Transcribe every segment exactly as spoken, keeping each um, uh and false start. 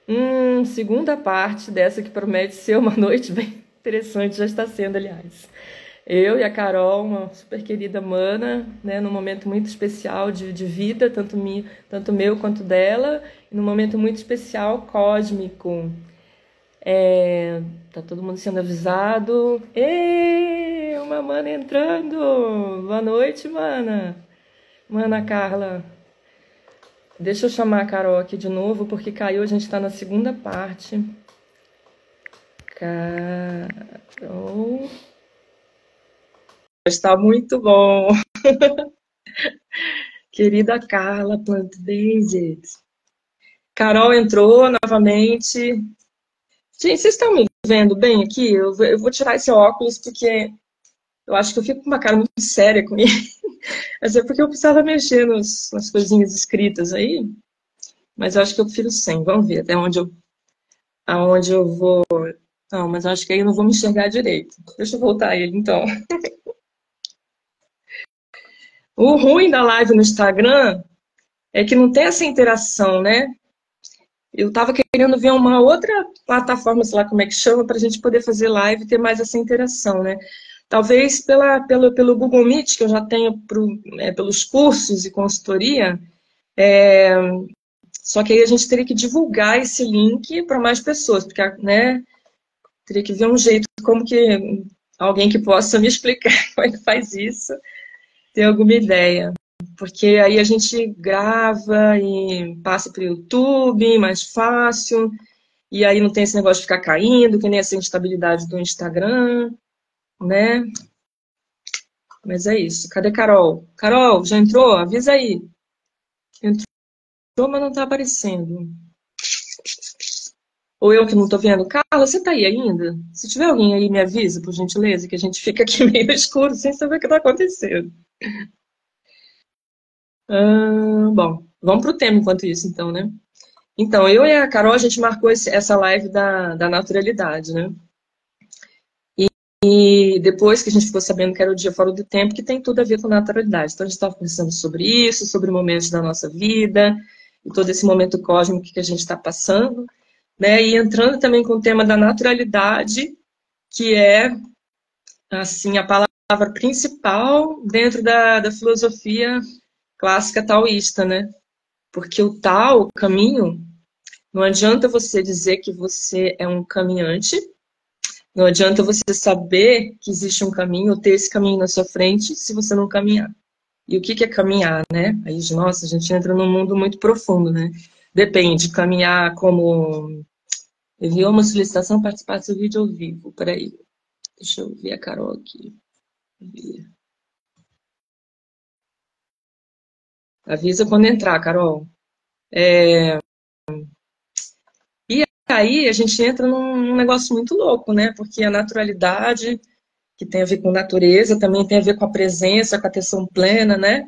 Hum, segunda parte dessa que promete ser uma noite bem interessante, já está sendo, aliás. Eu e a Carol, uma super querida mana, né, num momento muito especial de, de vida, tanto, mi, tanto meu quanto dela, e num momento muito especial, cósmico. É, tá todo mundo sendo avisado. Ê, uma mana entrando! Boa noite, mana! Mana Carla. Deixa eu chamar a Carol aqui de novo, porque caiu, a gente tá na segunda parte. Carol. Está muito bom. Querida Carla Plant Daisy. Carol entrou novamente. Gente, vocês estão me vendo bem aqui? Eu vou, eu vou tirar esse óculos porque eu acho que eu fico com uma cara muito séria com ele. Mas é porque eu precisava mexer nos, nas coisinhas escritas aí. Mas eu acho que eu prefiro sem. Vamos ver até onde eu, aonde eu vou. Não, mas eu acho que aí eu não vou me enxergar direito. Deixa eu voltar ele, então. O ruim da live no Instagram é que não tem essa interação, né? Eu estava querendo ver uma outra plataforma, sei lá como é que chama, para a gente poder fazer live e ter mais essa interação, né? Talvez pela, pelo, pelo Google Meet, que eu já tenho pro, é, pelos cursos e consultoria, é, só que aí a gente teria que divulgar esse link para mais pessoas, porque, né, teria que ver um jeito, como que alguém que possa me explicar como é que faz isso, ter alguma ideia. Porque aí a gente grava e passa para o YouTube, mais fácil, e aí não tem esse negócio de ficar caindo, que nem essa instabilidade do Instagram, né? Mas é isso. Cadê Carol? Carol, já entrou? Avisa aí. Entrou, mas não está aparecendo. Ou eu que não estou vendo. Carla, você está aí ainda? Se tiver alguém aí, me avisa, por gentileza, que a gente fica aqui meio escuro, sem saber o que está acontecendo. Ah, bom, vamos para o tema enquanto isso, então, né? Então, eu e a Carol, a gente marcou esse, essa live da, da naturalidade, né? E, e depois que a gente ficou sabendo que era o dia fora do tempo, que tem tudo a ver com naturalidade. Então, a gente estava conversando sobre isso, sobre momentos da nossa vida, e todo esse momento cósmico que a gente está passando, né? E entrando também com o tema da naturalidade, que é, assim, a palavra principal dentro da, da filosofia clássica taoísta, né? Porque o Tao, o caminho, não adianta você dizer que você é um caminhante, não adianta você saber que existe um caminho, ou ter esse caminho na sua frente, se você não caminhar. E o que é caminhar, né? Aí, nossa, a gente entra num mundo muito profundo, né? Depende, caminhar como... Enviou uma solicitação para participar do seu vídeo ao vivo. Peraí, deixa eu ver a Carol aqui. Avisa quando entrar, Carol. É... E aí a gente entra num negócio muito louco, né? Porque a naturalidade, que tem a ver com natureza, também tem a ver com a presença, com a atenção plena, né?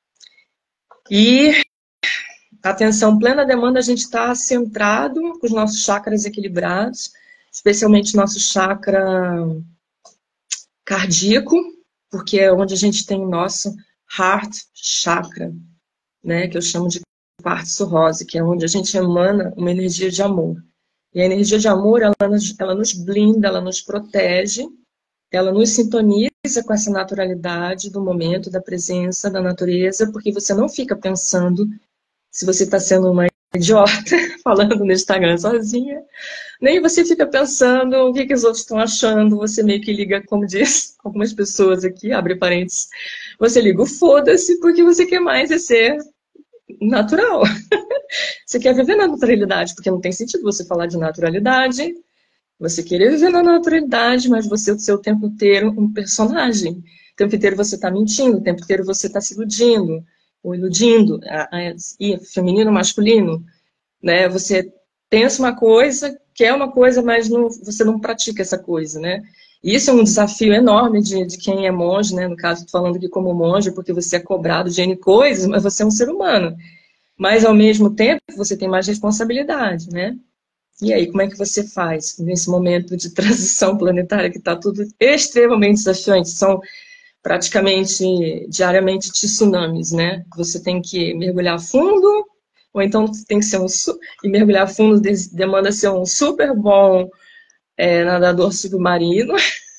E a atenção plena demanda a gente estar centrado, com os nossos chakras equilibrados, especialmente nosso chakra cardíaco, porque é onde a gente tem o nosso heart chakra, né? Que eu chamo de quartzo rosa, que é onde a gente emana uma energia de amor. E a energia de amor, ela nos, ela nos blinda, ela nos protege, ela nos sintoniza com essa naturalidade do momento, da presença, da natureza, porque você não fica pensando se você está sendo uma idiota falando no Instagram sozinha, nem você fica pensando o que, que os outros estão achando, você meio que liga, como diz algumas pessoas aqui, abre parênteses, você liga o foda-se porque você quer mais é ser natural. Você quer viver na naturalidade, porque não tem sentido você falar de naturalidade, você querer viver na naturalidade, mas você o seu tempo inteiro um personagem. O tempo inteiro você está mentindo, o tempo inteiro você está se iludindo, ou iludindo, e feminino, masculino, né? Você pensa uma coisa, quer uma coisa, mas não, você não pratica essa coisa, né? E isso é um desafio enorme de, de quem é monge, né? No caso, estou falando aqui como monge, porque você é cobrado de N coisas, mas você é um ser humano. Mas, ao mesmo tempo, você tem mais responsabilidade, né? E aí, como é que você faz nesse momento de transição planetária que está tudo extremamente desafiante? São praticamente diariamente tsunamis, né? Você tem que mergulhar fundo ou então tem que ser um... E mergulhar fundo demanda ser um super bom é, nadador submarino,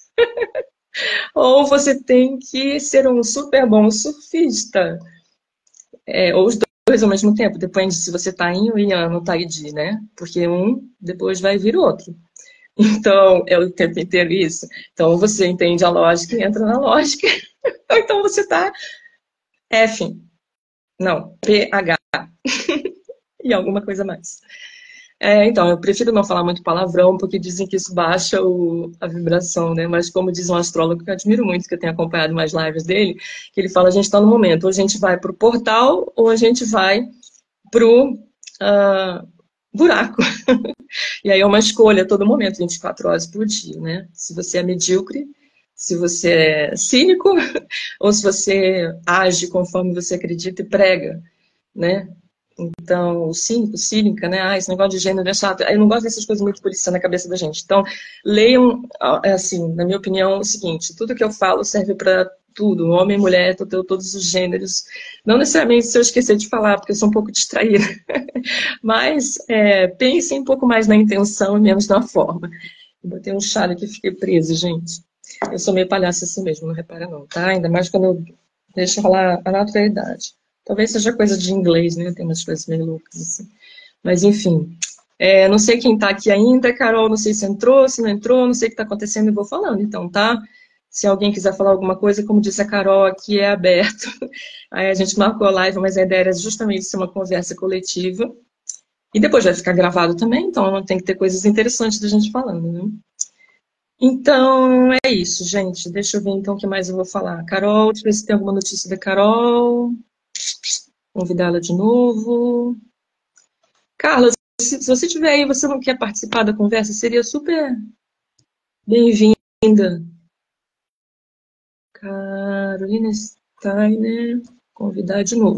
ou você tem que ser um super bom surfista, é, ou os dois ao mesmo tempo, depende se você está em ou em no Taiji, né? Porque um depois vai vir o outro. Então, é o tempo inteiro isso. Então, você entende a lógica e entra na lógica. Então, você está F, não, P H, e alguma coisa mais. É, então, eu prefiro não falar muito palavrão, porque dizem que isso baixa o, a vibração, né? Mas como diz um astrólogo que eu admiro muito, que eu tenho acompanhado mais lives dele, que ele fala, a gente está no momento, ou a gente vai para o portal, ou a gente vai para o uh, buraco. E aí é uma escolha a todo momento, vinte e quatro horas por dia, né? Se você é medíocre, se você é cínico, ou se você age conforme você acredita e prega, né? Então, o cínico, cínica, né? Ah, esse negócio de gênero é chato. Eu não gosto dessas coisas muito policiais na cabeça da gente. Então, leiam, assim, na minha opinião, o seguinte, tudo que eu falo serve para tudo, homem, mulher, todos os gêneros. Não necessariamente se eu esquecer de falar, porque eu sou um pouco distraída. Mas é, pensem um pouco mais na intenção e menos na forma. Eu botei um chale aqui e fiquei presa, gente. Eu sou meio palhaça assim mesmo, não repara não, tá? Ainda mais quando eu deixo rolar a naturalidade. Talvez seja coisa de inglês, né? Tem umas coisas meio loucas assim. Mas, enfim. É, não sei quem está aqui ainda, Carol, não sei se entrou, se não entrou, não sei o que está acontecendo, eu vou falando, então, tá? Se alguém quiser falar alguma coisa, como disse a Carol, aqui é aberto. Aí a gente marcou a live, mas a ideia era justamente ser uma conversa coletiva. E depois vai ficar gravado também, então tem que ter coisas interessantes da gente falando, né? Então, é isso, gente. Deixa eu ver, então, o que mais eu vou falar. Carol, deixa eu ver se tem alguma notícia da Carol. Convidá-la de novo. Carla, se, se você estiver aí e você não quer participar da conversa, seria super bem-vinda. Carolina Steiner, convidar de novo.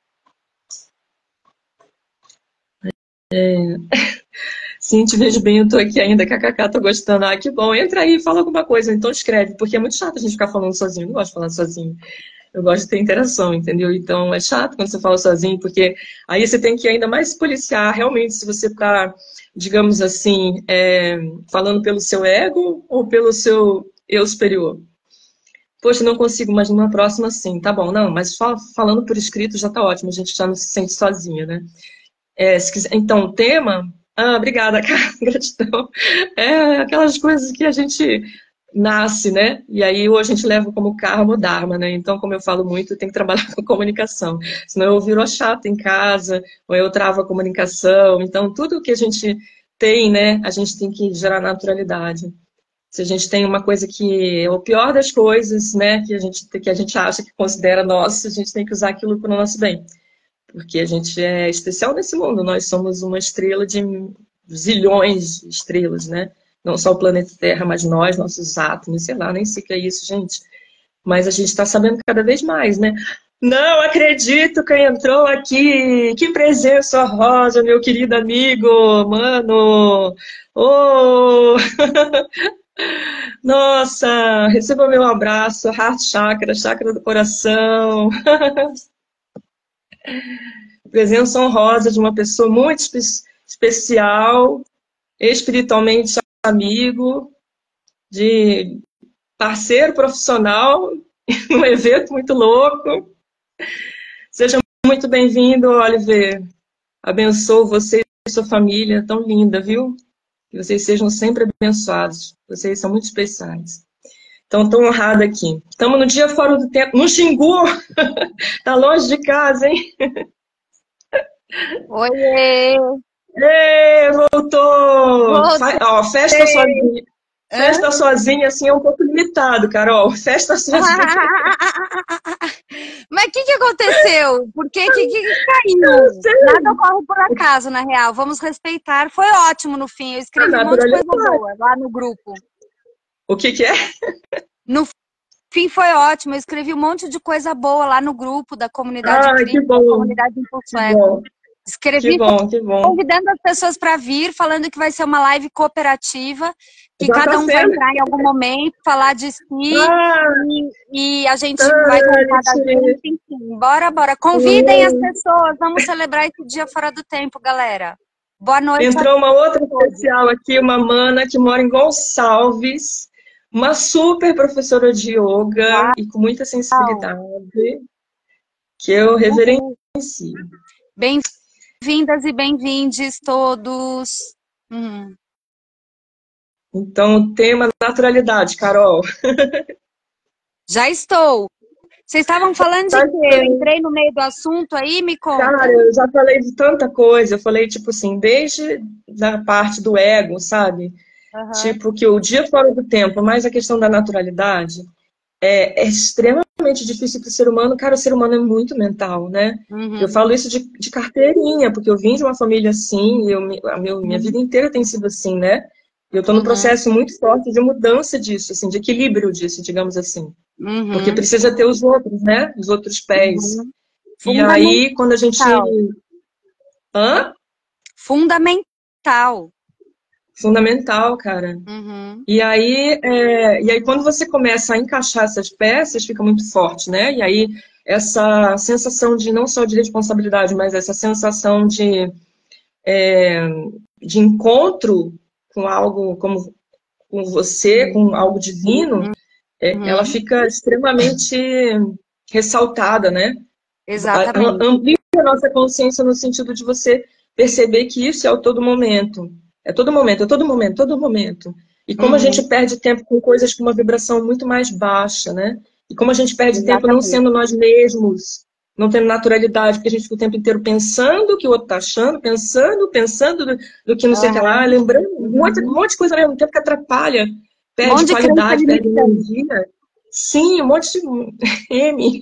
É... Sim, te vejo bem, eu tô aqui ainda, kkk, tô gostando. Ah, que bom, entra aí, fala alguma coisa, então escreve, porque é muito chato a gente ficar falando sozinho, eu não gosto de falar sozinho. Eu gosto de ter interação, entendeu? Então, é chato quando você fala sozinho, porque aí você tem que ainda mais se policiar, realmente, se você está, digamos assim, é, falando pelo seu ego ou pelo seu eu superior. Poxa, não consigo, mas numa próxima sim. Tá bom, não, mas fal falando por escrito já tá ótimo, a gente já não se sente sozinha, né? É, se quiser, então, o tema... Ah, obrigada, cara, gratidão. É aquelas coisas que a gente nasce, né? E aí ou a gente leva como karma ou dharma, né? Então, como eu falo muito, eu tenho que trabalhar com comunicação. Senão eu viro a chata em casa, ou eu travo a comunicação. Então, tudo que a gente tem, né? A gente tem que gerar naturalidade. Se a gente tem uma coisa que é o pior das coisas, né? Que a gente, que a gente acha que considera nossa, a gente tem que usar aquilo para o nosso bem. Porque a gente é especial nesse mundo. Nós somos uma estrela de zilhões de estrelas, né? Não só o planeta Terra, mas nós, nossos átomos, sei lá, nem sei o que é isso, gente. Mas a gente está sabendo cada vez mais, né? Não acredito que entrou aqui. Que presença honrosa, meu querido amigo, mano. Oh! Nossa, receba meu abraço, Heart Chakra, chakra do coração. Presença honrosa de uma pessoa muito espe especial, espiritualmente amigo, de parceiro profissional, um evento muito louco. Seja muito bem-vindo, Oliver. Abençoo você e sua família, tão linda, viu? Que vocês sejam sempre abençoados. Vocês são muito especiais. Então, estou honrada aqui. Estamos no dia fora do tempo, no Xingu. Tá longe de casa, hein? Oiê! Ei, voltou! Fa ó, festa sozinha. Festa Hã? sozinha, assim, é um pouco limitado, Carol. Festa sozinha. Mas o que, que aconteceu? Por que, que, que caiu? Nada ocorre por acaso, na real. Vamos respeitar. Foi ótimo no fim. Eu escrevi um monte de coisa boa lá no grupo. O que que é? No fim foi ótimo. Eu escrevi um monte de coisa boa lá no grupo da comunidade ah, crítica, que bom. da comunidade Impulso Eco. Escrevi Que bom, que bom. convidando as pessoas para vir, falando que vai ser uma live cooperativa, que Já cada tá um vai sendo. entrar em algum momento, falar de si, Ah, e, e a gente vai contar da Tati. gente, enfim. Bora, bora. Convidem as pessoas, vamos celebrar esse dia fora do tempo, galera. Boa noite. Entrou uma outra especial aqui, uma mana que mora em Gonçalves, uma super professora de yoga Uau. e com muita sensibilidade, que eu reverencio. Bem-vindas e bem-vindes todos. Hum. Então, o tema naturalidade, Carol. Já estou. Vocês estavam falando de quê? Eu entrei no meio do assunto aí, me conta. Cara, eu já falei de tanta coisa. Eu falei, tipo assim, desde da parte do ego, sabe? Uhum. Tipo, que o dia fora do tempo, mais a questão da naturalidade, é, é extremamente difícil para o ser humano. Cara, o ser humano é muito mental, né? Uhum. Eu falo isso de, de carteirinha, porque eu vim de uma família assim, e eu, a meu, minha vida inteira tem sido assim, né? Eu estou num processo uhum. muito forte de mudança disso, assim, de equilíbrio disso, digamos assim. Uhum. Porque precisa ter os outros, né? Os outros pés. Uhum. E aí, quando a gente... Hã? Fundamental. Fundamental, cara. Uhum. E, aí, é... e aí, quando você começa a encaixar essas peças, fica muito forte, né? E aí, essa sensação de, não só de responsabilidade, mas essa sensação de, é... de encontro com algo como com você, com algo divino, uhum. ela fica extremamente ressaltada, né? Exatamente. Amplia a nossa consciência no sentido de você perceber que isso é o todo momento. É todo momento, é todo momento, todo momento. E como uhum. a gente perde tempo com coisas com uma vibração muito mais baixa, né? E como a gente perde Exatamente. tempo não sendo nós mesmos, não tendo naturalidade, porque a gente fica o tempo inteiro pensando o que o outro está achando, pensando, pensando do, do que não sei o uhum. que lá, lembrando um monte, um monte de coisa ao mesmo tempo que atrapalha. Perde um qualidade, perde energia. Sim, um monte de M.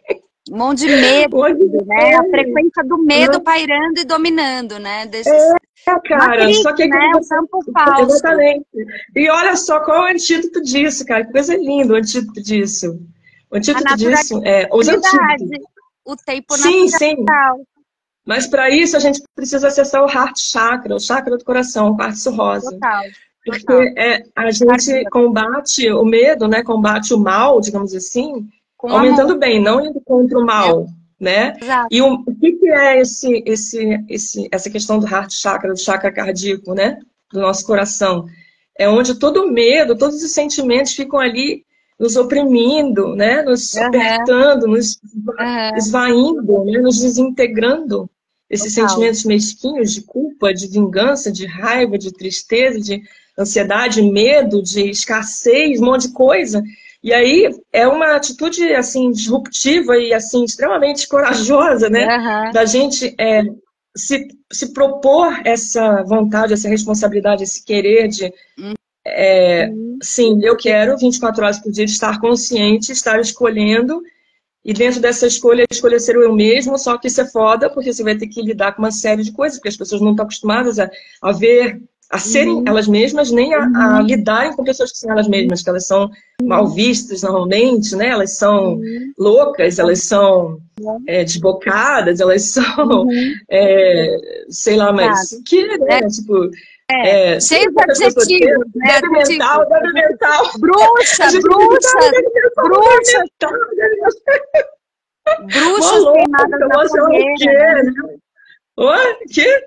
Um monte de medo, um monte de né? A frequência do medo Não. pairando e dominando, né? Desses... É, cara, Matrix, só que né? você... O campo falso. Exatamente. E olha só qual é o antídoto disso, cara. Que coisa linda o antídoto disso. O antídoto disso é os antídotos. O tempo sim, natural. Sim, Mas para isso a gente precisa acessar o Heart Chakra, o chakra do coração, o quartzo rosa. Total. Porque é, a gente combate o medo, né? Combate o mal, digamos assim, com aumentando amor. Bem, não indo contra o mal, é. Né? Exato. E o, o que, que é esse, esse, esse, essa questão do Heart Chakra, do chakra cardíaco, né? Do nosso coração. É onde todo o medo, todos os sentimentos ficam ali nos oprimindo, né? Nos uhum. apertando, nos uhum. esvaindo, né? Nos desintegrando. Esses Total. Sentimentos mesquinhos de culpa, de vingança, de raiva, de tristeza, de ansiedade, medo, de escassez, um monte de coisa. E aí é uma atitude assim disruptiva e assim extremamente corajosa, né? Uhum. Da gente é, se, se propor essa vontade, essa responsabilidade, esse querer de uhum. é, sim, eu quero vinte e quatro horas por dia estar consciente, estar escolhendo. E dentro dessa escolha, escolher ser eu mesmo, só que isso é foda, porque você vai ter que lidar com uma série de coisas, porque as pessoas não estão acostumadas a, a ver, a serem uhum. elas mesmas, nem a, a uhum. lidarem com pessoas que são elas mesmas, que elas são mal vistas normalmente, né? Elas são uhum. loucas, elas são é, desbocadas, elas são, uhum. é, sei lá, mas claro. Que, né? É. Tipo... É, é, cheio de adjetivos, né? Deve mental, deve mental. Bruxa, bruxa, bruxa. Bruxas queimadas na fogueira. O quê?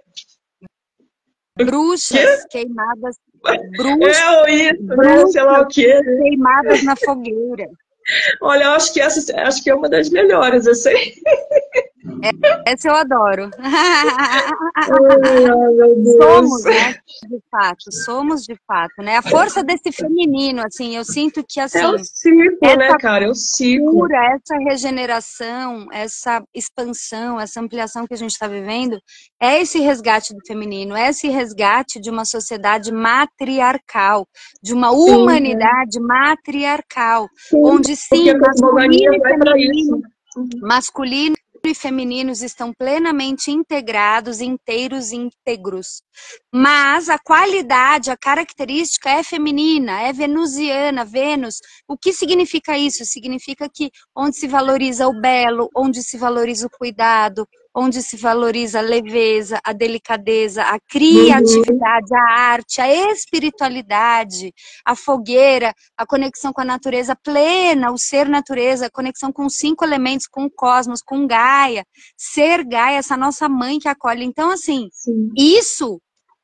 Bruxas queimadas. Bruxas, é isso, né? Sei lá o quê. Queimadas na fogueira. Olha, eu acho que essa acho que é uma das melhores, eu sei. É, essa eu adoro. Ai, meu Deus. Somos, né? De fato, somos de fato, né? A força desse feminino, assim, eu sinto que assim. É o ciclo, né, cara? É o ciclo. Cura, essa regeneração, essa expansão, essa ampliação que a gente está vivendo, é esse resgate do feminino, é esse resgate de uma sociedade matriarcal, de uma humanidade sim, matriarcal, sim, onde sim, masculino e feminino, masculino e femininos estão plenamente integrados, inteiros e íntegros. Mas a qualidade, a característica é feminina, é venusiana, Vênus. O que significa isso? Significa que onde se valoriza o belo, onde se valoriza o cuidado, onde se valoriza a leveza, a delicadeza, a criatividade, uhum. a arte, a espiritualidade, a fogueira, a conexão com a natureza plena, o ser natureza, a conexão com os cinco elementos, com o cosmos, com Gaia, ser Gaia, essa nossa mãe que acolhe. Então, assim, Sim. isso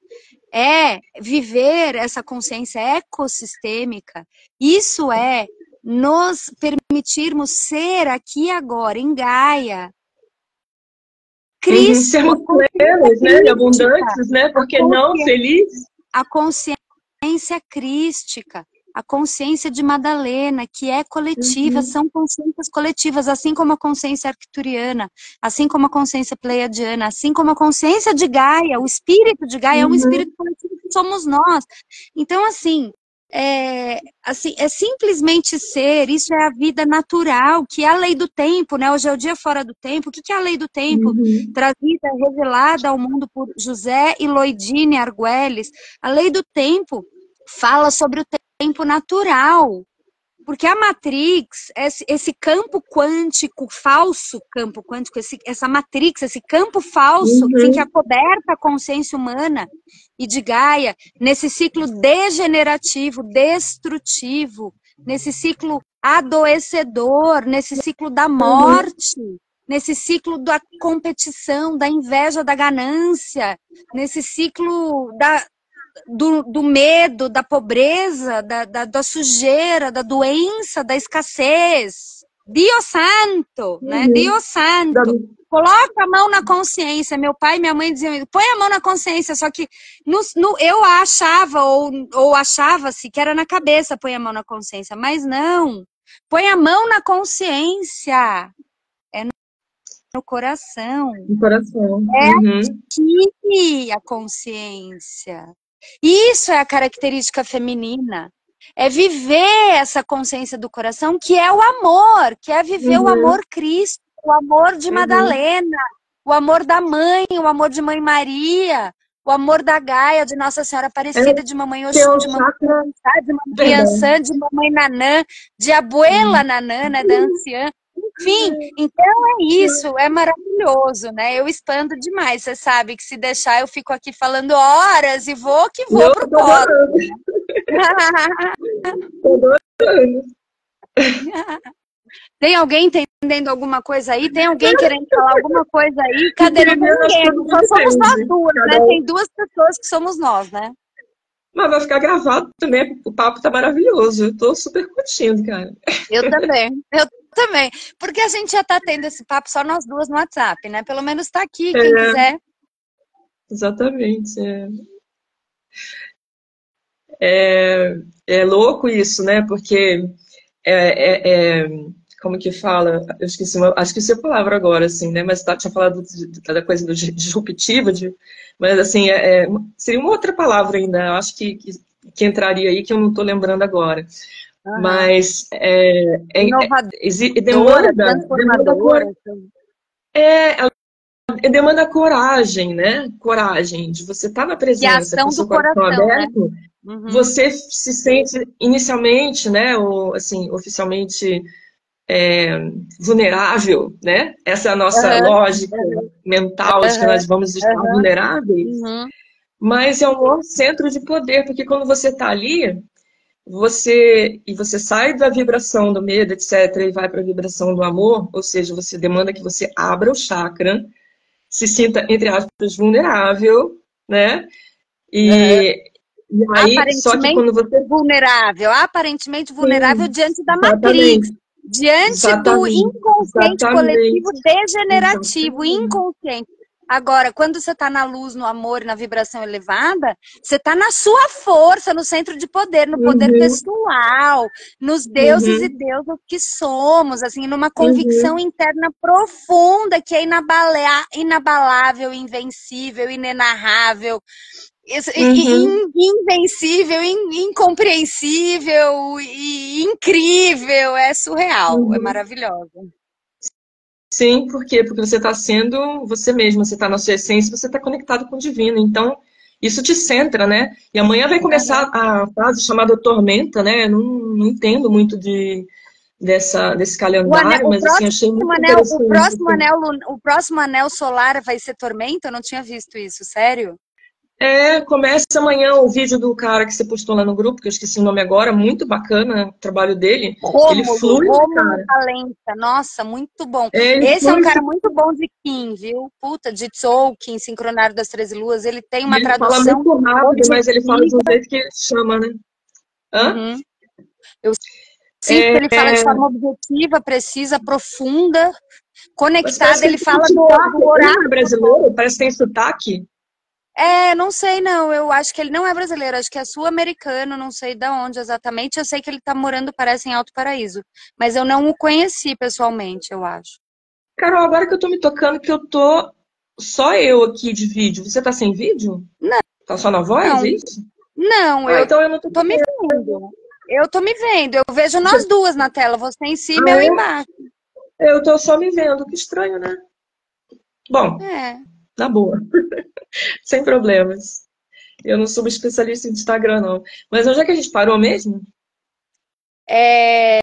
é viver essa consciência ecossistêmica, isso é nos permitirmos ser aqui e agora, em Gaia. Cristo. Uhum, sermos plenos, né, e abundantes, né, porque não felizes. A consciência crística, a consciência de Madalena, que é coletiva, uhum. são consciências coletivas, assim como a consciência arcturiana, assim como a consciência pleiadiana, assim como a consciência de Gaia, o espírito de Gaia uhum. é um espírito coletivo que somos nós. Então, assim, é, assim, é simplesmente ser, isso é a vida natural, que é a lei do tempo, né? Hoje é o dia fora do tempo. O que é a lei do tempo? Uhum. Trazida, revelada ao mundo por José e Loidine Arguelles. A lei do tempo fala sobre o tempo natural, porque a Matrix, esse, esse campo quântico, falso campo quântico, esse, essa Matrix, esse campo falso uhum. em que acoberta a consciência humana e de Gaia, nesse ciclo degenerativo, destrutivo, nesse ciclo adoecedor, nesse ciclo da morte, uhum. nesse ciclo da competição, da inveja, da ganância, nesse ciclo da... Do, do medo, da pobreza, da, da, da sujeira, da doença, da escassez. Dio santo, né? Uhum. Dio santo. Coloca a mão na consciência. Meu pai e minha mãe diziam, põe a mão na consciência, só que no, no, eu achava, ou, ou achava-se que era na cabeça, põe a mão na consciência, mas não. Põe a mão na consciência. É no, no coração. No coração. É uhum. aqui a consciência. Isso é a característica feminina, é viver essa consciência do coração, que é o amor, que é viver uhum. o amor Cristo, o amor de uhum. Madalena, o amor da mãe, o amor de Mãe Maria, o amor da Gaia, de Nossa Senhora Aparecida, é, de Mamãe Oxum, de Mamãe Ansá, de Mamãe Ansã, de Mamãe Nanã, de Abuela uhum. Nanã, né, da anciã. Enfim, então é isso, é maravilhoso, né? Eu expando demais, você sabe que se deixar eu fico aqui falando horas e vou que vou eu pro pódio. Tem alguém entendendo alguma coisa aí? Tem alguém querendo falar alguma coisa aí? Cadê? Não tem ninguém, só somos nós duas, né? Tem duas pessoas que somos nós, né? Mas vai ficar gravado também, o papo tá maravilhoso, eu tô super curtindo, cara. Eu também, eu também, porque a gente já tá tendo esse papo só nós duas no WhatsApp, né? Pelo menos tá aqui, quem é, quiser. Exatamente. É. É, é louco isso, né? Porque é, é, é, como que fala? Eu esqueci, uma, acho que esqueci a palavra agora, assim, né? Mas tá, tinha falado de, de, da coisa do disruptivo, de, mas assim, é, é, seria uma outra palavra ainda, acho que, que, que entraria aí, que eu não estou lembrando agora. Uhum. Mas é, é, inovadora, é, demanda, transformadora. Demanda, é, demanda coragem, né? Coragem de você estar tá na presença, com o seu coração aberto. Né? Uhum. Você se sente inicialmente, né? Ou assim, oficialmente é, vulnerável, né? Essa é a nossa uhum. lógica uhum. mental de que nós vamos estar uhum. vulneráveis. Uhum. Mas é um maior centro de poder, porque quando você está ali, você e você sai da vibração do medo, etcétera, e vai para a vibração do amor, ou seja, você demanda que você abra o chakra, se sinta, entre aspas, vulnerável, né? E, uhum. e aí, só que quando você... vulnerável, aparentemente vulnerável Sim, diante da Matrix, diante exatamente, do inconsciente exatamente, coletivo degenerativo, exatamente. inconsciente. Agora, quando você está na luz, no amor, na vibração elevada, você está na sua força, no centro de poder, no poder uhum. pessoal, nos deuses uhum. e deusas que somos, assim, numa convicção uhum. interna profunda, que é inabala- inabalável, invencível, inenarrável, uhum. invencível, incompreensível e incrível, é surreal, uhum. é maravilhoso. Sim, por quê? Porque você está sendo você mesmo, você está na sua essência, você está conectado com o divino. Então, isso te centra, né? E amanhã vai começar a fase chamada tormenta, né? Eu não, não entendo muito de, dessa, desse O, anel, calendário, o, mas assim, achei próximo muito anel, o, interessante. próximo assim. anel, o próximo anel solar vai ser Tormenta? Eu não tinha visto isso, sério? É, começa amanhã o vídeo do cara que você postou lá no grupo, que eu esqueci o nome agora, muito bacana o trabalho dele. Ele Rômulo, flui, Rômulo cara. Valenta, nossa, muito bom. É, ele Esse é um flui, cara muito bom de Kim, viu? Puta, de Tzolk'in, Sincronário das Treze Luas, ele tem e uma ele fala tradução muito rápido, mas ele fala de um objetiva. jeito que chama, né? Hã? Uhum. Eu sinto que É, ele fala de forma objetiva, precisa, profunda, mas parece conectada, que ele ele tem fala do, sotaque. do Ele não é oráculo do Tom. brasileiro? Parece que tem sotaque. É, não sei não, eu acho que ele não é brasileiro, acho que é sul-americano, não sei de onde exatamente, eu sei que ele tá morando, parece, em Alto Paraíso, mas eu não o conheci pessoalmente, eu acho. Carol, agora que eu tô me tocando que eu tô só eu aqui de vídeo. Você tá sem vídeo? Não, Tá só na voz, é isso? não, Ah, eu então eu não tô tô me vendo. vendo, eu tô me vendo, eu vejo Você- nós duas na tela, você em cima e eu Ah, embaixo. é? Eu tô só me vendo. Que estranho, né? Bom, É. na boa. Sem problemas. Eu não sou uma especialista em Instagram, não. Mas onde é que a gente parou mesmo? É,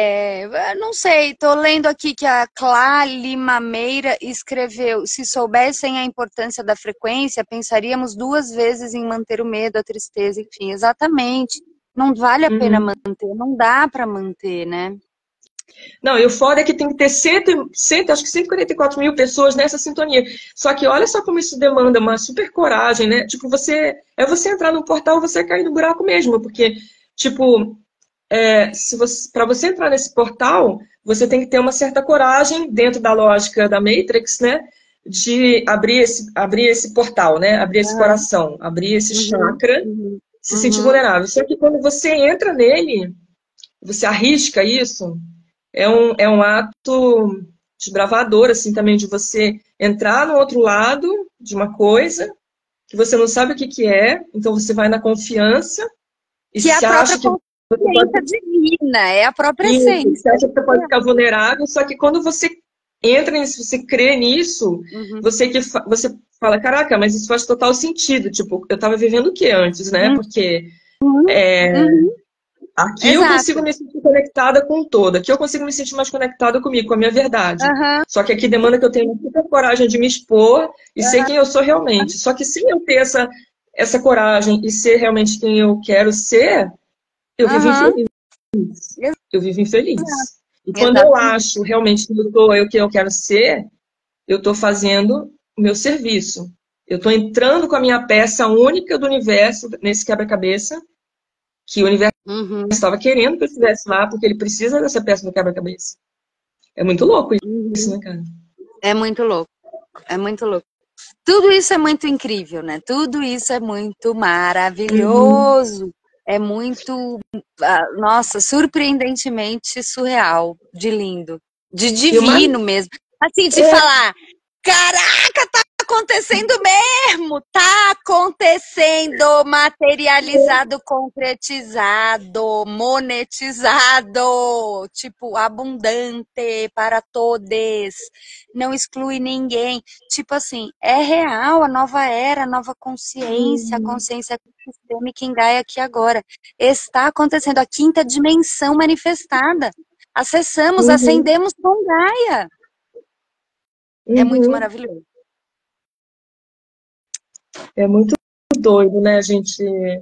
eu não sei, tô lendo aqui que a Clá Lima Meira escreveu: se soubessem a importância da frequência, pensaríamos duas vezes em manter o medo, a tristeza, enfim, exatamente. Não vale a pena Uhum. manter, não dá para manter, né? Não, e o foda é que tem que ter cem, cem, acho que cento e quarenta e quatro mil pessoas nessa sintonia. Só que olha só como isso demanda uma super coragem, né? Tipo, você é você entrar no portal, você cair no buraco mesmo, porque tipo, é, se você, para você entrar nesse portal, você tem que ter uma certa coragem dentro da lógica da Matrix, né? De abrir esse, abrir esse portal, né? Abrir esse Uhum, coração, abrir esse uhum, chakra, uhum, se sentir uhum, vulnerável. Só que quando você entra nele, você arrisca isso. É um, é um ato desbravador, assim, também, de você entrar no outro lado de uma coisa que você não sabe o que que é, então você vai na confiança e que é a se própria acha que você pode consciência divina, é a própria isso, você essência. acha que você pode ficar vulnerável, só que quando você entra nisso, você crê nisso, Uhum, você que fa- você fala, caraca, mas isso faz total sentido, tipo, eu tava vivendo o que antes, né? uhum, Porque uhum, aqui eu consigo exato. me sentir conectada com o todo. Aqui eu consigo me sentir mais conectada comigo, com a minha verdade. Uhum, Só que aqui demanda que eu tenha muita coragem de me expor e ser quem eu sou realmente. Só que sem eu ter essa, essa coragem e ser realmente quem eu quero ser, eu vivo uhum, infeliz. Eu vivo infeliz. E quando eu exatamente. acho realmente que eu sou eu que eu quero ser, eu estou fazendo o meu serviço. Eu estou entrando com a minha peça única do universo nesse quebra-cabeça, que o universo Uhum, estava querendo que eu estivesse lá, porque ele precisa dessa peça do quebra-cabeça. É muito louco isso, uhum. né, cara? É muito louco, é muito louco. Tudo isso é muito incrível, né? Tudo isso é muito Uhum. maravilhoso. É muito, ah, nossa, surpreendentemente surreal, de lindo, de E o mais. divino mesmo. Assim, de É, falar, caraca, tá acontecendo mesmo, tá acontecendo, materializado, concretizado, monetizado, tipo, abundante para todos, não exclui ninguém. Tipo assim, é real a nova era, a nova consciência, a uhum. consciência sistêmica em Gaia aqui agora. Está acontecendo a quinta dimensão manifestada. Acessamos, Uhum. ascendemos com Gaia. É muito Uhum. maravilhoso. É muito doido, né, a gente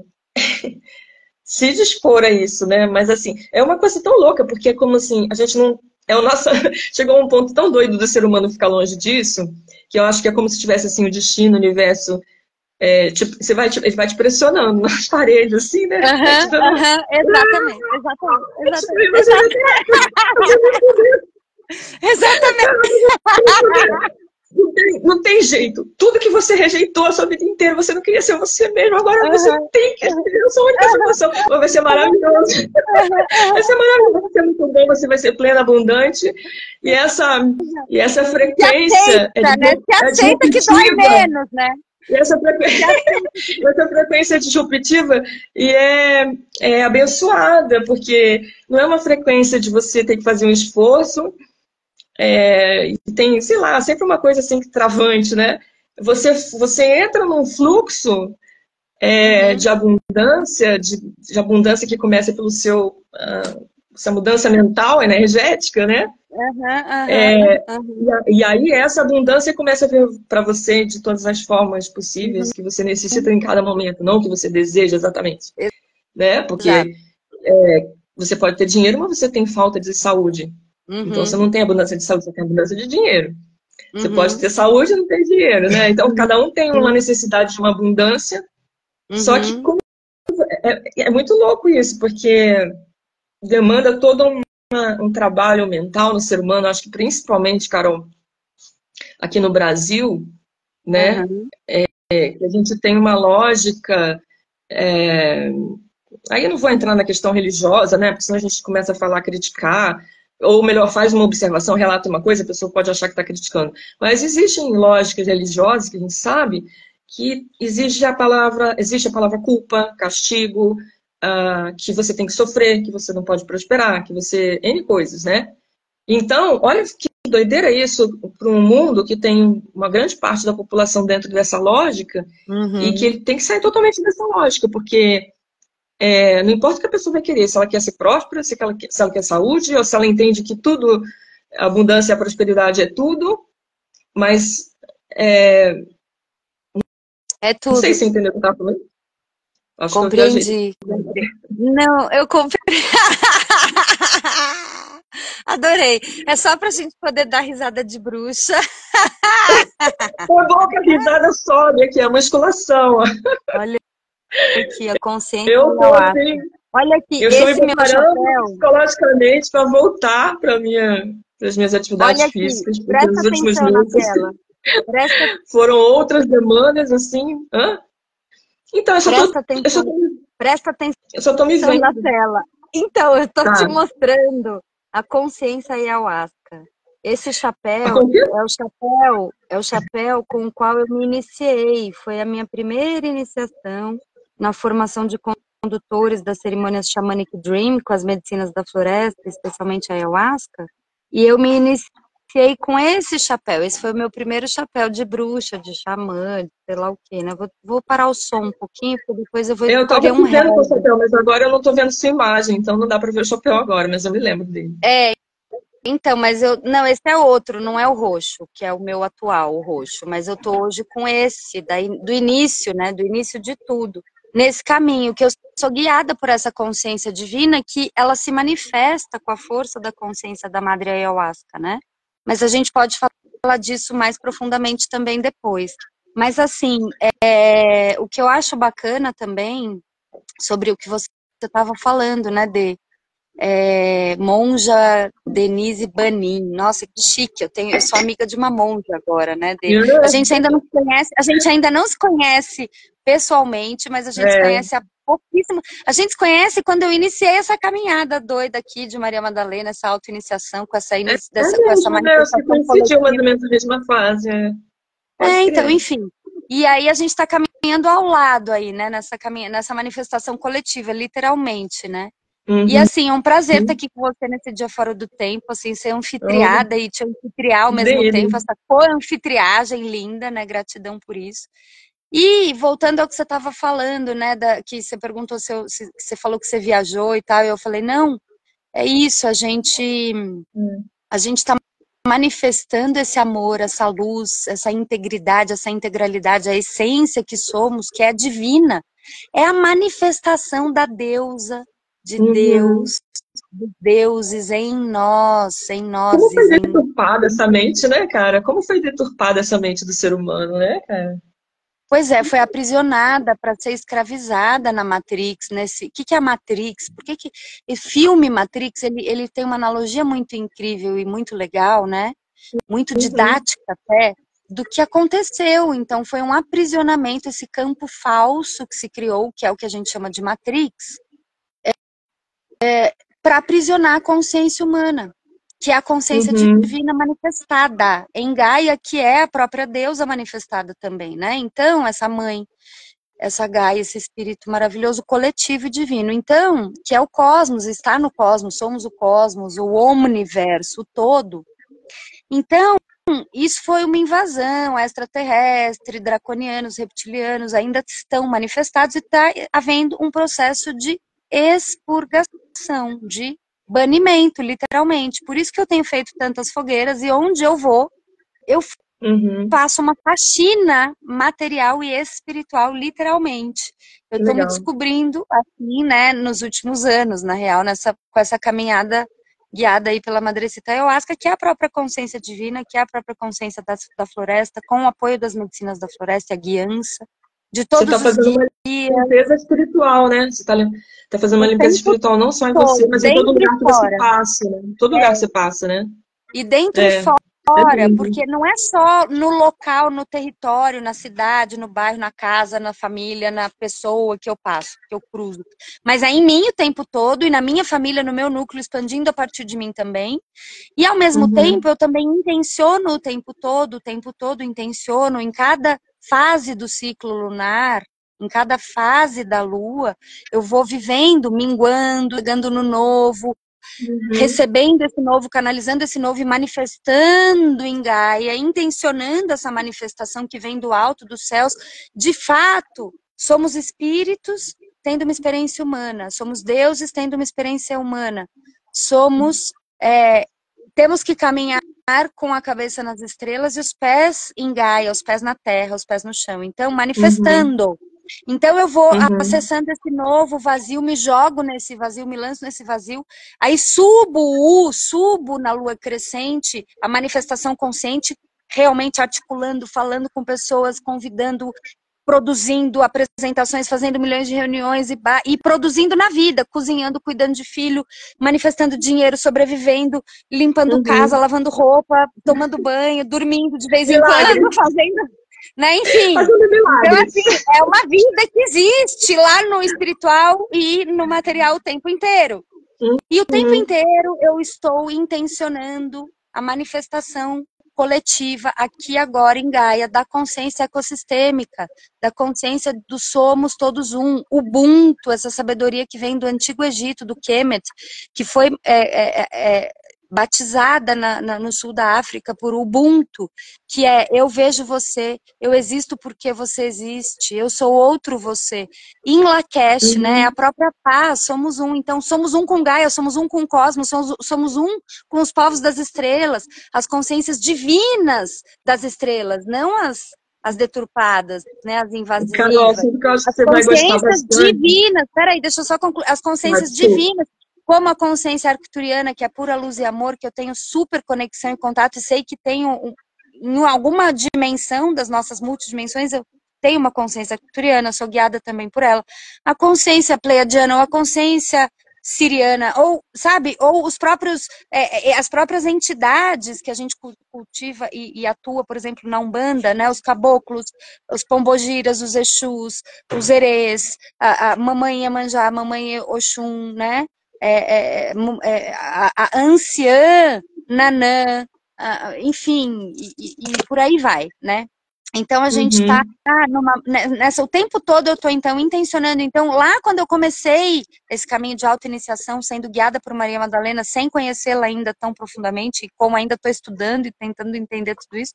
se dispor a isso, né? Mas assim, é uma coisa tão louca, porque é como assim, a gente não. É o nosso. Chegou a um ponto tão doido do ser humano ficar longe disso, que eu acho que é como se tivesse assim, o destino, o universo. É, tipo, você vai, ele vai te pressionando nas paredes, assim, né? Vai te Aham, dando. aham, exatamente, exatamente, exatamente, E você já tem. exatamente. Não tem, não tem jeito. Tudo que você rejeitou a sua vida inteira, você não queria ser você mesmo. Agora você Aham, tem que ser. Eu sou a única salvação. Vai ser maravilhoso. aham, Vai ser maravilhoso. Vai ser muito bom. Você vai ser plena, abundante. E essa, e essa se frequência é, aceita, né? Se é aceita que dói disruptiva. menos, né? E essa frequência, Se aceita que... essa frequência é disruptiva e é, é abençoada, porque não é uma frequência de você ter que fazer um esforço. É, e tem, sei lá, sempre uma coisa assim travante, né? Você, você entra num fluxo é, Uhum, de abundância, de, de abundância que começa pelo seu, uh, essa mudança mental, energética, né? Uhum, uhum, É, uhum, e, a- e aí essa abundância começa a vir para você de todas as formas possíveis uhum, que você necessita em cada momento, não que você deseja exatamente, né? exato. Porque você pode ter dinheiro, mas você tem falta de saúde. Então você Uhum, não tem abundância de saúde, você tem abundância de dinheiro. Você pode uhum, ter saúde e não ter dinheiro, né? Então cada um tem uma uhum, necessidade de uma abundância, só que uhum. como é, é muito louco isso, porque demanda todo um, um trabalho mental no ser humano, acho que principalmente, Carol, aqui no Brasil, né? Uhum. Que a gente tem uma lógica. é, Aí eu não vou entrar na questão religiosa, né? Porque senão a gente começa a falar, criticar, ou melhor, faz uma observação, relata uma coisa, a pessoa pode achar que está criticando. Mas existem lógicas religiosas que a gente sabe que existe a palavra, existe a palavra culpa, castigo, ah, que você tem que sofrer, que você não pode prosperar, que você. N coisas, né? Então, olha que doideira isso para um mundo que tem uma grande parte da população dentro dessa lógica e que Uhum. ele tem que sair totalmente dessa lógica, porque é, não importa o que a pessoa vai querer, se ela quer ser próspera, se ela quer, se ela quer saúde, ou se ela entende que tudo, a abundância e a prosperidade é tudo, mas é, É não sei tudo. se você entendeu o que eu estava falando. Acho que eu viajei. Compreendi. Não, eu comprei. Adorei. É só pra gente poder dar risada de bruxa. Foi bom que a risada sobe aqui, a musculação. Olha aqui, a consciência Eu e tô a assim, asca. Olha aqui, eu estou me esse meu preparando chapéu. psicologicamente para voltar para minha, para as minhas atividades Olha aqui, físicas, porque presta nos últimos atenção na meses tela. Presta, foram outras demandas assim. Hã? Então, eu só presta tô, eu só atenção, tô, presta eu só tô me atenção na vendo. tela. Então, eu tô te Tá. mostrando a consciência e a ayahuasca. Esse chapéu Aconteceu? é o chapéu, é o chapéu com o qual eu me iniciei. Foi a minha primeira iniciação na formação de condutores das cerimônias Shamanic Dream, com as medicinas da floresta, especialmente a ayahuasca. E eu me iniciei com esse chapéu. Esse foi o meu primeiro chapéu de bruxa, de xamã, de sei lá o quê, né? Vou, vou parar o som um pouquinho, porque depois eu vou Eu tava escolher um te vendo com o reggae. chapéu, mas agora eu não tô vendo sua imagem, então não dá pra ver o chapéu agora, mas eu me lembro dele. É, então, mas eu. Não, esse é outro, não é o roxo, que é o meu atual, o roxo. Mas eu tô hoje com esse, daí, do início, né? Do início de tudo. Nesse caminho, que eu sou guiada por essa consciência divina, que ela se manifesta com a força da consciência da Madre Ayahuasca, né? Mas a gente pode falar disso mais profundamente também depois. Mas, assim, é, o que eu acho bacana também, sobre o que você estava falando, né, de é, monja Denise Banin. Nossa, que chique. Eu tenho, eu sou amiga de uma monja agora, né? De, a gente ainda não se conhece, a gente ainda não se conhece pessoalmente, mas a gente se É, conhece há pouquíssimo. A gente se conhece quando eu iniciei essa caminhada doida aqui de Maria Madalena, essa auto-iniciação, com essa, é, inici- é dessa, com essa mesmo, né? Acho que manifestação coincidiu mais ou coletiva. menos na mesma fase. É. Pode É, então, crer. enfim. E aí a gente está caminhando ao lado aí, né? Nessa, caminha, nessa manifestação coletiva, literalmente, né? E Uhum. assim, é um prazer estar aqui com você nesse dia fora do tempo, assim, ser Oh, anfitriada e te anfitriar ao mesmo tempo, dele. essa co-anfitriagem linda, né? Gratidão por isso. E voltando ao que você estava falando, né? Da, que você perguntou se, eu, se você falou que você viajou e tal, e eu falei, não, é isso, a gente Hum. a gente está manifestando esse amor, essa luz, essa integridade, essa integralidade, a essência que somos, que é divina. É a manifestação da deusa, de Uhum. Deus, dos deuses em nós, em Como foi nós, em... deturpada essa mente, né, cara? Como foi deturpada essa mente do ser humano, né, cara? Pois é, foi aprisionada para ser escravizada na Matrix, nesse... O que, que é a Matrix? Por que que... O filme Matrix, ele, ele tem uma analogia muito incrível e muito legal, né? Muito Uhum. didática até, do que aconteceu. Então, foi um aprisionamento, esse campo falso que se criou, que é o que a gente chama de Matrix, para aprisionar a consciência humana, que é a consciência Uhum. divina manifestada em Gaia, que é a própria deusa manifestada também, né? Então, essa mãe, essa Gaia, esse espírito maravilhoso, coletivo e divino. Então, que é o cosmos, está no cosmos, somos o cosmos, o omniverso, o todo. Então, isso foi uma invasão extraterrestre, draconianos, reptilianos ainda estão manifestados e está havendo um processo de expurgação, de banimento, literalmente. Por isso que eu tenho feito tantas fogueiras, e onde eu vou, eu Uhum. faço uma faxina material e espiritual, literalmente. Eu estou me descobrindo assim, né, nos últimos anos, na real, nessa, com essa caminhada guiada aí pela Madrecita Ayahuasca, que é a própria consciência divina, que é a própria consciência da, da floresta, com o apoio das medicinas da floresta, a guiança, de todos Você está fazendo os uma limpeza espiritual, né? Você está tá fazendo uma o limpeza tempo espiritual não só em todo, você, mas em todo dentro lugar e que você fora. passa, né? Em todo lugar que você passa, né? E dentro e É, fora. é Fora, lindo. porque não é só no local, no território, na cidade, no bairro, na casa, na família, na pessoa que eu passo, que eu cruzo. Mas é em mim o tempo todo, e na minha família, no meu núcleo, expandindo a partir de mim também. E ao mesmo Uhum. tempo, eu também intenciono o tempo todo, o tempo todo intenciono, em cada fase do ciclo lunar, em cada fase da lua, eu vou vivendo, minguando, chegando no novo, Uhum. recebendo esse novo, canalizando esse novo e manifestando em Gaia, intencionando essa manifestação que vem do alto dos céus. De fato, somos espíritos tendo uma experiência humana, somos deuses tendo uma experiência humana, somos, é, temos que caminhar com a cabeça nas estrelas e os pés em Gaia, os pés na terra, os pés no chão. Então, manifestando. Uhum. Então eu vou Uhum. acessando esse novo vazio, me jogo nesse vazio, me lanço nesse vazio, aí subo o subo na lua crescente, a manifestação consciente, realmente articulando, falando com pessoas, convidando, produzindo apresentações, fazendo milhões de reuniões e, e produzindo na vida, cozinhando, cuidando de filho, manifestando dinheiro, sobrevivendo, limpando Uhum. casa, lavando roupa, tomando banho, dormindo de vez em Milagre. quando, fazendo... Né? Enfim, Fazendo então milagres. assim, é uma vida que existe lá no espiritual e no material o tempo inteiro. Uhum. E o tempo inteiro eu estou intencionando a manifestação coletiva aqui agora em Gaia, da consciência ecossistêmica, da consciência do somos todos um, Ubuntu, essa sabedoria que vem do Antigo Egito, do Kemet, que foi é, é, é, batizada na, na, no sul da África por Ubuntu, que é eu vejo você, eu existo porque você existe, eu sou outro você. Em Lakesh, Uhum. né, a própria paz, somos um, então somos um com Gaia, somos um com o cosmos, somos, somos um com os povos das estrelas, as consciências divinas das estrelas, não as, as deturpadas, né, as invasivas. Carol, sempre que eu acho que As você vai gostar consciências bastante. divinas, peraí, deixa eu só concluir, as consciências Pode ser. divinas, como a consciência arcturiana, que é pura luz e amor, que eu tenho super conexão e contato, e sei que tenho, um, em alguma dimensão das nossas multidimensões, eu tenho uma consciência arcturiana, sou guiada também por ela. A consciência pleiadiana, ou a consciência siriana, ou, sabe, ou os próprios, é, é, as próprias entidades que a gente cultiva e, e atua, por exemplo, na Umbanda, né, os caboclos, os pombogiras, os exus, os erês, a, a mamãe Iemanjá, a mamãe Oxum, né, é, é, é, a, a anciã Nanã, a, enfim, e, e, e por aí vai, né. Então a gente está uhum. nessa o tempo todo eu estou então intencionando. Então lá quando eu comecei esse caminho de auto-iniciação, sendo guiada por Maria Madalena, sem conhecê-la ainda tão profundamente, como ainda estou estudando e tentando entender tudo isso,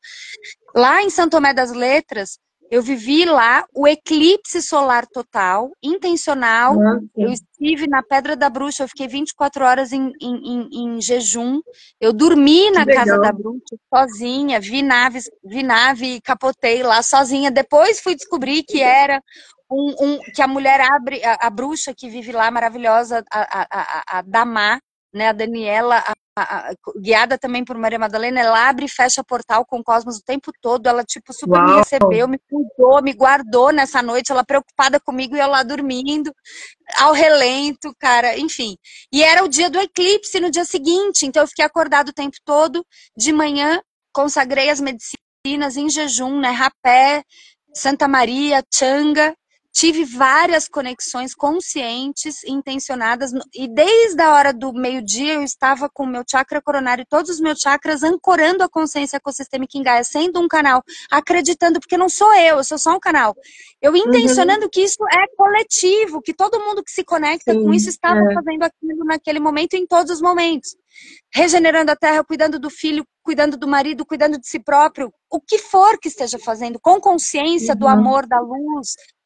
lá em São Tomé das Letras, eu vivi lá o eclipse solar total, intencional. Nossa. Eu estive na Pedra da Bruxa, eu fiquei vinte e quatro horas em, em, em, em jejum. Eu dormi na Casa da Bruxa sozinha, vi naves, vi nave e capotei lá sozinha. Depois fui descobrir que era um, um que a mulher abre, a, a bruxa que vive lá, maravilhosa, a, a, a, a Damá, né, a Daniela, a, a, a, guiada também por Maria Madalena, ela abre e fecha portal com o cosmos o tempo todo, ela tipo super Uau. Me recebeu, me cuidou, me guardou nessa noite, ela preocupada comigo e eu lá dormindo, ao relento, cara, enfim. E era o dia do eclipse no dia seguinte, então eu fiquei acordada o tempo todo, de manhã consagrei as medicinas em jejum, né, rapé, Santa Maria, Changa, tive várias conexões conscientes, intencionadas, e desde a hora do meio-dia eu estava com o meu chakra coronário e todos os meus chakras ancorando a consciência ecossistêmica em Gaia, sendo um canal, acreditando, porque não sou eu, eu sou só um canal. Eu intencionando uhum. que isso é coletivo, que todo mundo que se conecta Sim, com isso estava é. fazendo aquilo naquele momento e em todos os momentos. Regenerando a terra, cuidando do filho, cuidando do marido, cuidando de si próprio, o que for que esteja fazendo, com consciência uhum. do amor, da luz,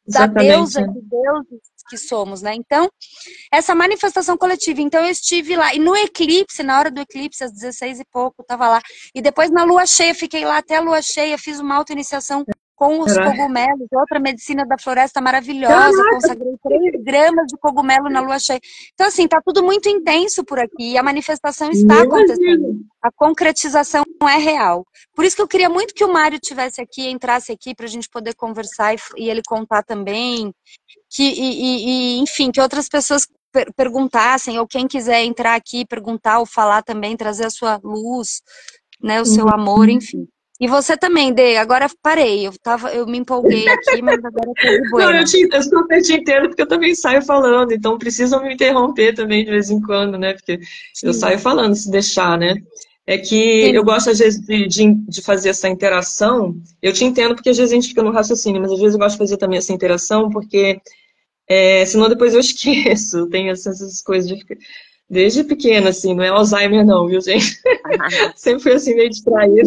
da Exatamente. deusa de deuses que somos, né? Então, essa manifestação coletiva. Então, eu estive lá, e no eclipse, na hora do eclipse, às dezesseis e pouco, eu tava lá. E depois, na lua cheia, fiquei lá até a lua cheia, fiz uma auto-iniciação com os Caraca. cogumelos, outra medicina da floresta maravilhosa, Caraca. consagrei três gramas de cogumelo na lua cheia. Então, assim, tá tudo muito intenso por aqui, e a manifestação está acontecendo. A concretização é real. Por isso que eu queria muito que o Mário tivesse aqui, entrasse aqui, pra gente poder conversar e, e ele contar também, que, e, e, enfim, que outras pessoas per perguntassem, ou quem quiser entrar aqui, perguntar ou falar também, trazer a sua luz, né, o seu Uhum. amor, enfim. E você também, Dê, agora parei, eu, tava, eu me empolguei aqui, mas agora eu tô de Não, buena. eu, te, eu super te entendo, porque eu também saio falando, então precisam me interromper também de vez em quando, né? Porque eu Sim, saio falando, se deixar, né? É que eu sim. gosto, às vezes, de, de, de fazer essa interação. Eu te entendo, porque às vezes a gente fica no raciocínio, mas às vezes eu gosto de fazer também essa interação, porque é, senão depois eu esqueço. Tem essas, essas coisas de ficar- desde pequena, assim, não é Alzheimer, não, viu, gente? Sempre fui assim, meio distraída.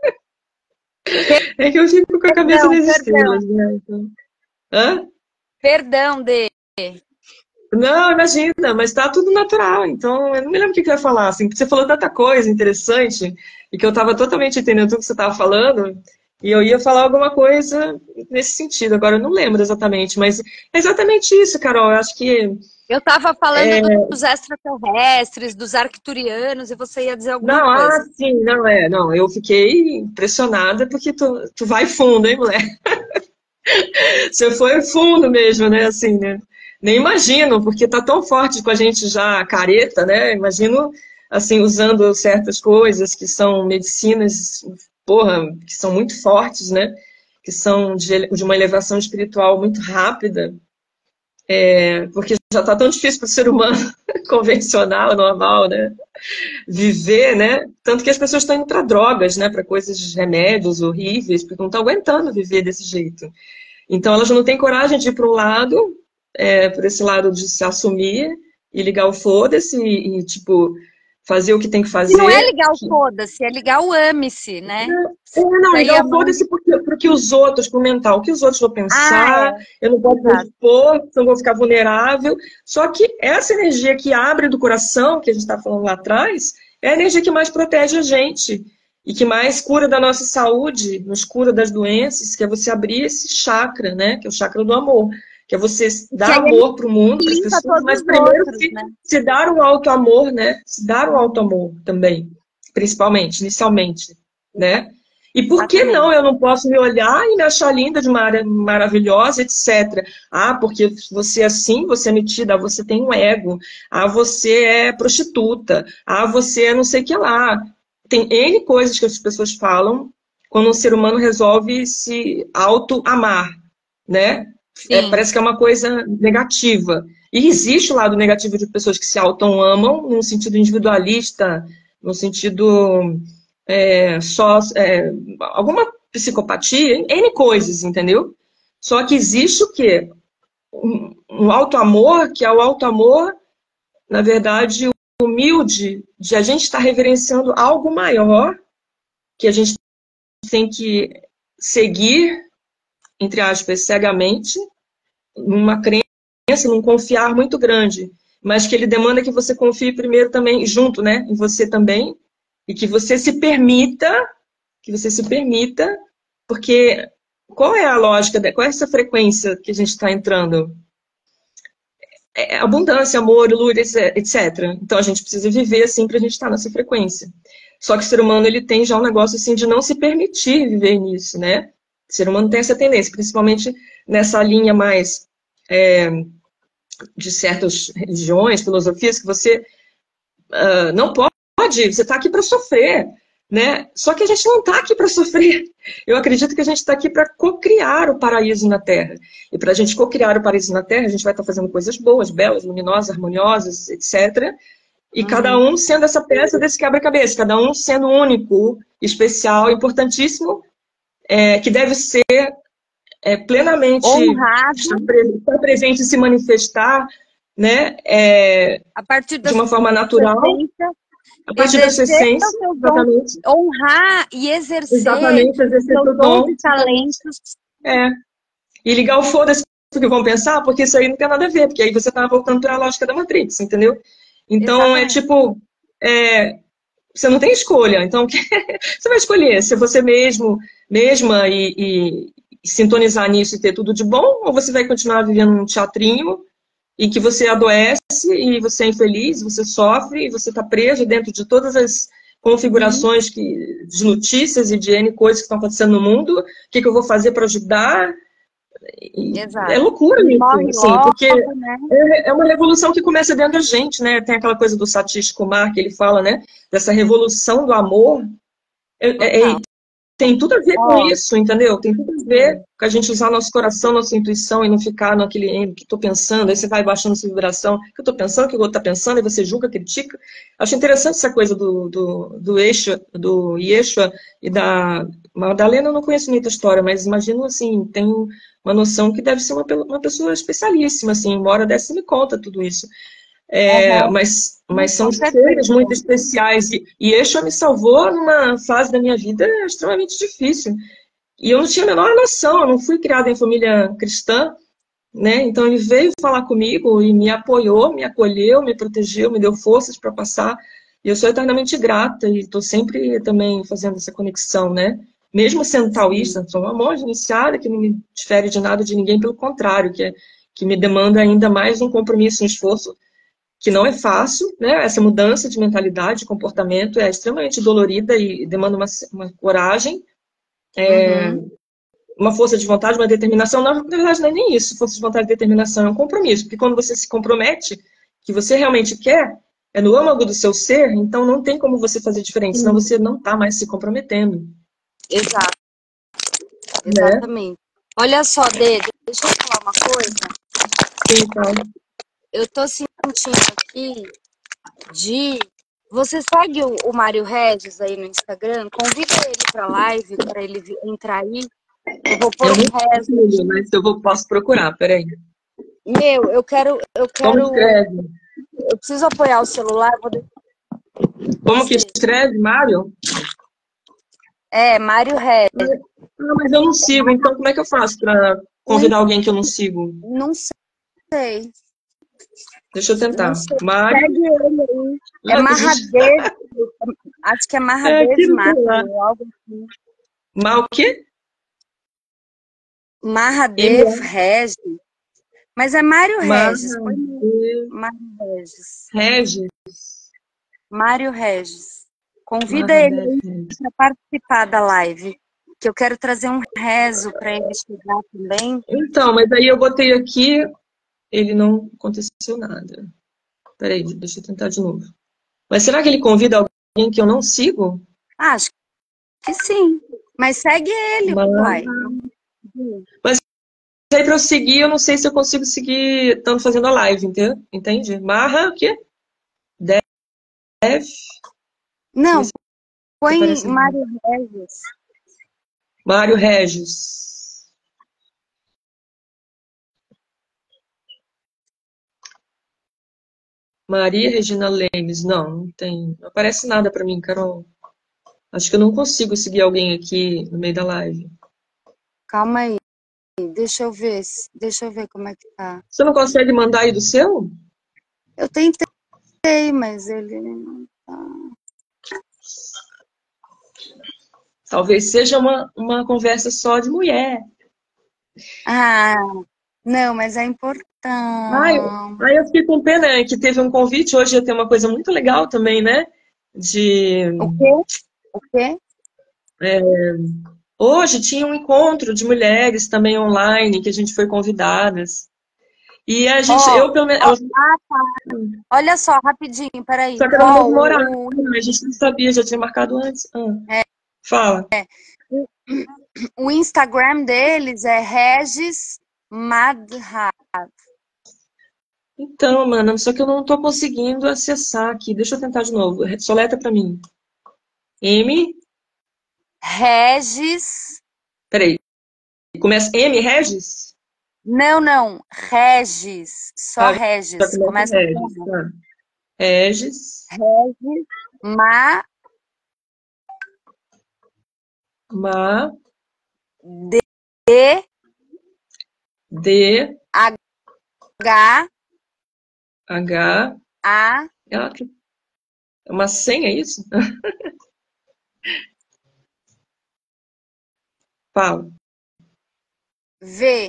É que eu fico com a cabeça Perdão, nas perdão, estrelas, né? Então... Hã? perdão, Dê. Não, imagina, mas tá tudo natural. Então, eu não me lembro o que que eu ia falar, assim, porque você falou tanta coisa interessante e que eu estava totalmente entendendo tudo que você estava falando, e eu ia falar alguma coisa nesse sentido. Agora eu não lembro exatamente, mas é exatamente isso, Carol. Eu acho que Eu tava falando dos extraterrestres, dos arcturianos, e você ia dizer alguma não, ah, coisa. sim, não é, não. Eu fiquei impressionada porque tu, tu vai fundo, hein, mulher? Você foi fundo mesmo, né? Assim, né? Nem imagino, porque tá tão forte com a gente já careta, né? Imagino, assim, usando certas coisas que são medicinas, porra, que são muito fortes, né? Que são de, de uma elevação espiritual muito rápida, é, porque já tá tão difícil para o ser humano convencional, normal, né? Viver, né? Tanto que as pessoas estão indo para drogas, né? Para coisas, remédios horríveis, porque não estão aguentando viver desse jeito. Então elas não têm coragem de ir para um lado, é, por esse lado de se assumir e ligar o foda-se e, e, tipo, fazer o que tem que E não é fazer. ligar o foda-se, é ligar o ame-se, né? É, não, Sair ligar o amando. foda-se porque, porque os outros, pro mental, o que os outros vão Ah, pensar, eu não posso me exato. expor, não vou ficar vulnerável. Só que essa energia que abre do coração, que a gente está falando lá atrás, é a energia que mais protege a gente e que mais cura da nossa saúde, nos cura das doenças, que é você abrir esse chakra, né? Que é o chakra do amor. Que é você Que dar aí ele amor para o mundo, para as limpa pessoas, todos mas os primeiro outros, se, né? se dar um auto-amor, né? Se dar um auto-amor também, principalmente, inicialmente, né? E por que não Exatamente. eu não posso me olhar e me achar linda, de mar maravilhosa, etcétera. Ah, porque você é assim, você é metida, você tem um ego. Ah, você é prostituta. Ah, você é não sei o que lá. Tem N coisas que as pessoas falam quando um ser humano resolve se auto-amar, né? É, Sim. parece que é uma coisa negativa. E existe o lado negativo de pessoas que se auto-amam num sentido individualista, no sentido é, só é, alguma psicopatia, N coisas, entendeu? Só que existe o quê? Um, um auto-amor, que é o auto-amor, na verdade, humilde, de a gente estar reverenciando algo maior, que a gente tem que seguir, entre aspas, cegamente, numa crença, num confiar muito grande, mas que ele demanda que você confie primeiro também, junto, né, em você também, e que você se permita, que você se permita, porque qual é a lógica, qual é essa frequência que a gente está entrando? É abundância, amor, luz, etcétera. Então a gente precisa viver assim para a gente estar nessa frequência. Só que o ser humano ele tem já um negócio assim de não se permitir viver nisso, né? O ser humano tem essa tendência, principalmente nessa linha mais é, de certas religiões, filosofias, que você uh, não pode, você está aqui para sofrer, né? Só que a gente não está aqui para sofrer. Eu acredito que a gente está aqui para co-criar o paraíso na Terra. E para a gente co-criar o paraíso na Terra, a gente vai estar tá fazendo coisas boas, belas, luminosas, harmoniosas, etcétera. E Uhum. cada um sendo essa peça desse quebra-cabeça, cada um sendo único, especial, importantíssimo, é, que deve ser é, plenamente honrado, estar presente e se manifestar, né, é, a partir de da uma forma natural, essência, a partir da sua exercer os essência, seus dons, exatamente, honrar e exercer exatamente, os exercer seus seu dons dom, e talentos. é, e ligar o foda-se que vão pensar, porque isso aí não tem nada a ver, porque aí você tá voltando para a lógica da Matrix, entendeu? Então, é Exatamente. tipo, é, você não tem escolha. Então, você vai escolher ser você mesmo, mesma e, e, e sintonizar nisso e ter tudo de bom, ou você vai continuar vivendo um teatrinho em que você adoece e você é infeliz, você sofre e você está preso dentro de todas as Uhum. configurações que, de notícias e de N coisas que estão acontecendo no mundo. O que, que eu vou fazer para ajudar? E é Exato. loucura E isso, morre assim, logo, porque né? é, é uma revolução que começa dentro da gente, né? Tem aquela coisa do Satish Kumar que ele fala, né? Dessa revolução do amor. É, é, Total. tem tudo a ver com Ó, isso, entendeu? Tem tudo a ver com a gente usar nosso coração, nossa intuição e não ficar naquele "Ei, o que estou pensando", aí você vai baixando essa vibração, o que eu estou pensando, o que o outro está pensando, aí você julga, critica. Acho interessante essa coisa do, do, do Yeshua, do Yeshua e da Madalena, eu não conheço muita história, mas imagino assim, tem uma noção que deve ser uma, uma pessoa especialíssima, assim, uma hora dessa me conta tudo isso. É, aham, mas, mas são com seres certeza. muito especiais. E, e Yeshua me salvou numa fase da minha vida extremamente difícil. E eu não tinha a menor noção, eu não fui criada em família cristã, né? Então ele veio falar comigo e me apoiou, me acolheu, me protegeu, me deu forças para passar. E eu sou eternamente grata e estou sempre também fazendo essa conexão, né? Mesmo sendo Sim. taoísta, sou uma monja iniciada que não me difere de nada de ninguém, pelo contrário, que, é, que me demanda ainda mais um compromisso, um esforço que não é fácil, né? Essa mudança de mentalidade, de comportamento é extremamente dolorida e demanda uma, uma coragem, Uhum. uma força de vontade, uma determinação. Na verdade, não é nem isso, força de vontade e determinação, é um compromisso, porque quando você se compromete, que você realmente quer, é no âmago do seu ser, então não tem como você fazer diferente, senão Sim. você não está mais se comprometendo, Exato, né? exatamente. Olha só, Dê, deixa eu falar uma coisa. Então, Eu tô sentindo aqui de. Você segue o, o Mário Regis aí no Instagram? Convida ele pra live, para ele vi- entrar aí. Eu vou pôr eu um não rezo consigo, aqui. mas eu vou, posso procurar, peraí. Meu, eu quero, eu Como quero, escreve? eu preciso apoiar o celular, vou deixar Como que você. escreve, Mário? É, Mário Regis. Ah, mas eu não sigo, então como é que eu faço para O in- convidar alguém que eu não sigo? Não sei, Deixa eu não tentar. sei. Mário Segue ele aí. É Regis. Mahadev, acho que é É aqui Mahadev no Mário, celular. ou algo assim. Mal o quê? M Mahadev Regis. Mas é Mário Regis. Põe no Mahadev Mário Regis. Regis. Mário Regis. Convida ele Mahadev aí Regis. para participar da live. Que eu quero trazer um rezo para ele chegar também. Então, mas aí eu botei aqui, ele não aconteceu nada. Peraí, deixa eu tentar de novo. Mas será que ele convida alguém que eu não sigo? Ah, acho que sim. Mas segue ele, Ma- uai. Mas aí para eu seguir, eu não sei se eu consigo seguir estando fazendo a live, entende? Entende? Marra o quê? Dev. Deixa eu ver Não, se põe aparece aqui. Mário Regis. Mário Regis. Maria Regina Lemes. Não, não tem. Não aparece nada para mim, Carol. Acho que eu não consigo seguir alguém aqui no meio da live. Calma aí. Deixa eu ver. se- Deixa eu ver como é que tá. Você não consegue mandar aí do seu? Eu tentei, mas ele não tá. Talvez seja uma, uma conversa só de mulher. Ah, não, mas é Ai, importante. ai, eu fiquei com pena que teve um convite. Hoje ia ter uma coisa muito legal também, né? De O quê? O quê? hoje tinha um encontro de mulheres também online que a gente foi convidadas. E a gente, Ó, eu pelo menos, ó, elas- ah, tá. Olha só, rapidinho, peraí. só que era no Ó, mesmo horário, o, o, né? A gente não sabia, já tinha marcado antes. Ah, fala. o Instagram deles é Regis Madhav. Então, mano, só que eu não tô conseguindo acessar aqui. Deixa eu tentar de novo. Soleta pra mim. M, Regis. peraí. Começa M, Regis? Não, não. Regis. Só Ah, já Regis. começa Começa com Regis, tá. Regis, Regis Ma Ma, de D, H, H, A, é uma senha, é isso? Fala. V.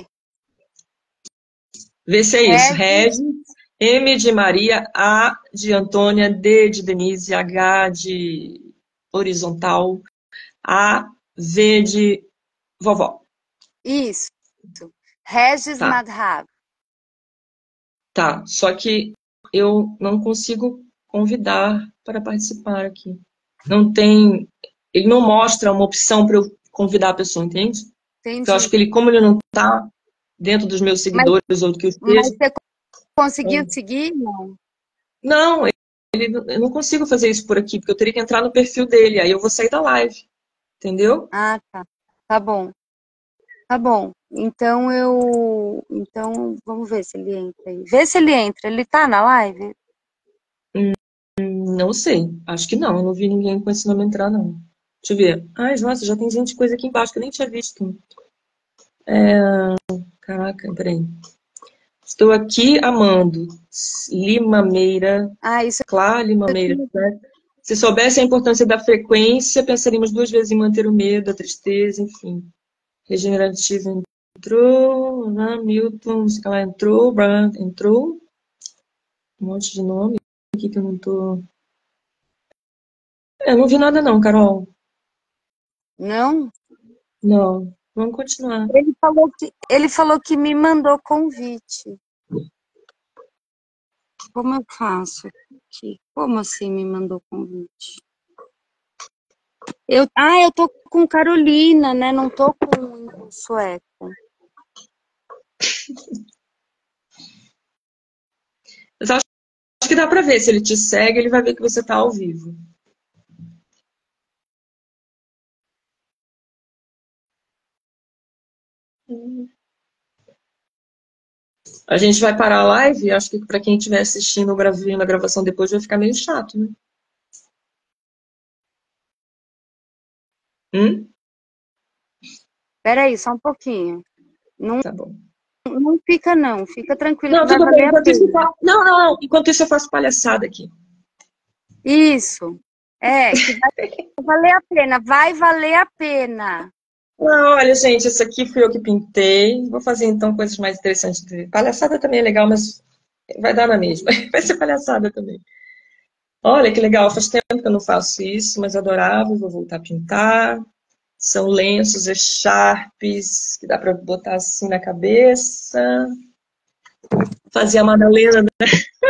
Vê se é isso. Regis. Regis, M de Maria, A de Antônia, D de Denise, H de horizontal, A, V de vovó. Isso. Regis Tá, Madhav. tá. Só que eu não consigo convidar para participar aqui. Não tem. Ele não mostra uma opção para eu convidar a pessoa, entende? Então, eu acho Entendi. que ele, como ele não está dentro dos meus Mas, seguidores ou do que eu mas esteja. você conseguiu é. seguir? Não. Não, ele, eu não consigo fazer isso por aqui, porque eu teria que entrar no perfil dele, aí eu vou sair da live, entendeu? Ah, tá. Tá bom. Tá bom. Então eu. Então, vamos ver se ele entra aí. Vê se ele entra. Ele tá na live? Hum, não sei, acho que não, eu não vi ninguém com esse nome entrar, não. Deixa eu ver. Ai, nossa, já tem gente coisa aqui embaixo que eu nem tinha visto. É, caraca, peraí. Estou aqui amando. Lima Meira, Ah, isso Clá Lima Meira. aqui. Né? Se soubesse a importância da frequência, pensaríamos duas vezes em manter o medo, a tristeza, enfim. Regenerativo entrou, né? Milton, não sei o que lá, entrou, Brand entrou. Um monte de nome aqui que eu não tô. É, eu não vi nada não, Carol. Não? Não. Vamos continuar. Ele falou que, ele falou que me mandou convite. Como eu faço aqui? Como assim me mandou convite? Eu, ah, eu tô com Carolina, né? Não tô com sueca. Mas acho, acho que dá pra ver. Se ele te segue, ele vai ver que você tá ao vivo. A gente vai parar a live. Acho que pra quem estiver assistindo ou gravando a gravação depois vai ficar meio chato, né? Hum? Peraí, só um pouquinho. Não, Tá bom. não fica, não. Fica tranquilo Não, que vai tudo bem. valer a Enquanto isso, eu pena. faço... Não, não, não. Enquanto isso, eu faço palhaçada aqui. Isso. É, que vai valer a pena. Vai valer a pena. Ah, olha, gente, isso aqui fui eu que pintei. Vou fazer então coisas mais interessantes. Palhaçada também é legal, mas vai dar na mesma. Vai ser palhaçada também. Olha que legal, faz tempo que eu não faço isso, mas adorava. Vou voltar a pintar. São lenços echarpes que dá para botar assim na cabeça. Fazer a Madalena, né?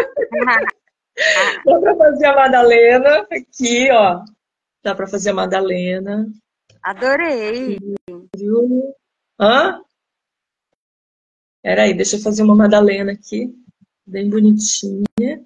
Dá para fazer a Madalena aqui, ó. Dá para fazer a Madalena. Adorei. Viu? Hã? Peraí, deixa eu fazer uma Madalena aqui, bem bonitinha.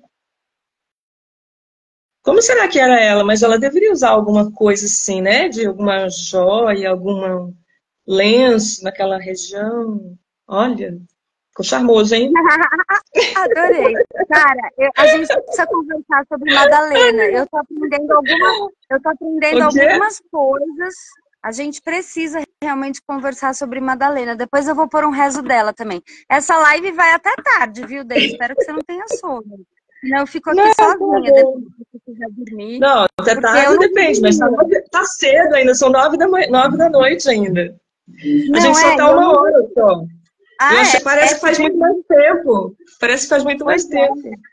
Como será que era ela? Mas ela deveria usar alguma coisa assim, né? De alguma joia, algum lenço naquela região. Olha, ficou charmoso, hein? Adorei. Cara, eu- a gente precisa conversar sobre Madalena. Eu tô aprendendo algumas, eu tô aprendendo O quê? algumas coisas. A gente precisa realmente conversar sobre Madalena. Depois eu vou pôr um rezo dela também. Essa live vai até tarde, viu, Dei? Espero que você não tenha sono. Senão eu fico aqui Não, tá sozinha bom. depois que você quiser dormir. Não, até Porque eu tarde não depende, mas tá, dormi. nove- tá cedo ainda, são nove da, manhã- nove da noite ainda. A Não gente só é? tá Eu uma não. hora só. Eu Ah, achei, é? parece É que faz super. muito mais tempo. Parece que faz muito Pois mais é. tempo.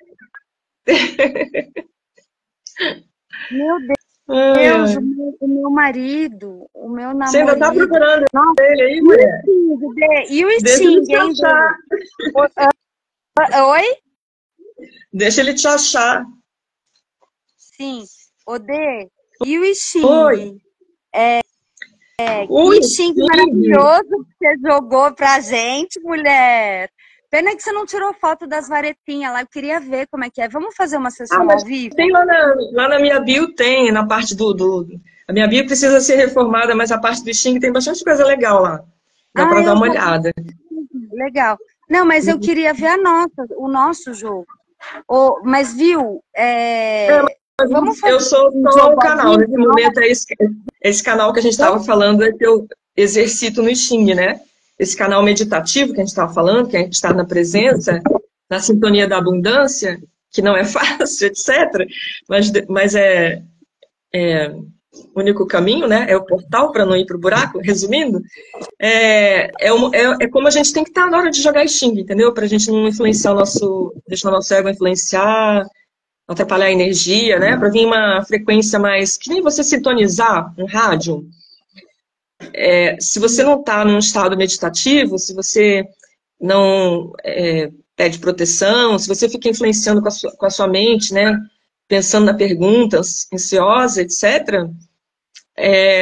Meu Ai, Deus, o ai. meu, o meu marido, o meu Você ainda tá namorado. procurando Nossa, ele aí, e o mulher? Sting, Dê? E o Deixa ele Sting, te hein, achar. Dê? Oi? Deixa ele te achar. Sim. O Dê, e o Oi. Sting? É, Ui, que Sting Sting. maravilhoso que você jogou pra gente, mulher. Pena que você não tirou foto das varetinhas lá. Eu queria ver como é que é. Vamos fazer uma Ah, sessão mas ao vivo? tem lá na, lá na minha bio, tem, na parte do, do. A minha bio precisa ser reformada, mas a parte do Sting tem bastante coisa legal lá. Dá Ah, pra dar eu uma vou. olhada. Legal. Não, mas eu queria ver a nossa, o nosso jogo. Oh, mas viu, é, vamos fazer Eu sou um só o jogo ao canal. vivo? Nesse Não? momento, é esse, esse canal que a gente estava falando é que eu exercito no Sting, né? esse canal meditativo que a gente estava falando, que é estar na presença, na sintonia da abundância, que não é fácil, etcétera, mas, mas é, é o único caminho, né? É o portal para não ir para o buraco, resumindo. É, é, um, é, é como a gente tem que estar na hora de jogar Xing, entendeu? Para a gente não influenciar o nosso, deixar o nosso ego influenciar, não atrapalhar a energia, né? Para vir uma frequência mais, que nem você sintonizar um rádio. É, se você não está num estado meditativo, se você não é, pede proteção, se você fica influenciando com a sua, com a sua mente, né? Pensando na pergunta, ansiosa, etcétera, é,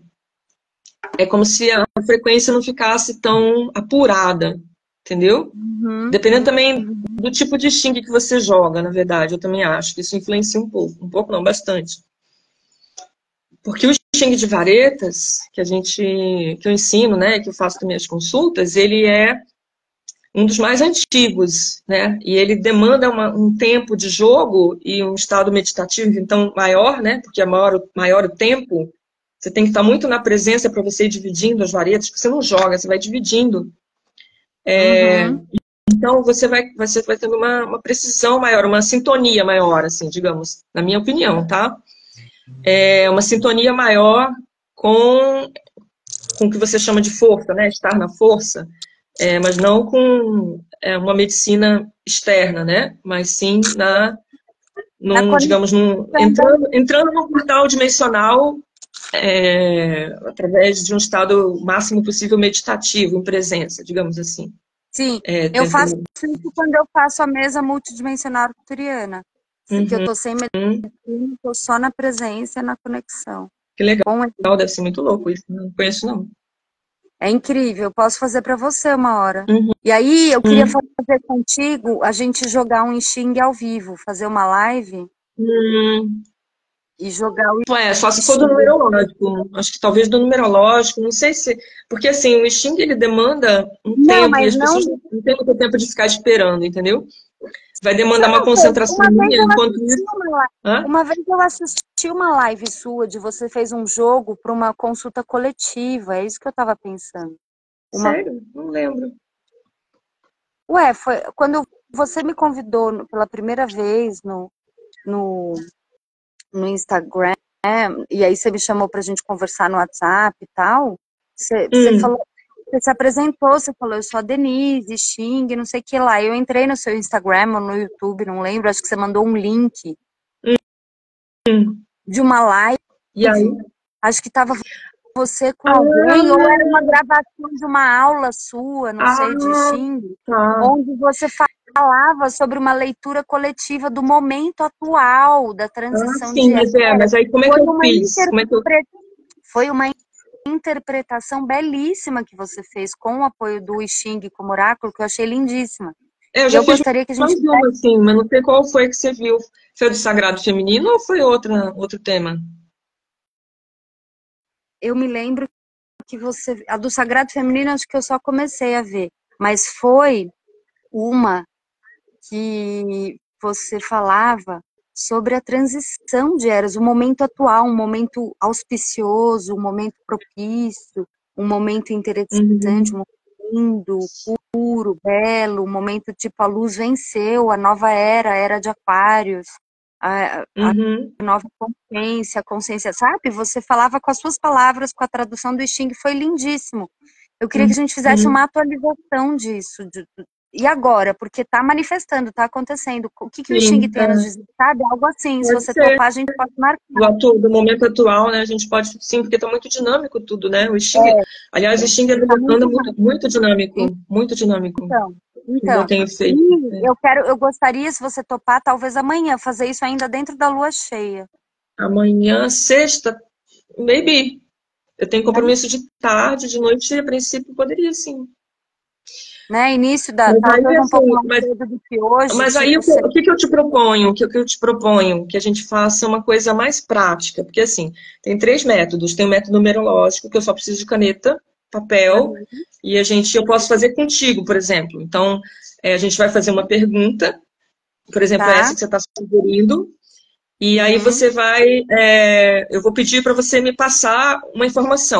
é como se a frequência não ficasse tão apurada, entendeu? Uhum. Dependendo também do tipo de Xing que você joga, na verdade, eu também acho que isso influencia um pouco, um pouco não, bastante. Porque o Xing de varetas, que a gente, que eu ensino, né, que eu faço também as consultas, ele é um dos mais antigos, né? E ele demanda uma, um tempo de jogo e um estado meditativo, então, maior, né? Porque é maior, maior o tempo, você tem que estar muito na presença para você ir dividindo as varetas, porque você não joga, você vai dividindo. É, Uhum. Então, você vai, você vai tendo uma, uma precisão maior, uma sintonia maior, assim, digamos, na minha opinião, tá? É uma sintonia maior com, com o que você chama de força, né? Estar na força. É, mas não com é, uma medicina externa, né? Mas sim na, num, digamos, num, entrando, entrando num portal dimensional é, através de um estado máximo possível meditativo, em presença, digamos assim. Sim, É, eu faço tentando... isso quando eu faço a mesa multidimensional arcturiana, Uhum. que eu tô sem medicina, tô só na presença e na conexão. Que legal, Com... deve ser muito louco isso, não conheço não. É incrível, eu posso fazer para você uma hora. Uhum. E aí, eu queria uhum. fazer contigo, a gente jogar um Xing ao vivo, fazer uma live Hum. e jogar o É, só se for do numerológico, acho que talvez do numerológico, não sei se... Porque, assim, o Xing, ele demanda um não, tempo, e mas as não... pessoas não têm muito tempo de ficar esperando, entendeu? Vai demandar Sabe uma concentração uma vez minha, eu enquanto assisti isso... uma live, Hã? uma vez eu assisti uma live sua, de você fez um jogo para uma consulta coletiva, é isso que eu estava pensando. Uma... Sério? Não lembro. Ué, foi quando você me convidou pela primeira vez no, no, no Instagram, e aí você me chamou pra gente conversar no WhatsApp e tal, você, Hum. você falou, você se apresentou, você falou, eu sou a Denise, Xing, não sei o que lá. Eu entrei no seu Instagram ou no YouTube, não lembro, acho que você mandou um link Hum. de uma live, E aí? acho que tava você com Ah, alguém, ou era uma gravação de uma aula sua, não ah, sei, de Xing, tá. onde você falava sobre uma leitura coletiva do momento atual, da Ah, transição sim, de mas é, era. mas aí como é que Foi eu uma, fiz? Como é que eu... interpre... Foi uma interpretação belíssima que você fez com o apoio do Xing como oráculo, que eu achei lindíssima. É, eu E já eu fiz gostaria que a gente... mais uma, assim, mas não sei qual foi que você viu. Foi do Sagrado Feminino ou foi outra, outro tema? Eu me lembro que você... A do Sagrado Feminino acho que eu só comecei a ver, mas foi uma que você falava sobre a transição de eras, o momento atual, um momento auspicioso, um momento propício, um momento interessante, Uhum. um momento lindo, puro, belo, um momento tipo a luz venceu, a nova era, a era de Aquários, a, a Uhum. nova consciência, a consciência, sabe? Você falava com as suas palavras, com a tradução do Xing, foi lindíssimo. Eu queria que a gente fizesse Uhum. uma atualização disso, de, e agora? Porque tá manifestando, tá acontecendo. O que, que o Xing Sim, tem a é. nos dizer? Sabe? Algo assim. Se Pode você ser. topar, a gente pode marcar. Do, atu, do momento atual, né? A gente pode, sim, porque está muito dinâmico tudo, né? O Xing, É, aliás, o Xing tá anda muito muito, rápido. muito dinâmico, muito dinâmico, Então, como eu então. tenho feito. E É. eu quero, eu gostaria, se você topar, talvez amanhã, fazer isso ainda dentro da lua cheia. Amanhã, sexta, maybe. Eu tenho Né? compromisso de tarde, de noite, a princípio poderia sim. Né? Início da, Mas aí, talvez um pouco assim, mais mas, cedo do que hoje, mas aí tipo o que, seis. o que que eu te proponho? O que, o que eu te proponho? Que a gente faça uma coisa mais prática, porque assim, tem três métodos. Tem o método numerológico, que eu só preciso de caneta, papel, Uhum. e a gente, eu posso fazer contigo, por exemplo. Então, é, a gente vai fazer uma pergunta, por exemplo, Tá? essa que você está sugerindo, e aí Uhum. você vai, é, eu vou pedir para você me passar uma informação.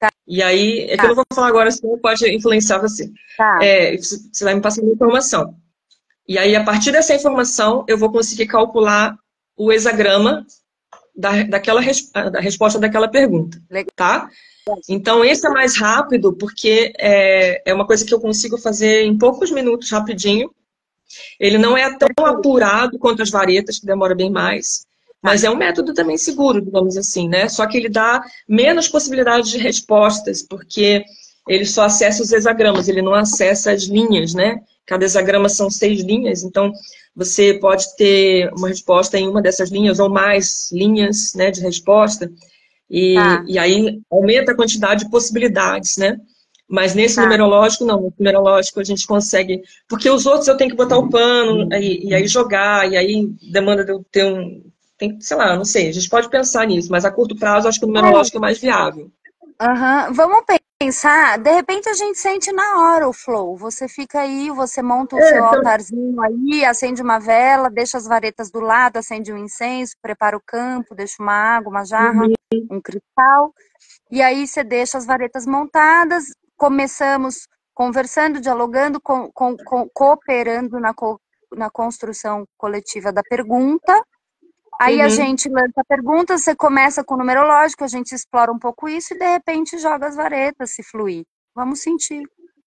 E aí, é que eu não vou falar agora, senão pode influenciar você. Tá. É, você vai me passando informação. E aí, a partir dessa informação, eu vou conseguir calcular o hexagrama da, daquela, da resposta daquela pergunta, tá? Então, esse é mais rápido, porque é, é uma coisa que eu consigo fazer em poucos minutos, rapidinho. Ele não é tão apurado quanto as varetas, que demora bem mais. Mas é um método também seguro, digamos assim, né? Só que ele dá menos possibilidades de respostas, porque ele só acessa os hexagramas, ele não acessa as linhas, né? Cada hexagrama são seis linhas, então você pode ter uma resposta em uma dessas linhas ou mais linhas, né, de resposta. E, Tá. e aí aumenta a quantidade de possibilidades, né? Mas nesse Tá. numerológico, não. No numerológico a gente consegue... Porque os outros eu tenho que botar o pano e, e aí jogar, e aí demanda de eu ter um... Tem, sei lá, não sei, a gente pode pensar nisso, mas a curto prazo eu acho que o numerológico é mais viável. Uhum. Vamos pensar, de repente a gente sente na hora o flow. Você fica aí, você monta o É, seu então... altarzinho aí, acende uma vela, deixa as varetas do lado, acende um incenso, prepara o campo, deixa uma água, uma jarra, Uhum. um cristal. E aí você deixa as varetas montadas, começamos conversando, dialogando, com, com, com, cooperando na, co, na construção coletiva da pergunta. Aí Uhum. a gente lança a pergunta, você começa com o numerológico, a gente explora um pouco isso e de repente joga as varetas, se fluir. Vamos sentir.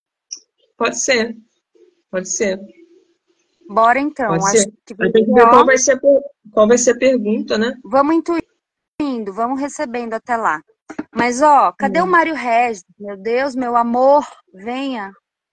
Pode ser, pode ser. Bora então. Pode Acho ser. que Aí tem que ver qual vai ser, qual vai ser a pergunta, né? Vamos intuindo, vamos recebendo até lá. Mas, ó, cadê Uhum. o Mário Regis? Meu Deus, meu amor, venha.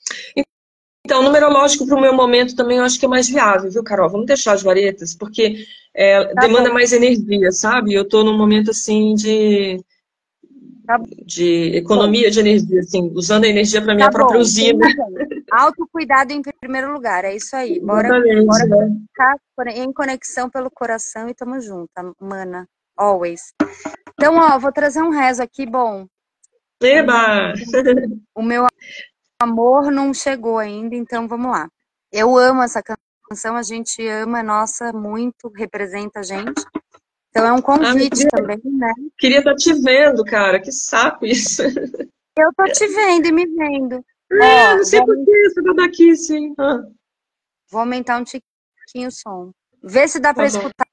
Então, o numerológico para o meu momento também eu acho que é mais viável, viu, Carol? Vamos deixar as varetas, porque é, Tá demanda bom. mais energia, sabe? Eu estou num momento assim de, Tá de economia de energia, assim, usando a energia para minha Tá própria bom, usina. autocuidado em primeiro lugar, é isso aí. Bora, Exatamente, bora né? ficar em conexão pelo coração e tamo junto, mana. Always. Então, ó, vou trazer um rezo aqui, bom. Eba! O meu amor não chegou ainda, então vamos lá. Eu amo essa canção, a gente ama, nossa, muito, representa a gente. Então é um convite queria, também, né? Queria estar te vendo, cara. Que saco isso. Eu tô te vendo e me vendo. É, Ó, não sei vou, por que você tá daqui, sim. Ah, vou aumentar um tiquinho o som. Vê se dá tá para bom. escutar.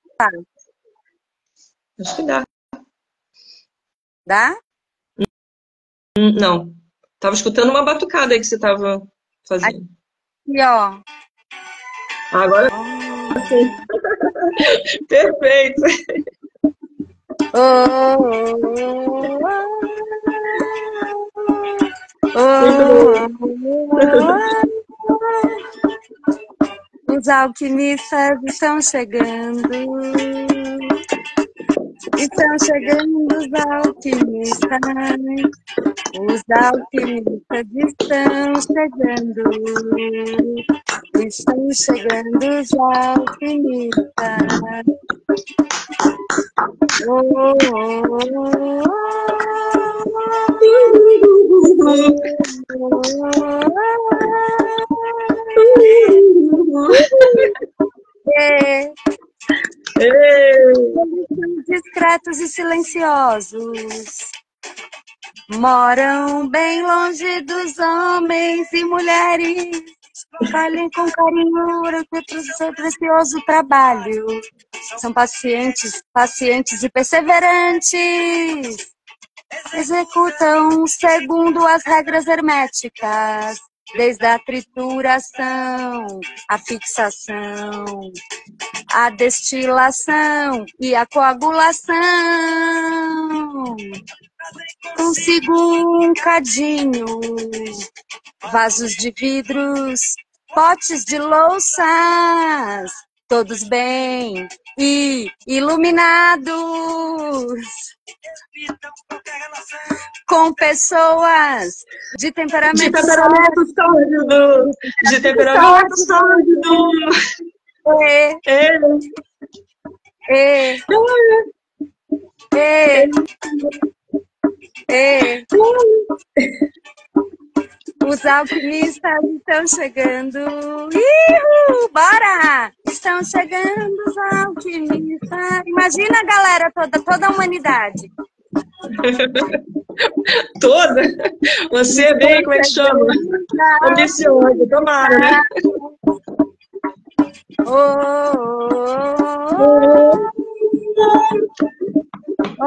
Acho que dá. Dá? Hum, Não. Tava escutando uma batucada aí que você tava fazendo. Aqui, ó. Ah, agora sim. Perfeito. Oh, Muito oh, bom. oh, os alquimistas estão chegando. Estão chegando os alquimistas. Os alquimistas estão chegando. Estão chegando os alquimistas. Oh, oh, é. Discretos e silenciosos, moram bem longe dos homens e mulheres. Falem com carinho o seu precioso trabalho. São pacientes, pacientes e perseverantes. Executam segundo as regras herméticas, desde a trituração, a fixação, a destilação e a coagulação. Consigo um cadinho, vasos de vidros, potes de louças, todos bem e iluminados, com pessoas de temperamento, de temperamento sólido, de temperamento sólido. É. É. É. É. É. Os alquimistas estão chegando. Ihu, bora! Estão chegando os alquimistas. Imagina a galera toda, toda a humanidade. Toda? Você é bem, como é que chama? Ambiciosa, tomara, né? Oh, oh,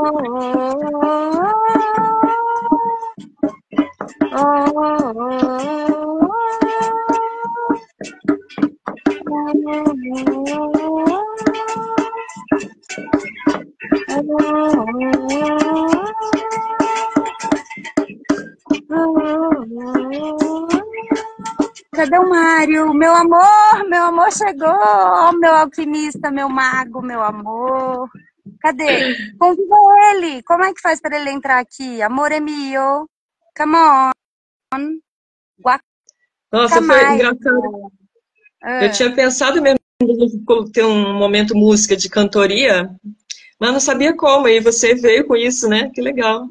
cadê o Mário? Meu amor, meu amor chegou! Oh, meu alquimista, meu mago, meu amor. Cadê? Convida ele. Como é que faz para ele entrar aqui? Amore mio. Come on. Nossa, foi engraçado. Eu tinha pensado mesmo em ter um momento música de cantoria, mas não sabia como, e você veio com isso, né? Que legal.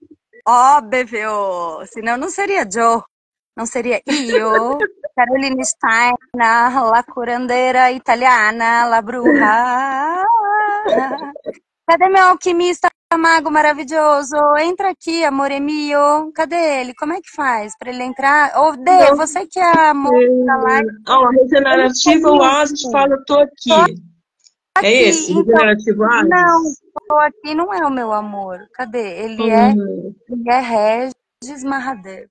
Óbvio! Senão não seria Joe. Não seria io, Caroline Stein, la curandeira italiana, la bruja. Cadê meu alquimista mago maravilhoso? Entra aqui, amore mio. Cadê ele? Como é que faz para ele entrar? Ô, Dê, você que é a moça da live. Ó, a Regenerativa Oasis fala, eu tô aqui. Aqui, É esse, então, Regenerativo Oasis? não, tô aqui não é o meu amor. Cadê? Ele é, Uhum. ele é Regis Mahadev.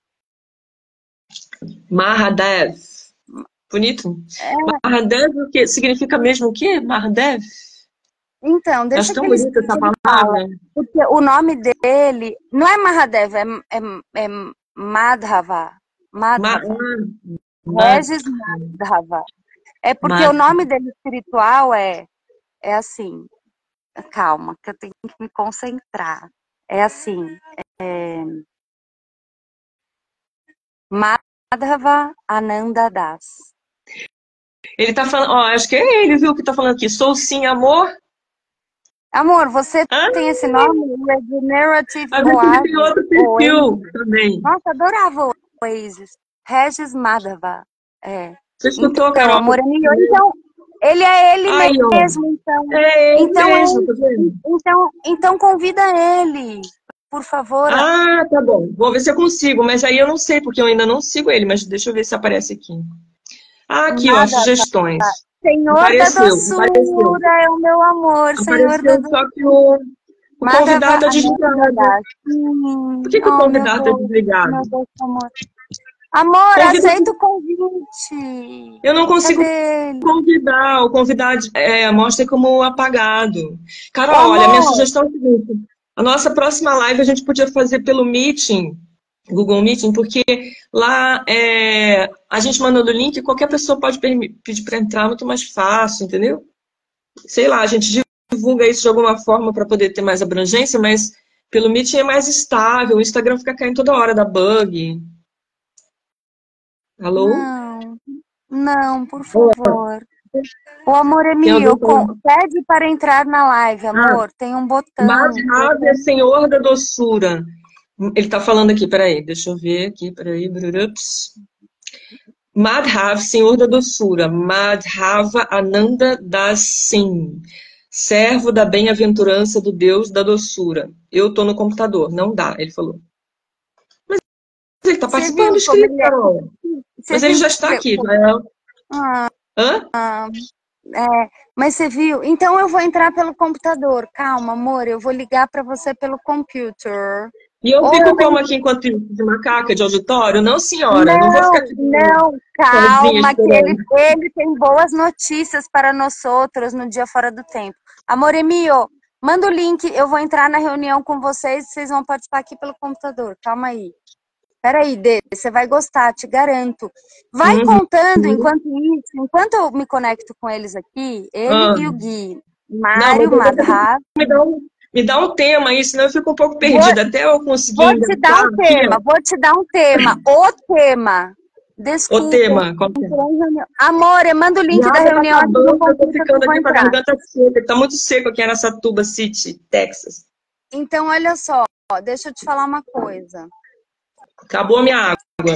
Mahadev. Bonito. É, Mahadev, o que significa mesmo o quê? Mahadev? então, deixa Acho que tão ele, bonita essa que ele fala. palavra. Porque o nome dele não é Mahadev, é, é, é Madhava. Ma Madhava. Mad Regis Madhava. É porque o Mad nome dele espiritual é, é assim. Calma, que eu tenho que me concentrar. É assim. É, Madhava Ananda Das. Ele tá falando, ó, acho que é ele, viu, que tá falando aqui. Sou sim, amor. Amor, você Ah, tem esse nome? Regenerative a gente tem Oasis. outro Oasis. perfil também. Nossa, adorava o Oasis. Regis Madhava. É. Você escutou, Então, Carol? amor é meu. Então, ele é ele Aí, ó. mesmo, então. É ele Então, é, mesmo, tá vendo? então, então convida ele, por favor. Ah, tá bom. Vou ver se eu consigo, mas aí eu não sei, porque eu ainda não sigo ele, mas deixa eu ver se aparece aqui. Ah, aqui, ó, Madhava. sugestões. Senhor da Apareceu, apareceu. doçura é o meu amor, Senhor da Apareceu, doçura. só que o, o Madhava convidado é Ananda desligado. Das. Por Hum, que, que o oh, meu convidado é Deus, meu desligado? Deus, amor. Amor, Convida. aceita o convite. Eu não consigo Cadê ele? convidar. O convidado é, mostra como apagado. Ô, Carol, olha, minha amor, sugestão é a seguinte: a nossa próxima live a gente podia fazer pelo Meeting, Google Meeting, porque lá é, a gente mandando o link, qualquer pessoa pode pedir para entrar muito mais fácil, entendeu? Sei lá, a gente divulga isso de alguma forma para poder ter mais abrangência, mas pelo Meeting é mais estável, o Instagram fica caindo toda hora da bug. Alô? não, não, por favor. O amor é Tem alguém meu. Com... falando? Pede para entrar na live, Ah, amor. Tem um botão. Madhav é botão. senhor da doçura. Ele está falando aqui, peraí, deixa eu ver aqui, peraí. Brurups. Madhav, senhor da doçura. Madhava Ananda Dasim, servo da bem-aventurança do Deus da doçura. Eu tô no computador, não dá, ele falou. Mas ele está Você participando, viu como escrito, ele é? Carol. Você Mas ele viu? já está aqui, já é... Ah, Hã? é, mas você viu? Então eu vou entrar pelo computador. Calma, amor. Eu vou ligar para você pelo computer. E eu Ou eu fico tenho como aqui enquanto isso, de macaca, de auditório? Não, senhora, não vou ficar Não, aqui não, sozinha calma, que ele, esperando. ele tem boas notícias para nós outros no dia fora do tempo. Amor Emio, manda o link, eu vou entrar na reunião com vocês, vocês vão participar aqui pelo computador. Calma aí. Peraí, Dê, você vai gostar, te garanto. Vai Uhum. contando enquanto isso, enquanto eu me conecto com eles aqui, ele Ah. e o Gui, Não, mas Mário, aí você tem que Madhav. me dar um, me dá um tema aí, senão eu fico um pouco Vou, perdida. Até eu conseguir vou te dar engatar um aqui, tema, ó, vou te dar um tema, o tema. o Desculpa, tema. Qual que é? amor, manda o link Minha da água tá reunião aqui no acabando, eu tô computer que eu ficando vou aqui com a entrar. garganta seca. Tá muito seco aqui nessa Tuba City, Texas. Então, olha só, deixa eu te falar uma coisa. Acabou a minha água.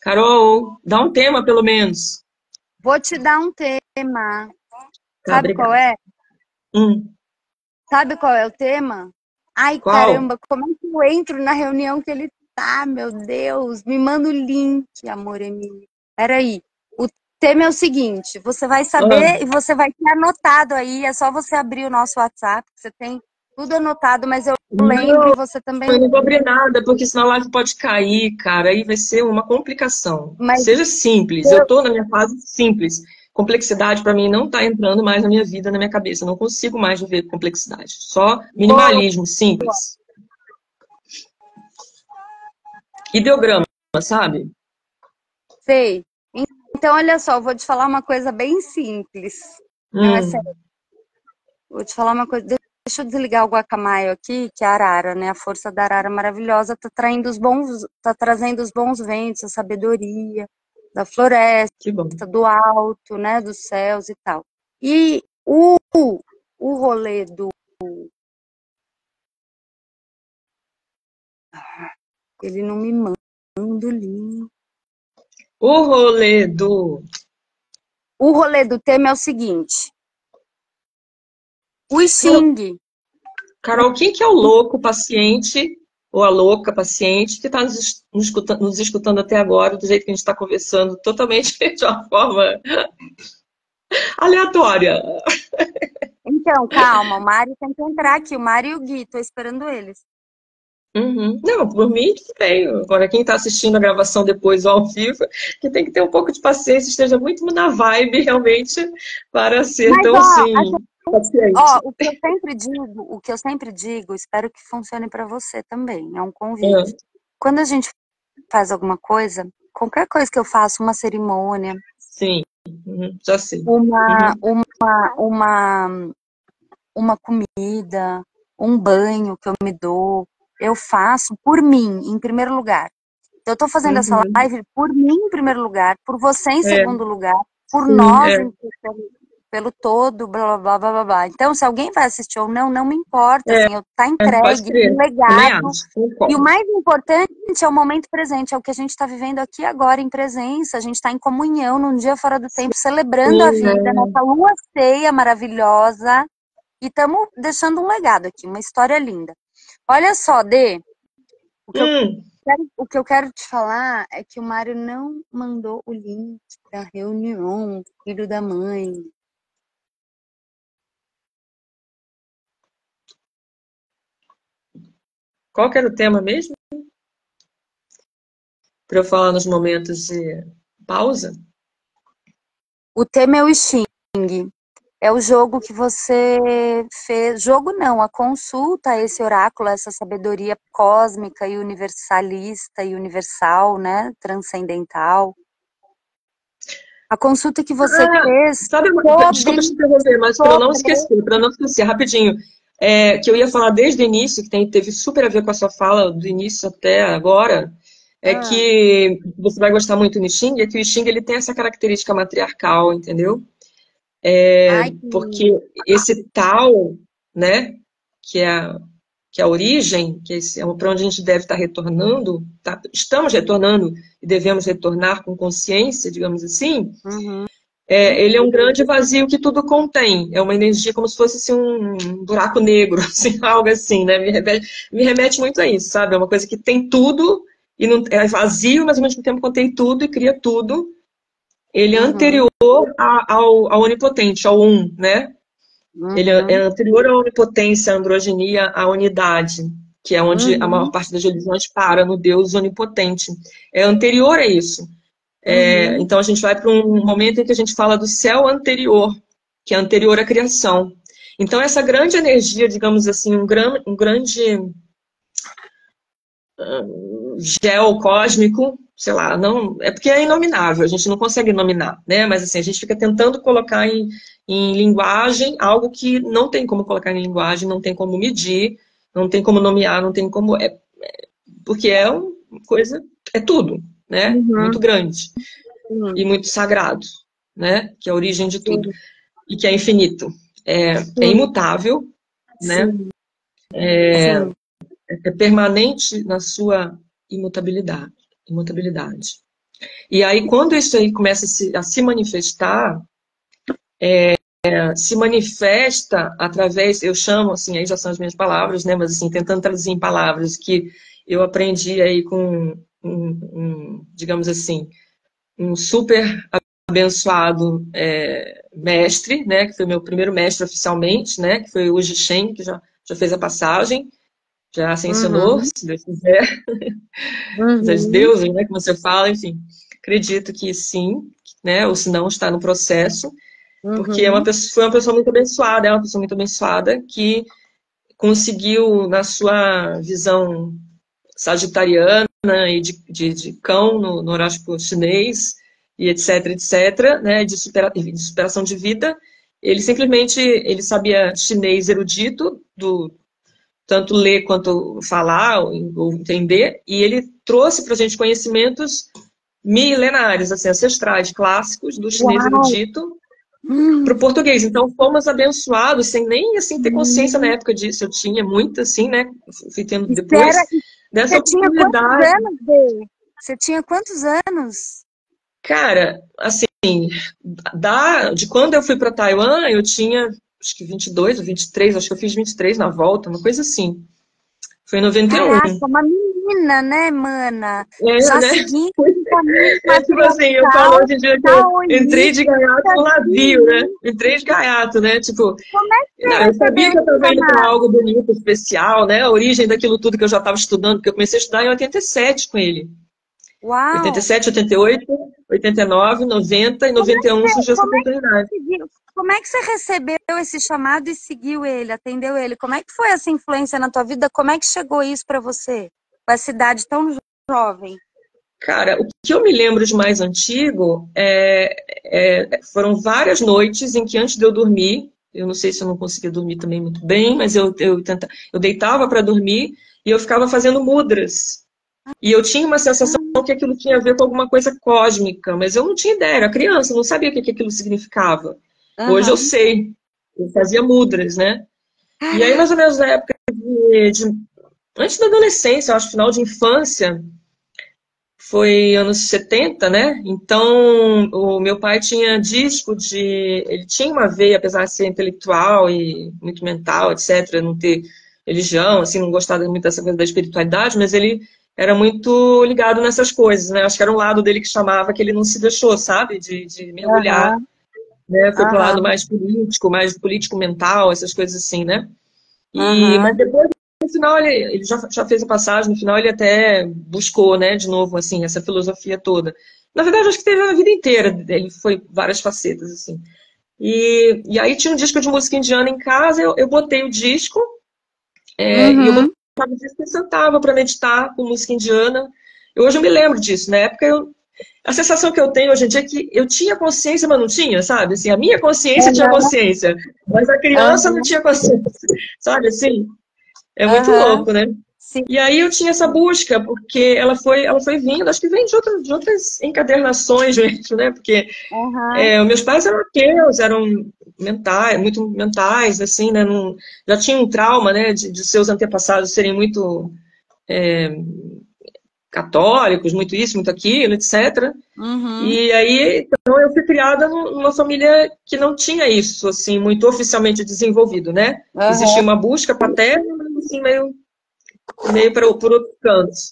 Carol, dá um tema pelo menos. Vou te dar um tema. Tá, Sabe qual obrigada. é? Hum, Sabe qual é o tema? Ai, qual? caramba, como é que eu entro na reunião que ele tá, meu Deus? Me manda o link, amor Emílio. Peraí. O tema é o seguinte, você vai Ah, saber e você vai ter anotado aí, é só você abrir o nosso WhatsApp, você tem tudo anotado, mas eu lembro não, e você também eu não vou lembra. abrir nada, porque senão a live pode cair, cara. Aí vai ser uma complicação. Mas Seja simples. Eu eu, tô na minha fase simples. Complexidade para mim não tá entrando mais na minha vida, na minha cabeça. Eu não consigo mais viver complexidade. Só boa, minimalismo, simples. Ideograma, sabe? sei. Então, olha só, eu vou te falar uma coisa bem simples. Não, é sério. Hum, Vou te falar uma coisa. Deixa eu desligar o guacamaio aqui, que é a arara, né? A força da arara maravilhosa tá traindo os bons, tá trazendo os bons ventos, a sabedoria da floresta, que bom. do alto, né? Dos céus e tal. E o, o rolê do. Ele não me manda o link. O rolê do. O rolê do tema é o seguinte: o Carol, Xing. Carol, quem que é o louco paciente ou a louca paciente que está nos, es- nos escuta- nos escutando até agora, do jeito que a gente está conversando, totalmente de uma forma aleatória? Então, calma, o Mário tem que entrar aqui, o Mário e o Gui, tô esperando eles. Uhum. Não, por mim, tudo bem. Agora, quem está assistindo a gravação depois ou ao vivo, que tem que ter um pouco de paciência, esteja muito na vibe, realmente, para ser Mas, tão, ó, assim, Ó, paciente. o que eu sempre digo, o que eu sempre digo, espero que funcione para você também, é um Ah, convite. Quando a gente faz alguma coisa, qualquer coisa que eu faça, uma cerimônia, sim, uhum, já sei. uma, Uhum. uma, uma, uma comida, um banho que eu me dou, eu faço por mim, em primeiro lugar. Eu tô fazendo essa Uhum. live por mim em primeiro lugar, por você em É, segundo lugar, por sim, nós é. em terceiro, pelo todo, blá, blá, blá, blá, blá. Então, se alguém vai assistir ou não, não me importa, É, assim, eu tá pode entregue, um crer. Também legado. acho, E o concordo. mais importante é o momento presente, é o que a gente está vivendo aqui agora, em presença. A gente está em comunhão, num dia fora do tempo, celebrando a Sim, vida, é. nessa lua cheia maravilhosa. E estamos deixando um legado aqui, uma história linda. Olha só, Dê, o que eu Hum, quero- o que eu quero te falar é que o Mário não mandou o link da reunião, filho da mãe. qual que era o tema mesmo? Para eu falar nos momentos de pausa? O tema é o Xing. É o jogo que você fez. Jogo não, a consulta, esse oráculo, essa sabedoria cósmica e universalista e universal, né? Transcendental. A consulta que você Ah, fez sabe, uma- sobre, desculpa te interromper, mas para eu não sobre. esquecer, para não esquecer, rapidinho, é, que eu ia falar desde o início, que tem, teve super a ver com a sua fala, do início até agora, é Ah, que você vai gostar muito do Xing, é que o Xing ele tem essa característica matriarcal, entendeu? ai, que Porque lindo. esse tal, né, que é a, que é a origem, que é para onde a gente deve estar retornando, tá? Estamos retornando e devemos retornar com consciência, digamos assim, Uhum. é, ele é um grande vazio que tudo contém. É uma energia como se fosse assim, um buraco negro, assim, algo assim, né? Me remete, me remete muito a isso, sabe? É uma coisa que tem tudo e não, é vazio, mas ao mesmo tempo contém tudo e cria tudo. Ele é Uhum. anterior a- ao, ao onipotente, ao um, né? Ele é é Uhum. anterior à onipotência, à androginia, à unidade, que é onde a maior Uhum. parte das religiões para, no Deus onipotente. É anterior a isso. É, Uhum. então a gente vai para um momento em que a gente fala do céu anterior, que é anterior à criação. Então essa grande energia, digamos assim, um, gran, um grande gel cósmico, sei lá, não, é porque é inominável, a gente não consegue nominar, né? Mas assim, a gente fica tentando colocar em, em linguagem algo que não tem como colocar em linguagem, não tem como medir, não tem como nomear, não tem como. É, porque é uma coisa, é tudo, né? Uhum. Muito grande Sim. e muito sagrado, né? Que é a origem de tudo Sim. e que é infinito. É, é Sim. imutável, né? Sim. Sim. É permanente na sua imutabilidade. imutabilidade. E aí, quando isso aí começa a se, a se manifestar, é, se manifesta através, eu chamo, assim, aí já são as minhas palavras, né, mas assim, tentando traduzir em palavras que eu aprendi aí com, um, um, digamos assim, um super abençoado é, mestre, né, que foi meu primeiro mestre oficialmente, né, que foi o Uji Shen, que já, já fez a passagem, já ascensionou, Uhum. se Deus quiser, das Uhum. deuses, né, como você fala, enfim, acredito que sim, né, ou se não está no processo, porque é uma Uhum. pessoa, foi uma pessoa muito abençoada, é uma pessoa muito abençoada que conseguiu, na sua visão sagitariana e de, de, de cão no, no horóscopo chinês, e etc, etc, né, de, supera, de superação de vida, ele simplesmente, ele sabia chinês erudito, do, tanto ler quanto falar ou, ou entender, e ele trouxe para a gente conhecimentos milenares, assim, ancestrais, clássicos, do chinês Uau! erudito, para o Hum. português. Então, fomos abençoados, sem nem assim ter consciência na Hum. época disso. Eu tinha muito, assim, né? Fui tendo Isso era... depois dessa Você tinha quantos oportunidade. anos, Bê? Você tinha quantos anos? Cara, assim, da, de quando eu fui para Taiwan, eu tinha acho que vinte e dois ou vinte e três, acho que eu fiz vinte e três na volta, uma coisa assim. Foi em noventa e um. Caraca, uma menina, né, mana? É, Já né? seguindo o caminho É tipo assim, eu falo matriarcal, hoje em dia que eu entrei de gaiato taoísta, no navio, né? sim. Entrei de gaiato, né? Tipo, Como é que não, você eu sabia recebeu que eu esse estava indo para chamado? algo bonito, especial, né? A origem daquilo tudo que eu já estava estudando, porque eu comecei a estudar em oitenta e sete com ele. oitenta e Uau! sete, oitenta e oito, oitenta e nove, noventa e Como é noventa e que um você, surgiu essa como é que oportunidade. você seguiu? Como é que você recebeu esse chamado e seguiu ele, atendeu ele? Como é que foi essa influência na tua vida? Como é que chegou isso para você? Com essa idade tão jo- jovem? Cara, o que eu me lembro de mais antigo é, é, foram várias noites em que antes de eu dormir, eu não sei se eu não conseguia dormir também muito bem, mas eu, eu, tenta, eu deitava para dormir e eu ficava fazendo mudras. E eu tinha uma sensação que aquilo tinha a ver com alguma coisa cósmica, mas eu não tinha ideia, era criança, eu não sabia o que que aquilo significava. Hoje eu Aham. sei, eu fazia mudras, né? E aí, mais ou Caraca. menos na época de, de antes da adolescência, eu acho, final de infância, foi anos setenta, né? Então, o meu pai tinha disco de... Ele tinha uma veia, apesar de ser intelectual e muito mental, etcétera, não ter religião, assim, não gostava muito dessa coisa da espiritualidade, mas ele era muito ligado nessas coisas, né? Acho que era um lado dele que chamava que ele não se deixou, sabe? De, de mergulhar, Aham. né? Foi pro lado Aham. mais político, mais político-mental, essas coisas assim, né? E, mas Aham. depois, no final, ele, ele já, já fez a passagem, no final ele até buscou, né, de novo, assim, essa filosofia toda. Na verdade, acho que teve a vida inteira, ele foi várias facetas, assim. E, e aí tinha um disco de música indiana em casa, eu, eu botei o disco, é, e eu Uhum. botava o disco e sentava para meditar com música indiana. Eu, hoje eu me lembro disso, na época eu, a sensação que eu tenho hoje em dia é que eu tinha consciência, mas não tinha, sabe? Assim, a minha consciência tinha Aham. consciência, mas a criança não Aham. tinha consciência, sabe? Assim, é muito Aham. louco, né? Sim. E aí eu tinha essa busca, porque ela foi, ela foi vindo, acho que vem de outras, de outras encadernações mesmo, né? Porque Aham. é, os meus pais eram ateus, eram mentais, muito mentais, assim, né? Não, já tinham um trauma, né? De, de seus antepassados serem muito é, católicos, muito isso, muito aquilo, etcétera. Uhum. E aí, então, eu fui criada numa família que não tinha isso, assim, muito oficialmente desenvolvido, né? Existia Aham. uma busca paterna, mas assim, meio, meio para, por outros cantos.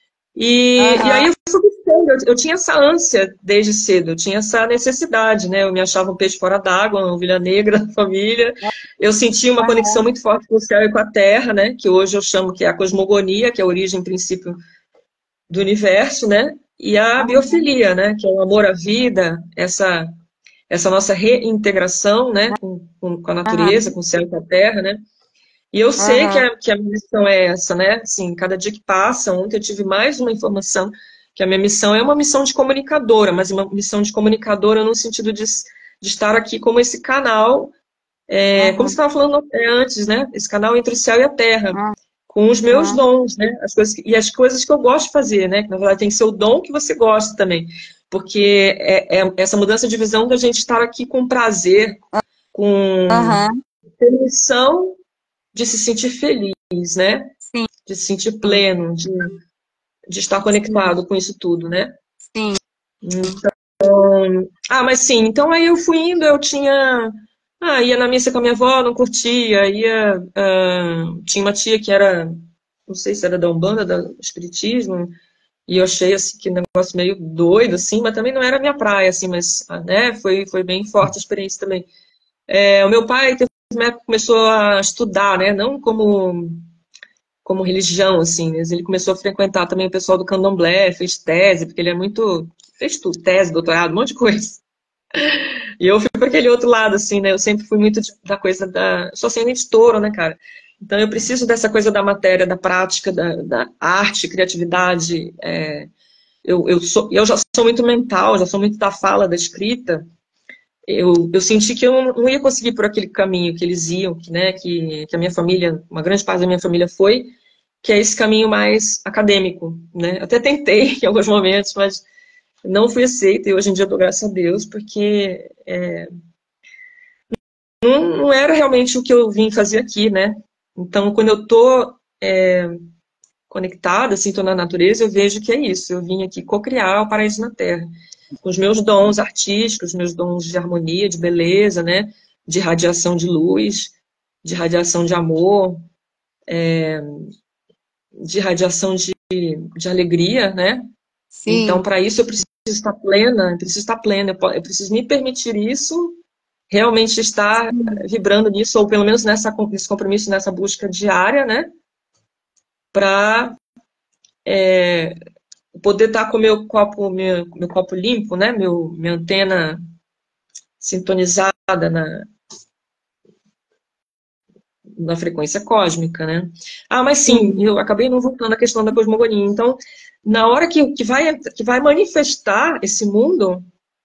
E, e aí Aham. eu fui buscando, eu, eu tinha essa ânsia desde cedo, eu tinha essa necessidade, né? Eu me achava um peixe fora d'água, uma ovelha negra da família. Eu sentia uma conexão muito forte com o céu e com a terra, né? Que hoje eu chamo que é a cosmogonia, que é a origem, princípio do universo, né? E a Aham. biofilia, né? Que é o amor à vida, essa, essa nossa reintegração, né? Com, com, com a natureza, Aham. com o céu e com a terra, né? E eu sei que Aham. a, que a minha missão é essa, né? Assim, cada dia que passa, ontem eu tive mais uma informação que a minha missão é uma missão de comunicadora, mas uma missão de comunicadora no sentido de, de estar aqui como esse canal, é, como você Aham. estava falando é, antes, né? Esse canal entre o céu e a terra, com os meus Aham. dons, né? As coisas, que- e as coisas que eu gosto de fazer, né? Que na verdade tem que ser o dom que você gosta também. Porque é, é essa mudança de visão da gente estar aqui com prazer, com Aham. permissão de se sentir feliz, né? Sim. De se sentir pleno, de, de estar Sim. conectado com isso tudo, né? Sim. Então, ah, mas sim, então aí eu fui indo, eu tinha, ah, ia na missa com a minha avó, não curtia, ia, ah, tinha uma tia que era, não sei se era da Umbanda, do Espiritismo, e eu achei, assim, que negócio meio doido, assim, mas também não era a minha praia, assim, mas, ah, né, foi, foi bem forte a experiência também. É, o meu pai teve uma época que começou a estudar, né, não como, como religião, assim, mas ele começou a frequentar também o pessoal do candomblé, fez tese, porque ele é muito, fez tudo, tese, doutorado, um monte de coisa. E eu fui para aquele outro lado, assim, né? Eu sempre fui muito de- da coisa da. Sou ascendente de touro, né, cara? Então eu preciso dessa coisa da matéria, da prática, da, da arte, criatividade. é, Eu, eu, sou, eu já sou muito mental, já sou muito da fala, da escrita. Eu, eu senti que eu não não ia conseguir por aquele caminho que eles iam, que, né, que, que a minha família, uma grande parte da minha família foi, que é esse caminho mais acadêmico, né? Até tentei em alguns momentos, mas não fui aceita, e hoje em dia eu dou graças a Deus, porque não, não era realmente o que eu vim fazer aqui, né? Então, quando eu tô é, conectada, assim, tô na natureza, eu vejo que é isso. Eu vim aqui co-criar o paraíso na Terra. Com os meus dons artísticos, os meus dons de harmonia, de beleza, né? De radiação de luz, de radiação de amor, de radiação de, de alegria, né? Então, Sim. para isso, eu preciso estar plena, eu preciso estar plena, eu po- eu preciso me permitir isso, realmente estar vibrando nisso, ou pelo menos nessa, nesse compromisso, nessa busca diária, né? Para poder estar com o meu copo, meu, meu copo limpo, né? Meu, minha antena sintonizada na, na frequência cósmica, né? Ah, mas sim, Sim. eu acabei não voltando à questão da cosmogonia. Então, na hora que, que, vai, que vai manifestar esse mundo,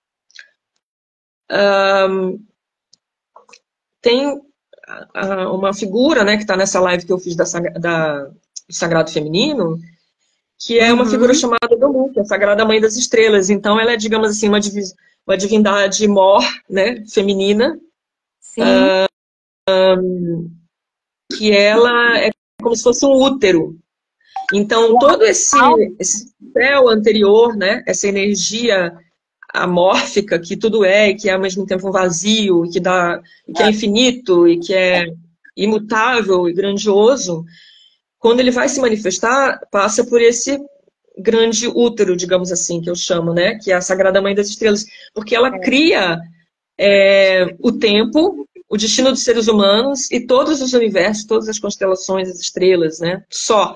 tem ah, uma figura, né, que está nessa live que eu fiz da, da, do Sagrado Feminino, que é uma figura Uhum. chamada Domu, que é a Sagrada Mãe das Estrelas. Então, ela é, digamos assim, uma, uma divindade mor, né, feminina, Sim. que ela é como se fosse um útero. Então, todo esse, Uau. esse céu anterior, né, essa energia amórfica que tudo é, e que é ao mesmo tempo um vazio, e que, dá, e que é infinito, e que é imutável e grandioso, quando ele vai se manifestar, passa por esse grande útero, digamos assim, que eu chamo, né, que é a Sagrada Mãe das Estrelas, porque ela cria é, o tempo, o destino dos seres humanos e todos os universos, todas as constelações, as estrelas, né? Só,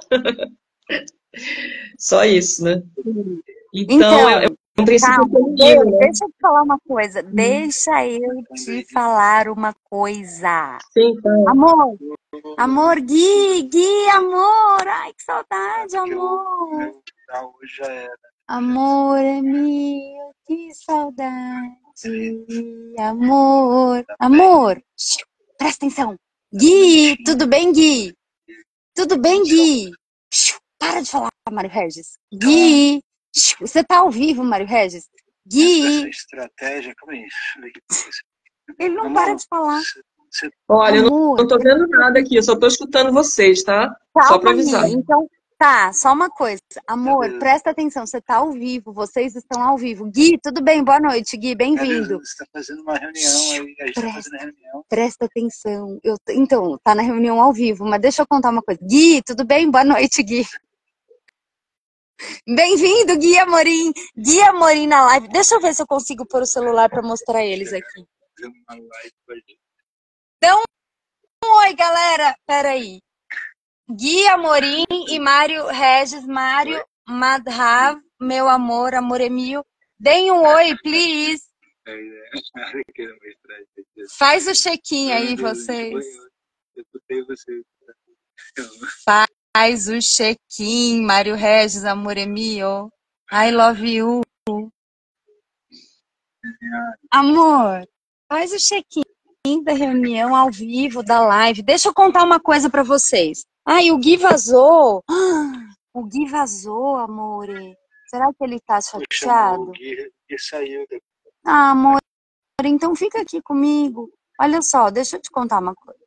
só isso, né? Então, é, é Então, um princípio calma, feminino, de- né? deixa eu te falar uma coisa. Deixa eu te falar uma coisa. Sim, tá. Amor, amor, Gui, Gui, amor. Ai, que saudade, amor. Amor é meu, que saudade. Amor, amor. Shhh, presta atenção. Gui, tudo bem, Gui? Tudo bem, Gui? Shhh, para de falar, Mário Regis. Gui, shhh, você tá ao vivo, Mário Regis. Gui, ele não para de falar. Olha, eu não, Amor, não tô vendo nada aqui, eu só tô escutando vocês, tá? Só para calma avisar. aí. Então, tá, só uma coisa. Amor, presta atenção, você tá ao vivo, vocês estão ao vivo. Gui, tudo bem? Boa noite, Gui, bem-vindo. Você está fazendo uma reunião aí, a gente está fazendo reunião. Presta atenção. Eu, então, tá na reunião ao vivo, mas deixa eu contar uma coisa. Gui, tudo bem? Boa noite, Gui. Bem-vindo, Gui Amorim. Gui Amorim na live. Deixa eu ver se eu consigo pôr o celular para mostrar eles aqui. Então, oi, galera. Peraí. Gui Amorim e Mário Regis. Mário Madhav, meu amor, amor Emil. Deem um oi, please. Faz o check-in aí, vocês. Faz o check-in, Mário Regis, amor Emil. I love you. Amor, faz o check-in da reunião ao vivo, da live. Deixa eu contar uma coisa pra vocês. Ai, o Gui vazou. Ah, o Gui vazou, amore. Será que ele tá chateado? O Gui, Gui saiu. Ah, amor, então fica aqui comigo. Olha só, deixa eu te contar uma coisa.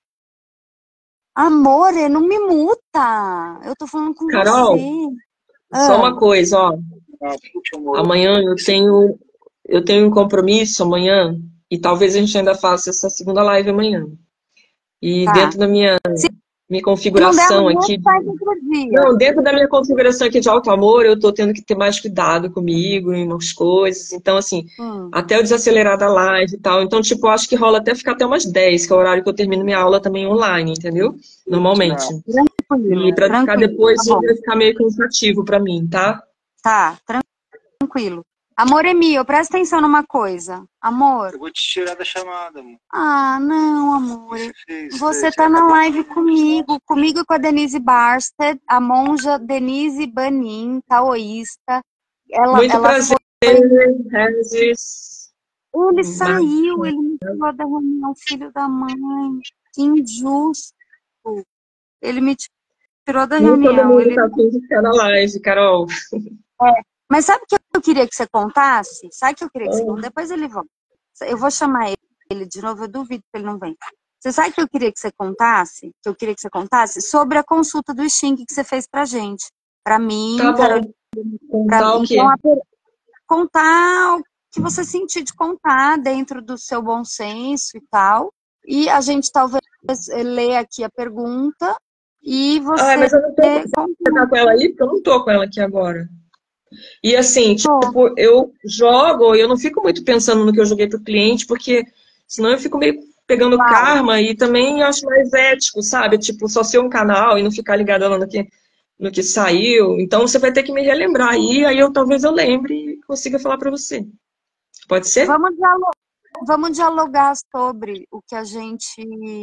Amore, não me muta. Eu tô falando com Carol, você. Só Ah, uma coisa, ó. Ah, puxa, amor. Amanhã eu tenho, eu tenho um compromisso amanhã e talvez a gente ainda faça essa segunda live amanhã. E tá. dentro da minha, Se minha não der configuração amanhã, aqui, faz outro dia. não, dentro da minha configuração aqui de alto amor, eu tô tendo que ter mais cuidado comigo em umas coisas. Então, assim, Hum, até eu desacelerar da live e tal. Então, tipo, eu acho que rola até ficar até umas dez, que é o horário que eu termino minha aula também online, entendeu? Normalmente. tranquilo, E para ficar tranquilo. Tá depois bom. vai ficar meio cansativo para mim, tá? Tá, tranquilo. Amor Emil, presta atenção numa coisa. Amor. Eu vou te tirar da chamada, amor. Ah, não, amor. Você fez, Você você tá na acabou live com- comigo, comigo e com a Denise Barsted, a monja Denise Banin, taoísta. Ela, Muito ela prazer, foi. Regis. Ele Mas saiu, ele me tirou da reunião, filho da mãe. Que injusto. Ele me tirou da nem todo reunião. mundo Ele tá afim de ficar na live, Carol. É. Mas sabe o que eu queria que você contasse? Sabe o que eu queria que você contasse? Depois ele volta. Eu vou chamar ele, ele de novo, eu duvido que ele não vem. Você sabe o que eu queria que você contasse? Que eu queria que você contasse? Sobre a consulta do Xing que você fez pra gente. Pra mim, Tá Carolina. bom. Pra, Contar o quê? então, a, contar o que você sentir de contar dentro do seu bom senso e tal. E a gente talvez lê aqui a pergunta e Ah, você mas eu não tô. Você conta. tá com ela aí? Porque eu não tô com ela aqui agora. E assim, Tô. tipo, eu jogo, eu não fico muito pensando no que eu joguei pro cliente, porque senão eu fico meio pegando Claro. karma e também eu acho mais ético, sabe? Tipo, só ser um canal e não ficar ligada no que, no que saiu. Então você vai ter que me relembrar aí, aí eu talvez eu lembre e consiga falar pra você. Pode ser? Vamos dialogar, vamos dialogar sobre o que a gente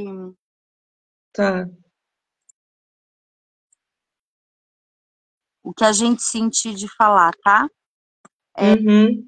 Tá. o que a gente sentir de falar, tá? Uhum.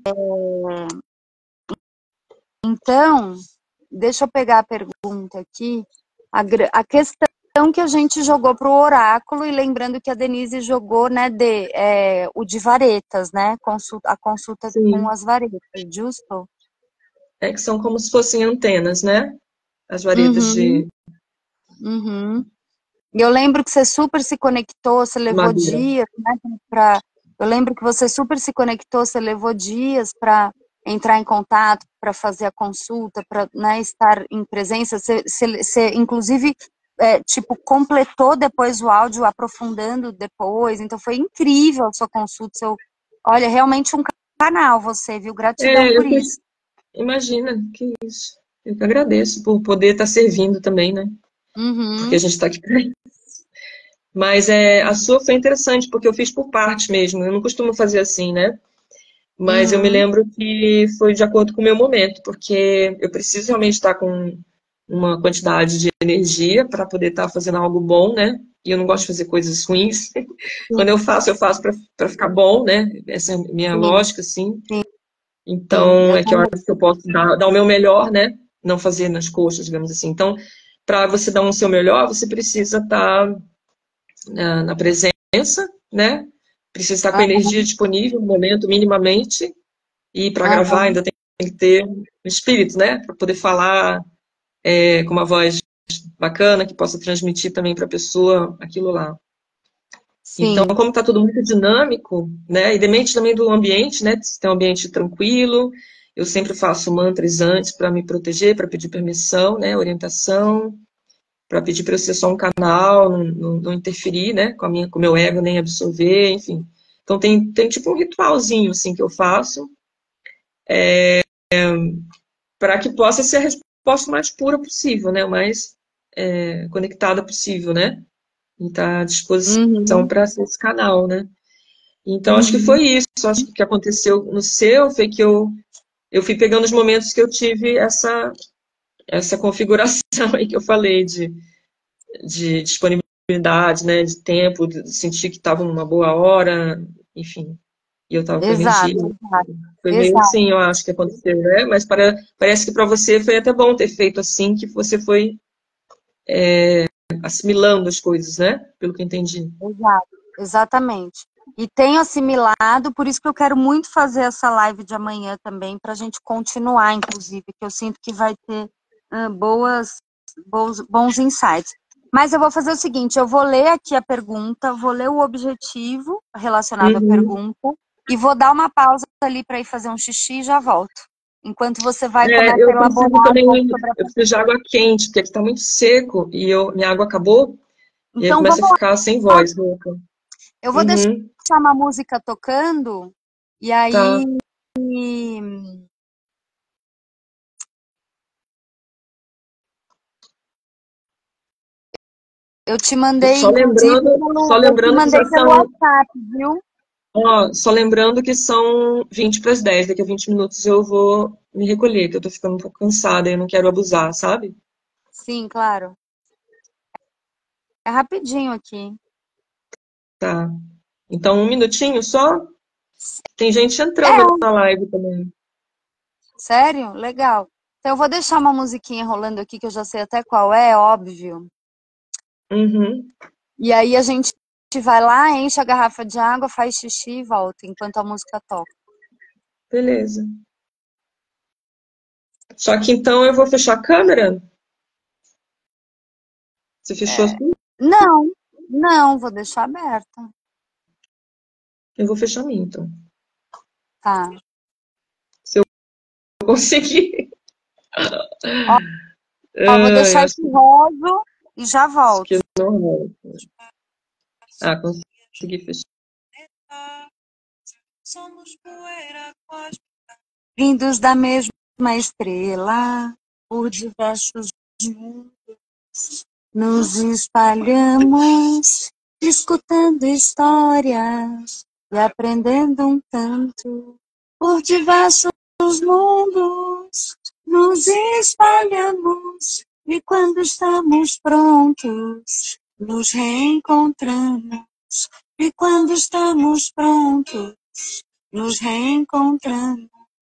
Então, deixa eu pegar a pergunta aqui. A, gra- a questão que a gente jogou para o oráculo, e lembrando que a Denise jogou, né, de, é, o de varetas, né? Consulta, a consulta com Sim. as varetas, justo? É que são como se fossem antenas, né? As varetas Uhum, de uhum. E eu lembro que você super se conectou, você levou madeira. dias, né, pra, eu lembro que você super se conectou, você levou dias para entrar em contato, para fazer a consulta, para, né, estar em presença. Você, você, você inclusive, é, tipo, completou depois o áudio, aprofundando depois. Então, foi incrível a sua consulta. Seu, olha, realmente um canal você, viu? Gratidão É, por eu fiz, isso. imagina, que isso. Eu que agradeço por poder estar servindo também, né? Porque a Uhum, gente está aqui pra isso. Mas é, a sua foi interessante, porque eu fiz por parte mesmo. Eu não costumo fazer assim, né? Mas eu me uhum, lembro que foi de acordo com o meu momento, porque eu preciso realmente estar com uma quantidade de energia para poder estar fazendo algo bom, né? E eu não gosto de fazer coisas ruins. sim, Quando eu faço, eu faço para ficar bom, né? Essa é a minha sim, lógica, assim. sim, Então, eu é que eu também. acho que eu posso dar, dar o meu melhor, né? Não fazer nas coxas, digamos assim. Então, para você dar um seu melhor, você precisa estar na, na presença, né? Precisa estar com a energia Aham, disponível no momento, minimamente. E para gravar aham, ainda tem que ter o espírito, né? Para poder falar é, com uma voz bacana, que possa transmitir também para a pessoa aquilo lá. Então, sim. como está tudo muito dinâmico, né? E depende também do ambiente, né? Se tem um ambiente tranquilo, eu sempre faço mantras antes para me proteger, para pedir permissão, né? Orientação, para pedir para eu ser só um canal, não, não, não interferir, né? Com a minha, com o meu ego, nem absorver, enfim. Então tem, tem tipo um ritualzinho assim que eu faço para que possa ser a resposta mais pura possível, né? O mais é, conectada possível, né? E estar à disposição Uhum, para ser esse canal, né? Então, acho que uhum. foi isso. Acho que o que aconteceu no seu foi que eu, eu fui pegando os momentos que eu tive essa, essa configuração aí que eu falei de, de disponibilidade, né, de tempo, de sentir que estava numa boa hora, enfim. E eu estava com energia. Exato, exato, Foi meio exato. assim, eu acho que aconteceu, né? Mas para, parece que para você foi até bom ter feito assim, que você foi assimilando as coisas, né? Pelo que eu entendi. Exato, exatamente. E tenho assimilado, por isso que eu quero muito fazer essa live de amanhã também, para a gente continuar, inclusive, que eu sinto que vai ter ah, boas, bons, bons insights. Mas eu vou fazer o seguinte, eu vou ler aqui a pergunta, vou ler o objetivo relacionado à Uhum. pergunta. E vou dar uma pausa ali para ir fazer um xixi e já volto. Enquanto você vai É, começar a eu preciso elaborar um também, pouco sobre a... eu preciso de água quente, porque aqui tá muito seco e eu, minha água acabou e aí eu Então começo a vamos lá. ficar sem voz, rouca. Eu vou deixar Uhum, uma música tocando e tá. aí eu te mandei, Só inclusive, lembrando, só pelo, eu te lembrando que já mandei pelo são, WhatsApp, viu? ó, só lembrando que são vinte para as dez, daqui a vinte minutos eu vou me recolher, que eu tô ficando um pouco cansada e eu não quero abusar, sabe? Sim, claro. É rapidinho aqui. Tá. Então, um minutinho só. Tem gente É, entrando na live também. sério? Legal. Então eu vou deixar uma musiquinha rolando aqui, que eu já sei até qual é, óbvio. Uhum, E aí a gente vai lá, enche a garrafa de água, faz xixi e volta, enquanto a música toca. beleza. Só que então eu vou fechar a câmera. Você fechou É, assim? não, não, vou deixar aberta. Eu vou fechar a minha, então. Tá. Se eu conseguir. Ó, ó, vou Ai, deixar acho esse roso e já que volto. não rola. Ah, consegui fechar. Vindos da mesma estrela, por diversos mundos, nos espalhamos, escutando histórias e aprendendo um tanto. Por diversos mundos, nos espalhamos e quando estamos prontos, nos reencontramos. E quando estamos prontos, nos reencontramos.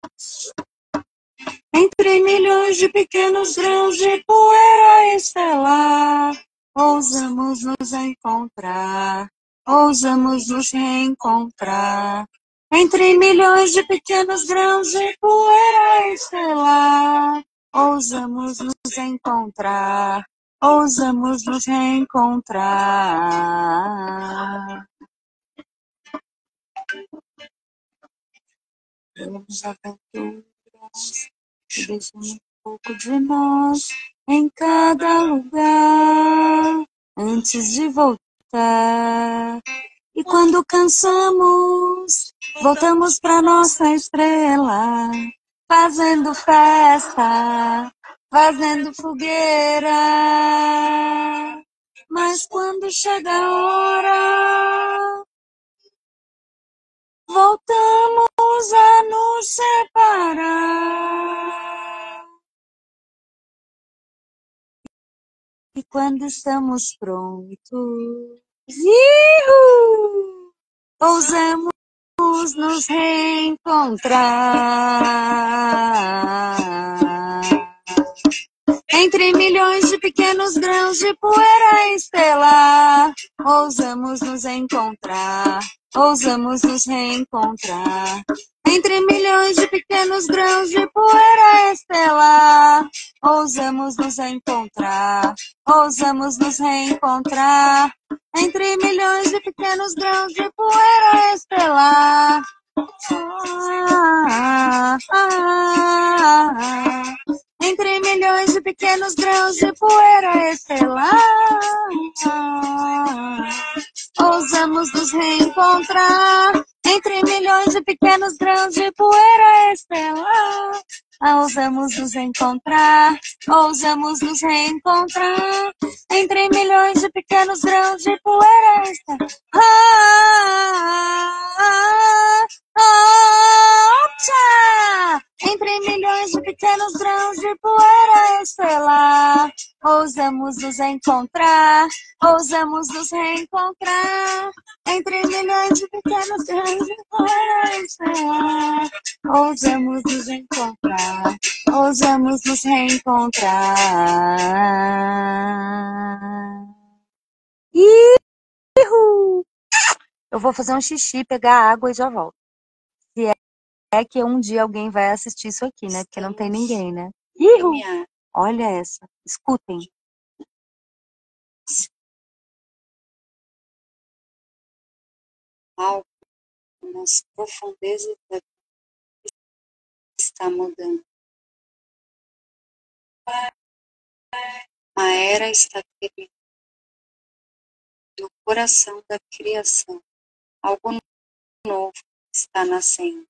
Entre milhões de pequenos grãos de poeira estelar, ousamos nos encontrar, ousamos nos reencontrar. Entre milhões de pequenos grãos de poeira estelar, ousamos nos encontrar, ousamos nos reencontrar. Vamos aventuras que deixam um pouco de nós em cada lugar antes de voltar. E quando cansamos, voltamos pra nossa estrela, fazendo festa, fazendo fogueira. Mas quando chega a hora, voltamos a nos separar. E quando estamos prontos, ihu, ousamos nos reencontrar. Entre milhões de pequenos grãos de poeira estelar, ousamos nos encontrar, ousamos nos reencontrar. Entre milhões de pequenos grãos de poeira estelar, ousamos nos encontrar, ousamos nos reencontrar. Entre milhões de pequenos grãos de poeira estelar. Ah, ah, ah, ah. Entre milhões de pequenos grãos de poeira estelar, ousamos nos reencontrar. Entre milhões de pequenos grãos de poeira estelar, ousamos nos encontrar, ousamos nos reencontrar. Entre milhões de pequenos grãos de poeira estelar. Ah, ah, ah, ah, tchá! Entre milhões de pequenos grãos de poeira estelar, ousamos nos encontrar, ousamos nos reencontrar. Entre milhões de pequenos grãos de poeira estelar, ousamos nos encontrar, ousamos nos reencontrar. Ihu! Eu vou fazer um xixi, pegar água e já volto. Se é É que um dia alguém vai assistir isso aqui, né? Porque não tem ninguém, né? Ihu! Olha essa. Escutem. algo nas profundezas da vida está mudando. A era está querendo no coração da criação. Algo novo está nascendo.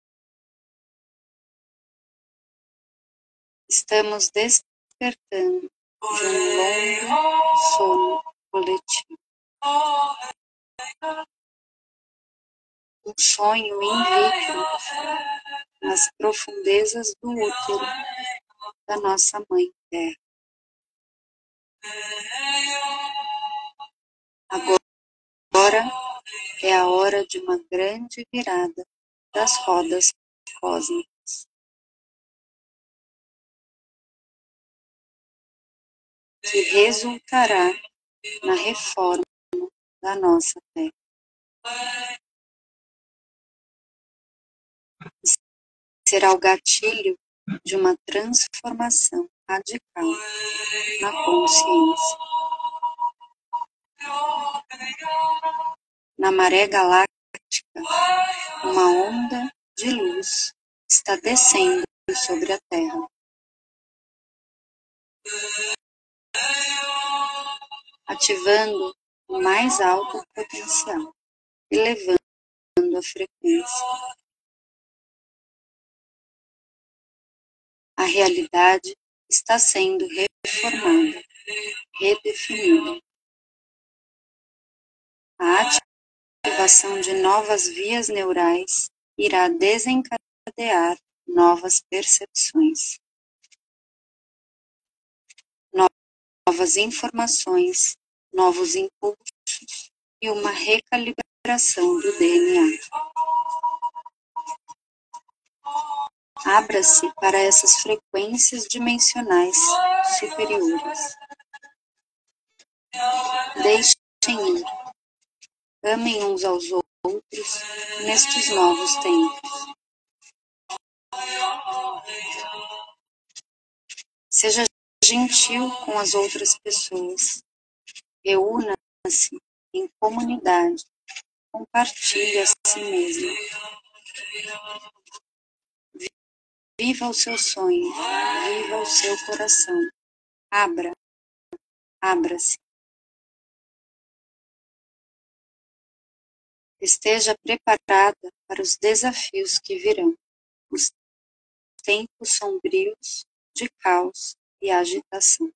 Estamos despertando de um longo sono coletivo. Um sonho invicto nas profundezas do útero da nossa Mãe Terra. Agora é a hora de uma grande virada das rodas cósmicas, que resultará na reforma da nossa Terra. Será o gatilho de uma transformação radical na consciência. Na maré galáctica, uma onda de luz está descendo sobre a Terra, ativando o mais alto potencial, elevando a frequência. A realidade está sendo reformada, redefinida. A ativação de novas vias neurais irá desencadear novas percepções, novas informações, novos impulsos e uma recalibração do D N A. Abra-se para essas frequências dimensionais superiores. Deixem ir. Amem uns aos outros nestes novos tempos. Seja gentil com as outras pessoas. Reúna-se em comunidade. Compartilhe a si mesmo. Viva o seu sonho. Viva o seu coração. Abra. Abra-se. Esteja preparada para os desafios que virão. Os tempos sombrios de caos e agitação.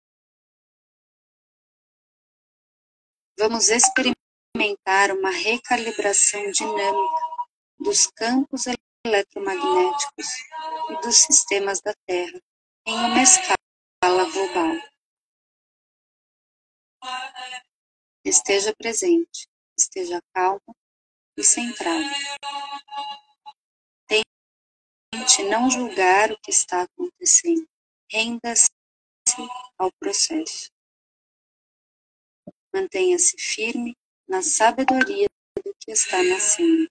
Vamos experimentar uma recalibração dinâmica dos campos eletromagnéticos e dos sistemas da Terra em uma escala global. Esteja presente, esteja calmo e centrado. Tente não julgar o que está acontecendo. Renda-se ao processo. Mantenha-se firme na sabedoria do que está nascendo.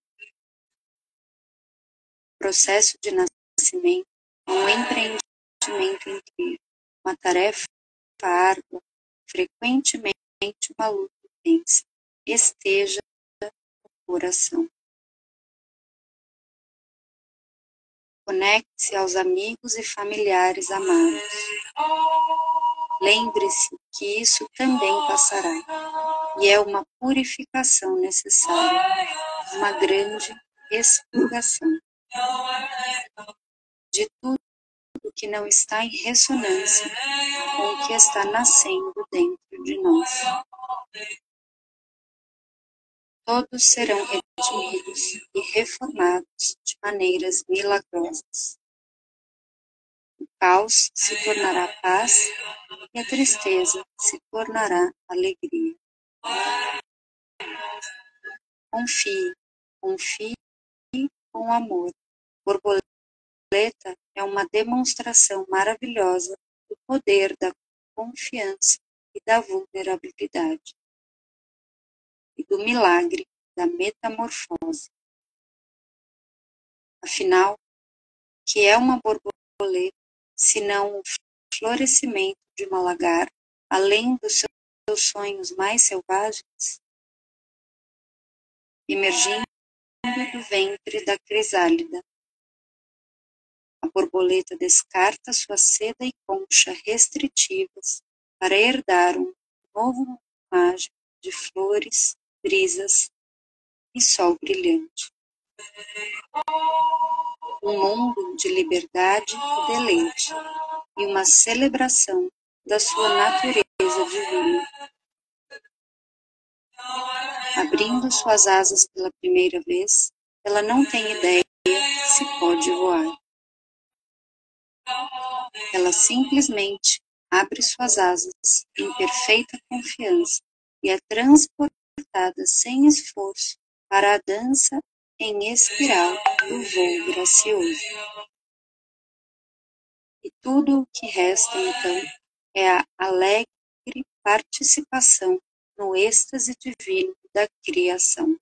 O processo de nascimento é um empreendimento incrível, uma tarefa árdua, frequentemente uma luta intensa. Esteja no coração. Conecte-se aos amigos e familiares amados. Lembre-se que isso também passará, e é uma purificação necessária, uma grande expurgação de tudo que não está em ressonância com o que está nascendo dentro de nós. Todos serão redimidos e reformados de maneiras milagrosas. O caos se tornará paz e a tristeza se tornará alegria. Confie, confie com amor. Borboleta é uma demonstração maravilhosa do poder da confiança e da vulnerabilidade, e do milagre da metamorfose. Afinal, o que é uma borboleta, senão o florescimento de uma lagarta, além dos seus sonhos mais selvagens? emergindo do ventre da crisálida. A borboleta descarta sua seda e concha restritivas para herdar um novo mundo mágico de flores, brisas e sol brilhante. Um mundo de liberdade e deleite, e uma celebração da sua natureza divina. Abrindo suas asas pela primeira vez, ela não tem ideia se pode voar. Ela simplesmente abre suas asas em perfeita confiança e é transportada sem esforço para a dança em espiral do voo gracioso. E tudo o que resta, então, é a alegre participação no êxtase divino da criação.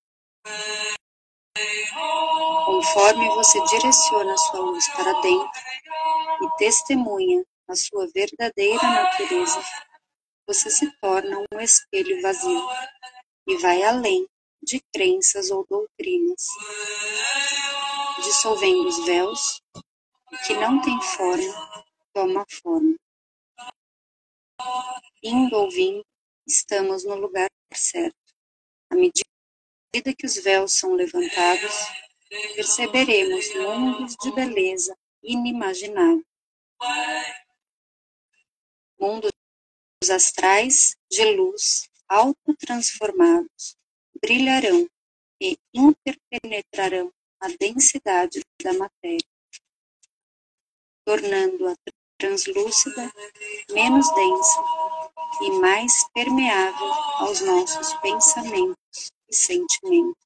Conforme você direciona sua luz para dentro e testemunha a sua verdadeira natureza, você se torna um espelho vazio e vai além de crenças ou doutrinas, dissolvendo os véus. O que não tem forma, toma forma. Indo ou vindo, estamos no lugar certo. À medida que os véus são levantados, perceberemos mundos de beleza inimaginável. Mundos astrais de luz autotransformados brilharão e interpenetrarão a densidade da matéria, tornando-a translúcida, menos densa e mais permeável aos nossos pensamentos e sentimentos.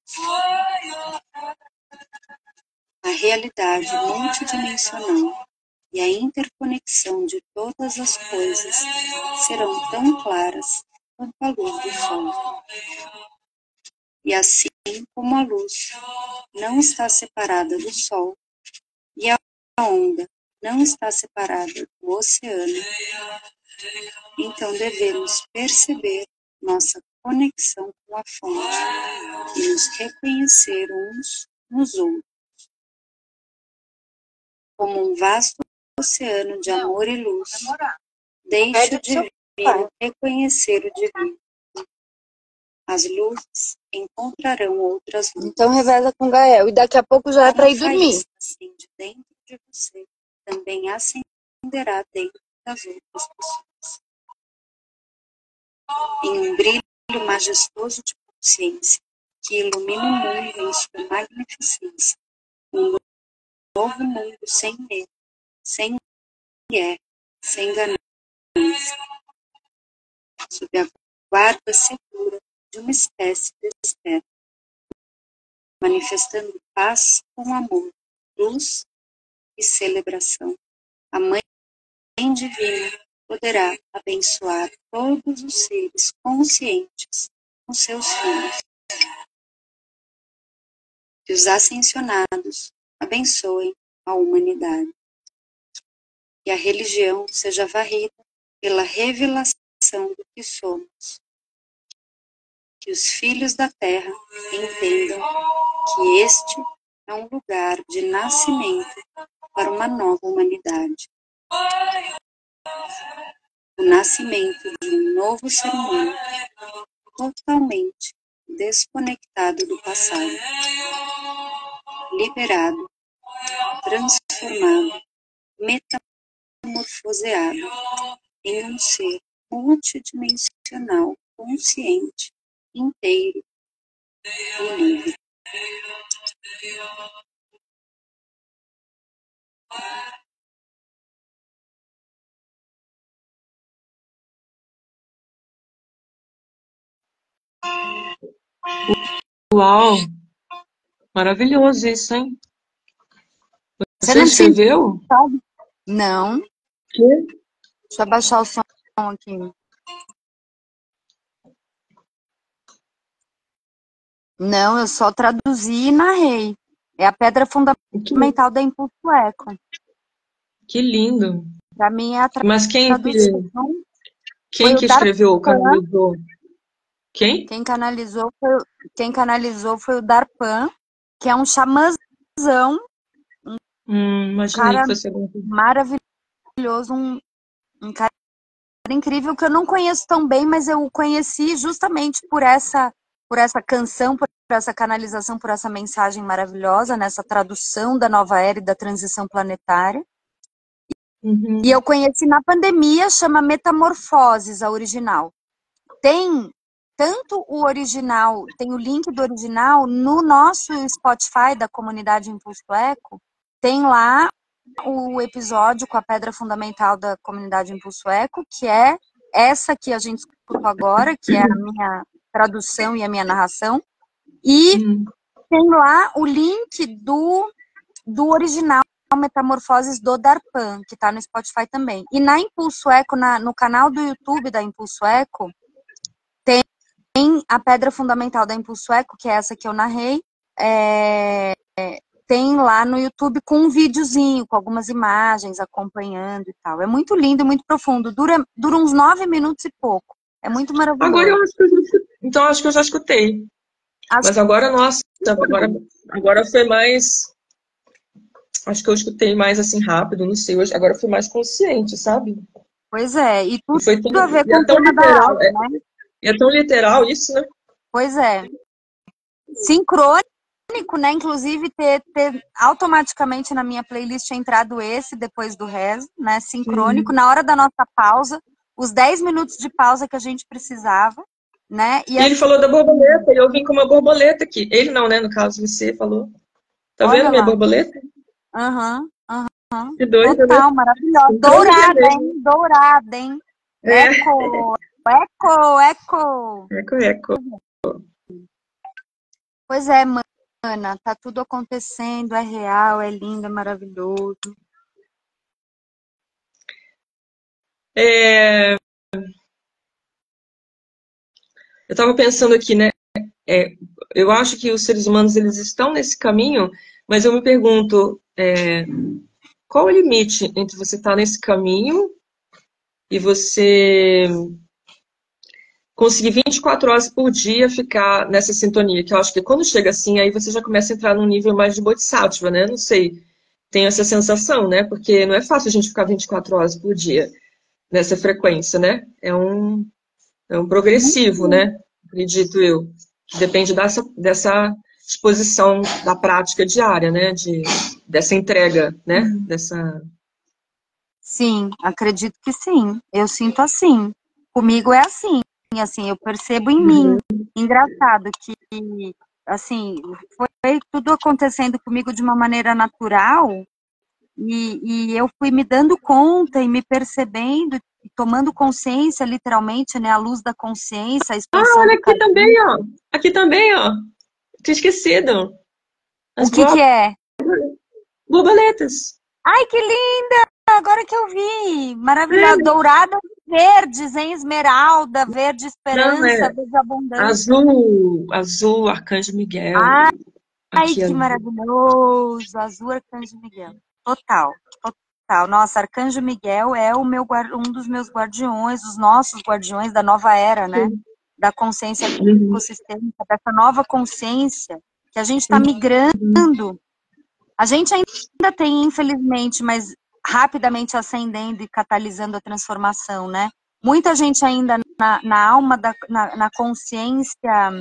A realidade multidimensional e a interconexão de todas as coisas serão tão claras quanto a luz do sol. E assim como a luz não está separada do sol e a onda não está separada do oceano, então devemos perceber nossa conexão com a fonte e nos reconhecer uns nos outros como um vasto oceano de amor e luz. Deixe o divino reconhecer o divino. As luzes encontrarão outras luzes. Então revela com Gael. E daqui a pouco já é para ir dormir. Acende dentro de você, também acenderá dentro das outras pessoas. Em um brilho majestoso de consciência que ilumina o mundo em sua magnificência. Um novo mundo sem medo, sem guerra, sem ganância, sob a guarda segura de uma espécie de espera, manifestando paz com amor, luz e celebração. A Mãe Divina poderá abençoar todos os seres conscientes com seus filhos. Que os ascensionados abençoem a humanidade. Que a religião seja varrida pela revelação do que somos. Que os filhos da terra entendam que este é um lugar de nascimento para uma nova humanidade. O nascimento de um novo ser humano totalmente desconectado do passado, liberado, transformado, metamorfoseado em um ser multidimensional, consciente, inteiro e livre. Uau! Maravilhoso isso, hein? Você, Você não escreveu? Não. Que? Deixa eu abaixar o som aqui. Não, eu só traduzi e narrei. É a pedra fundamental da Impulso Eco. Que lindo. Para mim é a tra Mas quem que, tradução. quem que escreveu, canalizou? Quem? Quem canalizou foi, quem canalizou foi o Darpan, que é um xamãzão, Hum, um imaginei cara que fosse algum. maravilhoso, um, um cara incrível que eu não conheço tão bem, mas eu o conheci justamente por essa, por essa canção, por essa canalização, por essa mensagem maravilhosa, nessa tradução da nova era e da transição planetária. Uhum. E eu conheci na pandemia, chama Metamorfoses, a original. Tem tanto o original, tem o link do original no nosso Spotify da comunidade Impulso Eco, tem lá o episódio com a pedra fundamental da comunidade Impulso Eco, que é essa que a gente escutou agora, que é a minha tradução e a minha narração, e Hum. tem lá o link do, do original Metamorfoses do Darpan, que está no Spotify também. E na Impulso Eco, na, no canal do YouTube da Impulso Eco, tem a pedra fundamental da Impulso Eco, que é essa que eu narrei, é, tem lá no YouTube com um videozinho, com algumas imagens acompanhando e tal. É muito lindo e muito profundo. Dura, dura uns nove minutos e pouco. É muito maravilhoso. Agora eu acho que eu já escutei. Então acho que eu já escutei. Acho Mas agora, nossa, agora, agora foi mais. Acho que eu escutei mais assim rápido, não sei. Hoje, agora foi mais consciente, sabe? Pois é, e tudo, E foi tão, tudo a ver e com é o tão tema da literal, aula, é, né? é tão literal isso, né? Pois é. Sincrônico, né? Inclusive, ter, ter automaticamente na minha playlist entrado esse depois do rezo, né? Sincrônico, Uhum. na hora da nossa pausa, os dez minutos de pausa que a gente precisava, né? E ele falou da borboleta, e eu vim com uma borboleta aqui. Ele não, né? No caso, você falou. Tá olha vendo minha lá. borboleta? Aham, aham. Que doida, Total, né? maravilhosa. Sincronia Dourada, mesmo. hein? Dourada, hein? É. Eco, eco, eco. Eco, eco. Pois é, mana, tá tudo acontecendo, é real, é lindo, é maravilhoso. É... Eu tava pensando aqui, né? É, eu acho que os seres humanos eles estão nesse caminho, mas eu me pergunto é, qual o limite entre você estar nesse caminho e você conseguir vinte e quatro horas por dia ficar nessa sintonia, que eu acho que quando chega assim, aí você já começa a entrar num nível mais de bodhisattva, né? Não sei, tenho essa sensação, né? Porque não é fácil a gente ficar vinte e quatro horas por dia nessa frequência, né? É um, é um progressivo, né? Acredito eu. Depende dessa, dessa disposição da prática diária, né? De, dessa entrega, né? Dessa... Sim, acredito que sim. Eu sinto assim. Comigo é assim, assim, eu percebo em mim. Engraçado que, assim, foi tudo acontecendo comigo de uma maneira natural e, e eu fui me dando conta e me percebendo, tomando consciência, literalmente, né, a luz da consciência, a Ah, expansão olha do aqui caminho. também, ó. Aqui também, ó. Tinha esquecido. O As que que é? borboletas. Ai, que linda! Agora que eu vi! Maravilhosa. É. Douradas e verdes, hein? Esmeralda, verde Não, esperança, é verde abundância. azul, azul, Arcanjo Miguel. Ai, Aqui, que ó. maravilhoso! Azul, Arcanjo Miguel. Total, total. Nossa, Arcanjo Miguel é o meu, um dos meus guardiões, os nossos guardiões da nova era, né? Da consciência Uhum. ecossistêmica, dessa nova consciência que a gente está migrando. A gente ainda tem, infelizmente, mas rapidamente ascendendo e catalisando a transformação, né? Muita gente ainda na, na alma, da, na, na consciência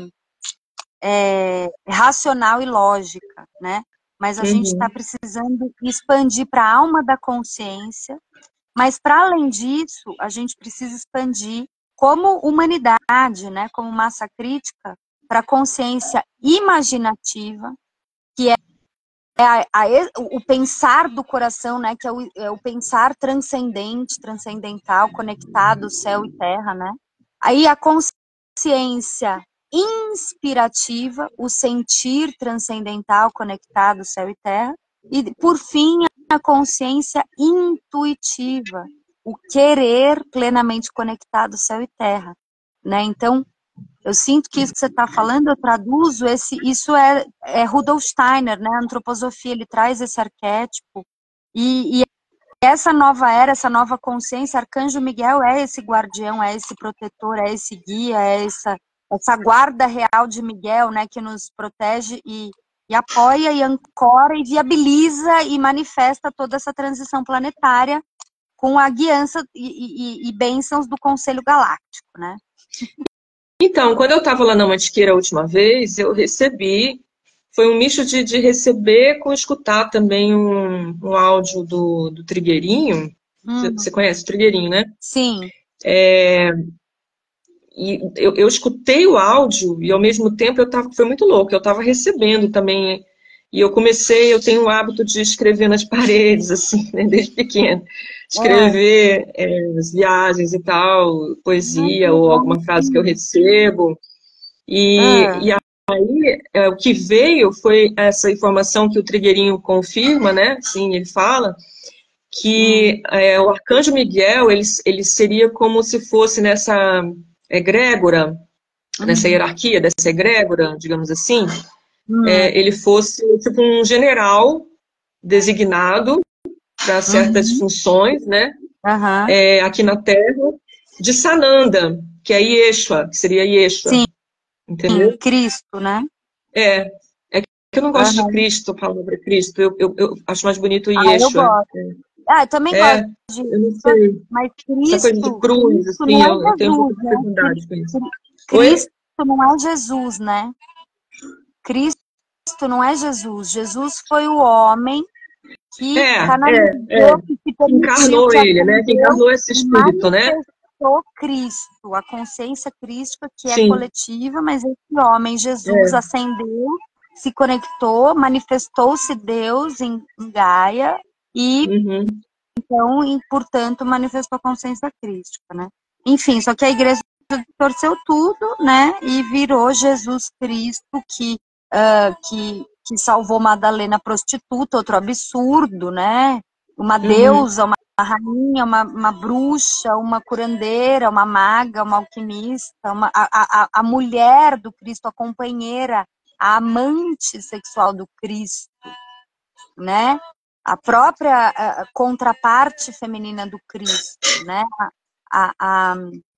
é, racional e lógica, né? Mas a Uhum. gente está precisando expandir para a alma da consciência, mas para além disso, a gente precisa expandir como humanidade, né? Como massa crítica, para a consciência imaginativa, que é É a, a, o pensar do coração, né, que é o, é o pensar transcendente, transcendental, conectado, céu e terra, né? Aí a consciência inspirativa, o sentir transcendental, conectado, céu e terra. E, por fim, a consciência intuitiva, o querer plenamente conectado, céu e terra, né? Então, eu sinto que isso que você está falando, eu traduzo, esse, isso é, é Rudolf Steiner, né? A antroposofia, ele traz esse arquétipo. E, e essa nova era, essa nova consciência, Arcanjo Miguel é esse guardião, é esse protetor, é esse guia, é essa, essa guarda real de Miguel, né, que nos protege e, e apoia e ancora e viabiliza e manifesta toda essa transição planetária com a guiança e, e, e bênçãos do Conselho Galáctico, né? Então, quando eu estava lá na Mantiqueira a última vez, eu recebi, foi um misto de, de receber com escutar também um, um áudio do, do Trigueirinho. Uhum. Você conhece o Trigueirinho, né? Sim. É, e eu, eu escutei o áudio e ao mesmo tempo eu tava, foi muito louco, eu estava recebendo também. E eu comecei, eu tenho o hábito de escrever nas paredes, assim, né, desde pequena. Escrever é. É, as viagens e tal, poesia ou alguma frase que eu recebo. E, é. e aí, é, o que veio foi essa informação que o Trigueirinho confirma, né? Sim, ele fala que hum. é, o Arcanjo Miguel, ele, ele seria como se fosse nessa egrégora, hum. nessa hierarquia, dessa egrégora, digamos assim, hum. é, ele fosse tipo um general designado para certas uhum. funções, né? Uhum. É, aqui na Terra, de Sananda, que é Yeshua, que seria Yeshua. Sim. Entendeu? Sim, Cristo, né? É. É que eu não gosto uhum. de Cristo, a palavra Cristo. Eu, eu, eu acho mais bonito o ah, Yeshua. Eu gosto. É. Ah, eu também é, gosto de eu não sei. Mas Cristo, Essa coisa de cruz, Cristo assim, não é eu, eu tenho um pouco de Jesus, dificuldade né? com isso. Cristo Oi? Não é Jesus, né? Cristo não é Jesus. Jesus foi o homem que é, canalizou, é, é. que se permitiu, encarnou que ele, né? Que encarnou esse espírito, né? Manifestou Cristo, a consciência crística que é Sim. coletiva, mas esse homem, Jesus, é. ascendeu, se conectou, manifestou-se Deus em, em Gaia e, uhum. então, e, portanto, manifestou a consciência crística, né? Enfim, só que a igreja torceu tudo, né? E virou Jesus Cristo que, uh, que, que salvou Madalena prostituta, outro absurdo, né? Uma uhum. deusa, uma rainha, uma, uma bruxa, uma curandeira, uma maga, uma alquimista, uma, a, a, a mulher do Cristo, a companheira, a amante sexual do Cristo, né? A própria a, a contraparte feminina do Cristo, né? A, a,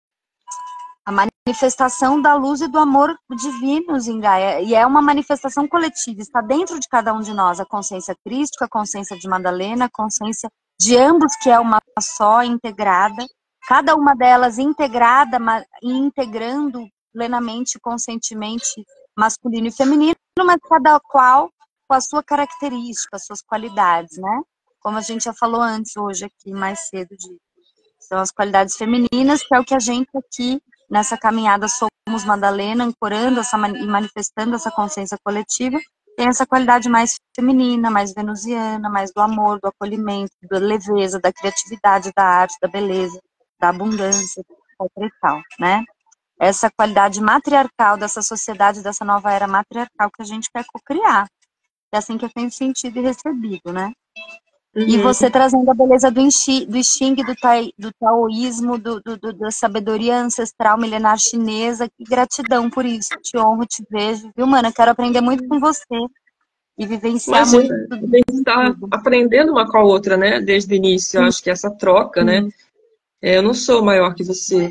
a manifestação da luz e do amor divinos em Gaia. E é uma manifestação coletiva, está dentro de cada um de nós, a consciência crística, a consciência de Madalena, a consciência de ambos, que é uma só, integrada, cada uma delas integrada e integrando plenamente, conscientemente, masculino e feminino, mas cada qual com a sua característica, as suas qualidades, né? Como a gente já falou antes, hoje aqui, mais cedo, de, são as qualidades femininas, que é o que a gente aqui, nessa caminhada Somos Madalena, ancorando essa, e manifestando essa consciência coletiva, tem essa qualidade mais feminina, mais venusiana, mais do amor, do acolhimento, da leveza, da criatividade, da arte, da beleza, da abundância, etc e tal, né? Essa qualidade matriarcal dessa sociedade, dessa nova era matriarcal que a gente quer cocriar. É assim que tem sentido e recebido, né? Uhum. E você trazendo a beleza do Xing, do, Xing, do, tai, do taoísmo, do, do, do, da sabedoria ancestral milenar chinesa. Que gratidão por isso. Te honro, te vejo. Viu, mana? Quero aprender muito com você e vivenciar Imagina, muito. A gente está aprendendo uma com a outra, né? Desde o início. Eu acho que essa troca, Sim. né? É, eu não sou maior que você.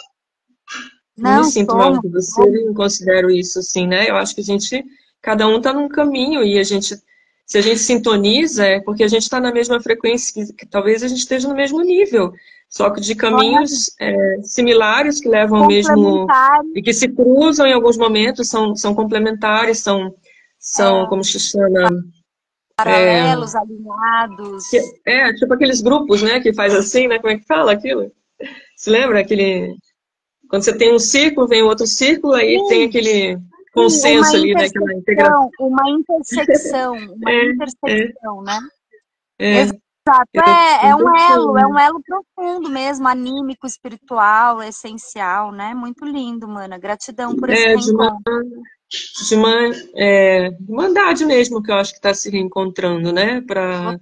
Não, não me sinto somos, maior que você, eu não considero isso assim, né? Eu acho que a gente, cada um está num caminho e a gente, se a gente sintoniza, é porque a gente está na mesma frequência, que, que talvez a gente esteja no mesmo nível, só que de caminhos é, similares que levam ao mesmo, e que se cruzam em alguns momentos, são, são complementares, são, são é. como se chama? Paralelos, é, alinhados. Que, é, tipo aqueles grupos, né, que faz assim, né? Como é que fala aquilo? Se lembra aquele... Quando você tem um círculo, vem outro círculo, aí sim, tem aquele consenso ali, né? Aquela integração. Uma intersecção, uma é, intersecção, é. né? É. Exato, é, é um elo, é um elo profundo mesmo, anímico, espiritual, essencial, né? Muito lindo, mana. Gratidão por esse é, reencontro. De uma, de uma é, irmandade mesmo, que eu acho que está se reencontrando, né? Para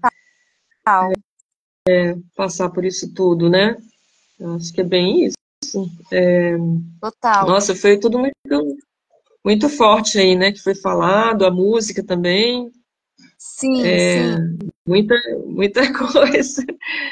é, passar por isso tudo, né? Eu acho que é bem isso. É, Total. Nossa, foi tudo muito, muito forte aí, né? Que foi falado, a música também. Sim, é, sim. Muita, muita coisa.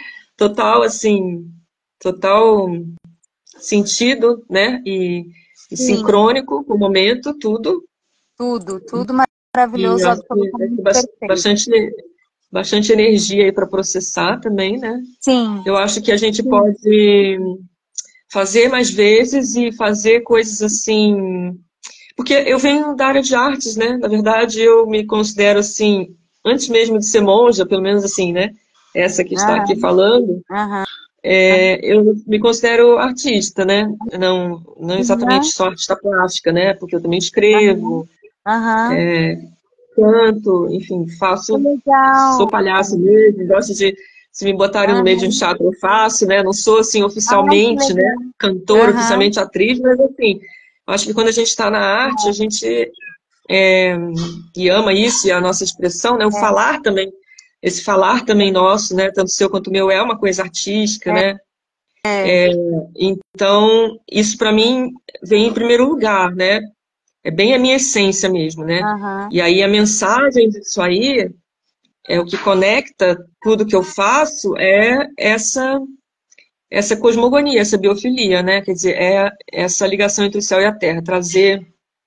Total, assim, total sentido, né? E, E Sim. sincrônico com o momento, tudo. Tudo, tudo E maravilhoso, acho que absolutamente tem bas- perfeito. bastante, bastante energia aí para processar também, né? Sim, Eu acho que a gente sim. pode fazer mais vezes e fazer coisas assim. Porque eu venho da área de artes, né? Na verdade, eu me considero assim, antes mesmo de ser monja, pelo menos assim, né? Essa que está aqui Aham, falando, aham, é, eu me considero artista, né? Não, não exatamente aham, só artista plástica, né? Porque eu também aham, escrevo, aham. canto, enfim, Que faço, sou legal. palhaço mesmo, gosto de, se me botarem no meio de um Aham. teatro, eu faço, né? Não sou, assim, Ai, que oficialmente, né? legal. Cantora, Aham. oficialmente atriz, mas, assim, acho que quando a gente está na arte, a gente é, e ama isso, e a nossa expressão, né? O É, falar também, esse falar também nosso, né? Tanto seu quanto o meu, é uma coisa artística, é, né? é. Então, isso para mim vem em primeiro lugar, né? É bem a minha essência mesmo, né? Aham. E aí a mensagem disso aí é o que conecta tudo que eu faço é essa essa cosmogonia, essa biofilia, né? Quer dizer, é essa ligação entre o céu e a terra, trazer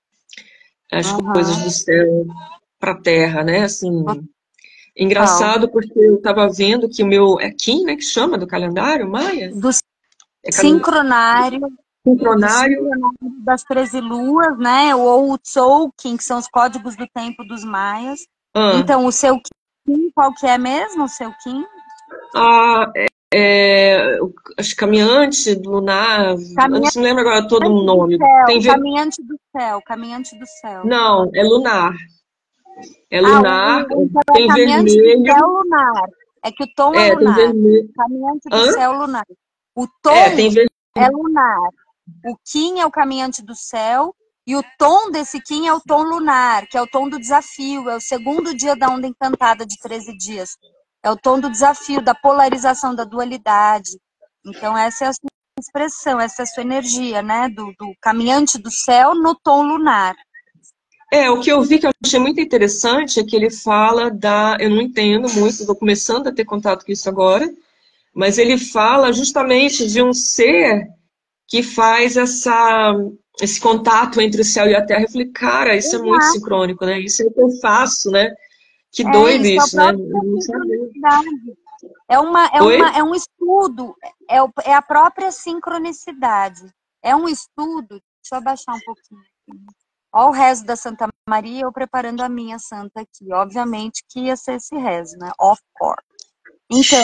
as coisas Aham. do céu para a terra, né? Assim, Total. engraçado porque eu estava vendo que o meu é Kim, né? Que chama do calendário Maia, Do é calendário sincronário, do sincronário. sincronário das treze luas, né? Ou o Tzolk'in, que são os códigos do tempo dos maias. Ah, Então, o seu Kim, qual que é mesmo o seu Kim? a, é, o- acho que caminhante lunar, eu não Caminhante se me lembro agora todo o do nome. céu, Tem ver... caminhante do céu, caminhante do céu. Não, é lunar. É Ah, lunar, o, então é tem caminhante do vermelho, céu lunar. É que o tom é é, tem lunar. vermelho. Caminhante do Hã? céu lunar. O É, tom tem vermelho. é lunar. O Kim é o caminhante do céu. E o tom desse Kim é o tom lunar, que é o tom do desafio. É o segundo dia da onda encantada de treze dias. É o tom do desafio, da polarização, da dualidade. Então, essa é a sua expressão, essa é a sua energia, né? Do, do caminhante do céu no tom lunar. É, o que eu vi que eu achei muito interessante é que ele fala da. Eu não entendo muito, estou começando a ter contato com isso agora, mas ele fala justamente de um ser que faz essa, esse contato entre o céu e a terra. Eu falei, cara, isso é muito Exato. sincrônico, né? Isso é o que eu faço, né? Que É doido isso, é o isso, né? próprio Eu não sabia. sincronicidade. É, uma, é, uma, Oi? é um estudo, é, o, é a própria sincronicidade. É um estudo. Deixa eu abaixar um pouquinho. Olha o rezo da Santa Maria, eu preparando a minha santa aqui. Obviamente que ia ser esse rezo, né? Of course. Então,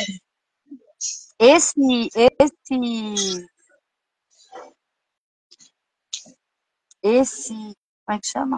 esse, esse, esse, como é que chama?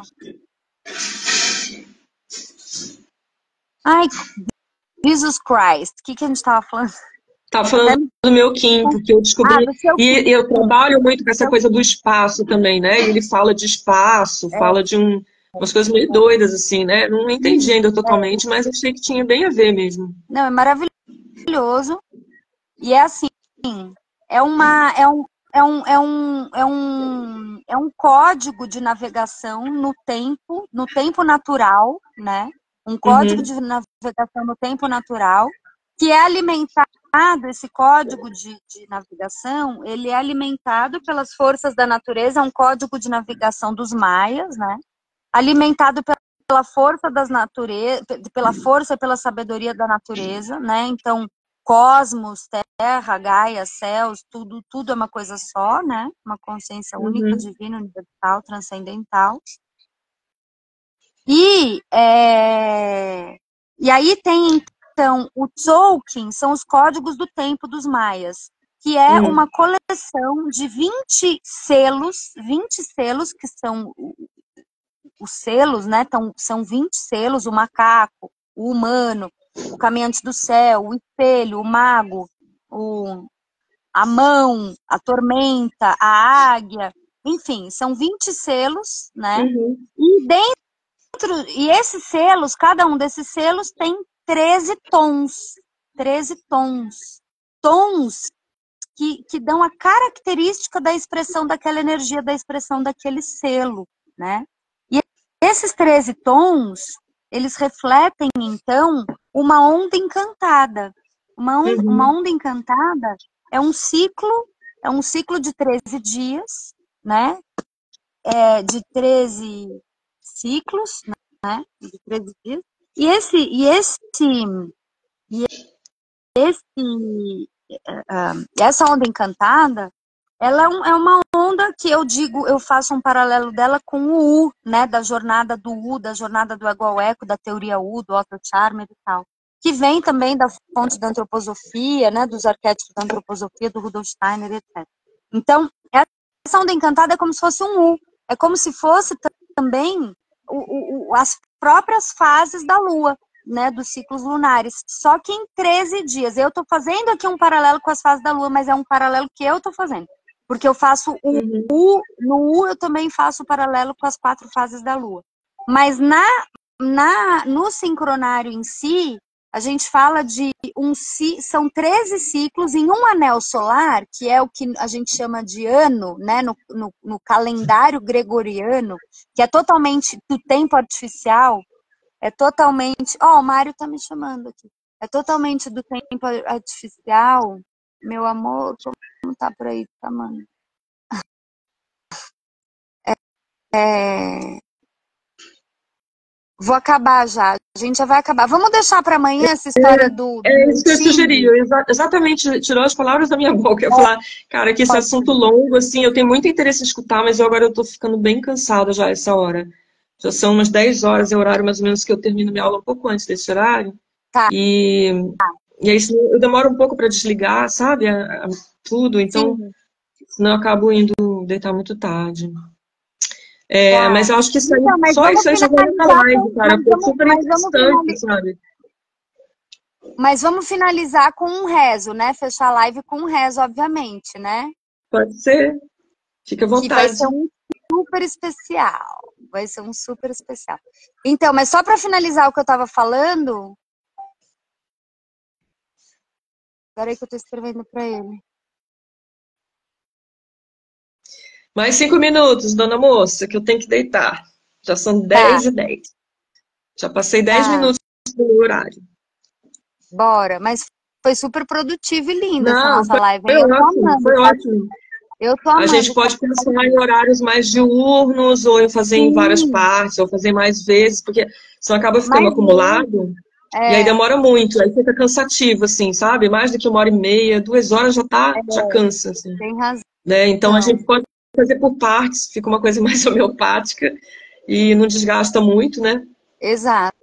Ai, Jesus Christ. O que, que a gente estava falando? Tá Até falando me... do meu Kim, porque eu Ah, descobri. do seu E Kim. eu trabalho muito com essa Seu coisa do Kim. espaço também, né? E ele fala de espaço, É, fala de um, umas coisas meio doidas, assim, né? Não entendi ainda é. totalmente, mas achei que tinha bem a ver mesmo. Não, é maravilhoso. E é assim, é uma é um é um, é um, é um, é um código de navegação no tempo, no tempo natural, né? Um código Uhum, de navegação no tempo natural, que é alimentado, esse código de, de navegação, ele é alimentado pelas forças da natureza, é um código de navegação dos maias, né? Alimentado pela força das natureza, pela força e pela sabedoria da natureza, né? Então, cosmos, terra, Gaia, céus, tudo, tudo é uma coisa só, né? Uma consciência única, uhum, divina, universal, transcendental. E, é... e aí tem, então, o Tzolk'in, são os códigos do tempo dos maias, que é uhum, uma coleção de vinte selos, vinte selos, que são os selos, né? Então, são vinte selos, o macaco, o humano, o caminhante do céu, o espelho, o mago, o, a mão, a tormenta, a águia, enfim, são vinte selos, né? uhum, E dentro, e esses selos, cada um desses selos tem treze tons, treze tons, tons que, que dão a característica da expressão daquela energia, da expressão daquele selo, né? E esses treze tons, eles refletem, então, uma onda encantada. Uma onda, uma uhum, onda encantada é um ciclo, é um ciclo de treze dias, né? é de treze ciclos, né? De treze dias. E esse, e esse, e esse, uh, essa onda encantada, ela é, um, é uma onda que eu digo, eu faço um paralelo dela com o U, né? Da jornada do U, da jornada do ego ao eco, da teoria U, do Otto Scharmer e tal. Que vem também da fonte da antroposofia, né? Dos arquétipos da antroposofia, do Rudolf Steiner, etcétera. Então, essa onda encantada é como se fosse um U. É como se fosse também o, o, as próprias fases da Lua, né, dos ciclos lunares, só que em treze dias. Eu estou fazendo aqui um paralelo com as fases da Lua, mas é um paralelo que eu estou fazendo, porque eu faço o Uhum. U, no U eu também faço o paralelo com as quatro fases da Lua. Mas na, na, no sincronário em si, a gente fala de um são treze ciclos em um anel solar, que é o que a gente chama de ano, né, no, no, no calendário gregoriano, que é totalmente do tempo artificial. É totalmente... Ó, oh, o Mário tá me chamando aqui. É totalmente do tempo artificial. Meu amor, como tá por aí, tá, mano? É... é... Vou acabar já. A gente já vai acabar. Vamos deixar para amanhã essa história do... do É isso que eu sugeri. Eu exa exatamente tirou as palavras da minha boca. Eu ia falar, cara, que esse assunto longo, assim, eu tenho muito interesse em escutar, mas eu, agora eu tô ficando bem cansada já essa hora. Já são umas dez horas, é o horário mais ou menos que eu termino minha aula um pouco antes desse horário. Tá. E, e aí eu demoro um pouco para desligar, sabe? A, a, tudo, então Sim. senão eu acabo indo deitar muito tarde. É, tá. Mas eu acho que isso aí, então, só isso aí já vai na live, cara. Foi super interessante, sabe? Mas vamos finalizar com um rezo, né? Fechar a live com um rezo, obviamente, né? Pode ser. Fica à vontade. Que vai ser um super especial. Vai ser um super especial. Então, mas só para finalizar o que eu estava falando... Peraí que eu tô escrevendo para ele. Mais cinco minutos, dona moça, que eu tenho que deitar. Já são dez tá. e dez. Já passei dez tá. minutos do meu horário. Bora, mas foi super produtivo e lindo essa Não, nossa foi, live. Foi eu ótimo, amando, foi tá? ótimo. Eu tô amando, a gente pode tá? pensar em horários mais diurnos, ou em fazer Sim. em várias partes, ou fazer mais vezes, porque senão acaba ficando mais acumulado. É. E aí demora muito, aí fica cansativo, assim, sabe? Mais do que uma hora e meia, duas horas já tá, é. já cansa, assim. Tem razão. Né? Então não. a gente pode fazer por partes, fica uma coisa mais homeopática e não desgasta muito, né? Exato.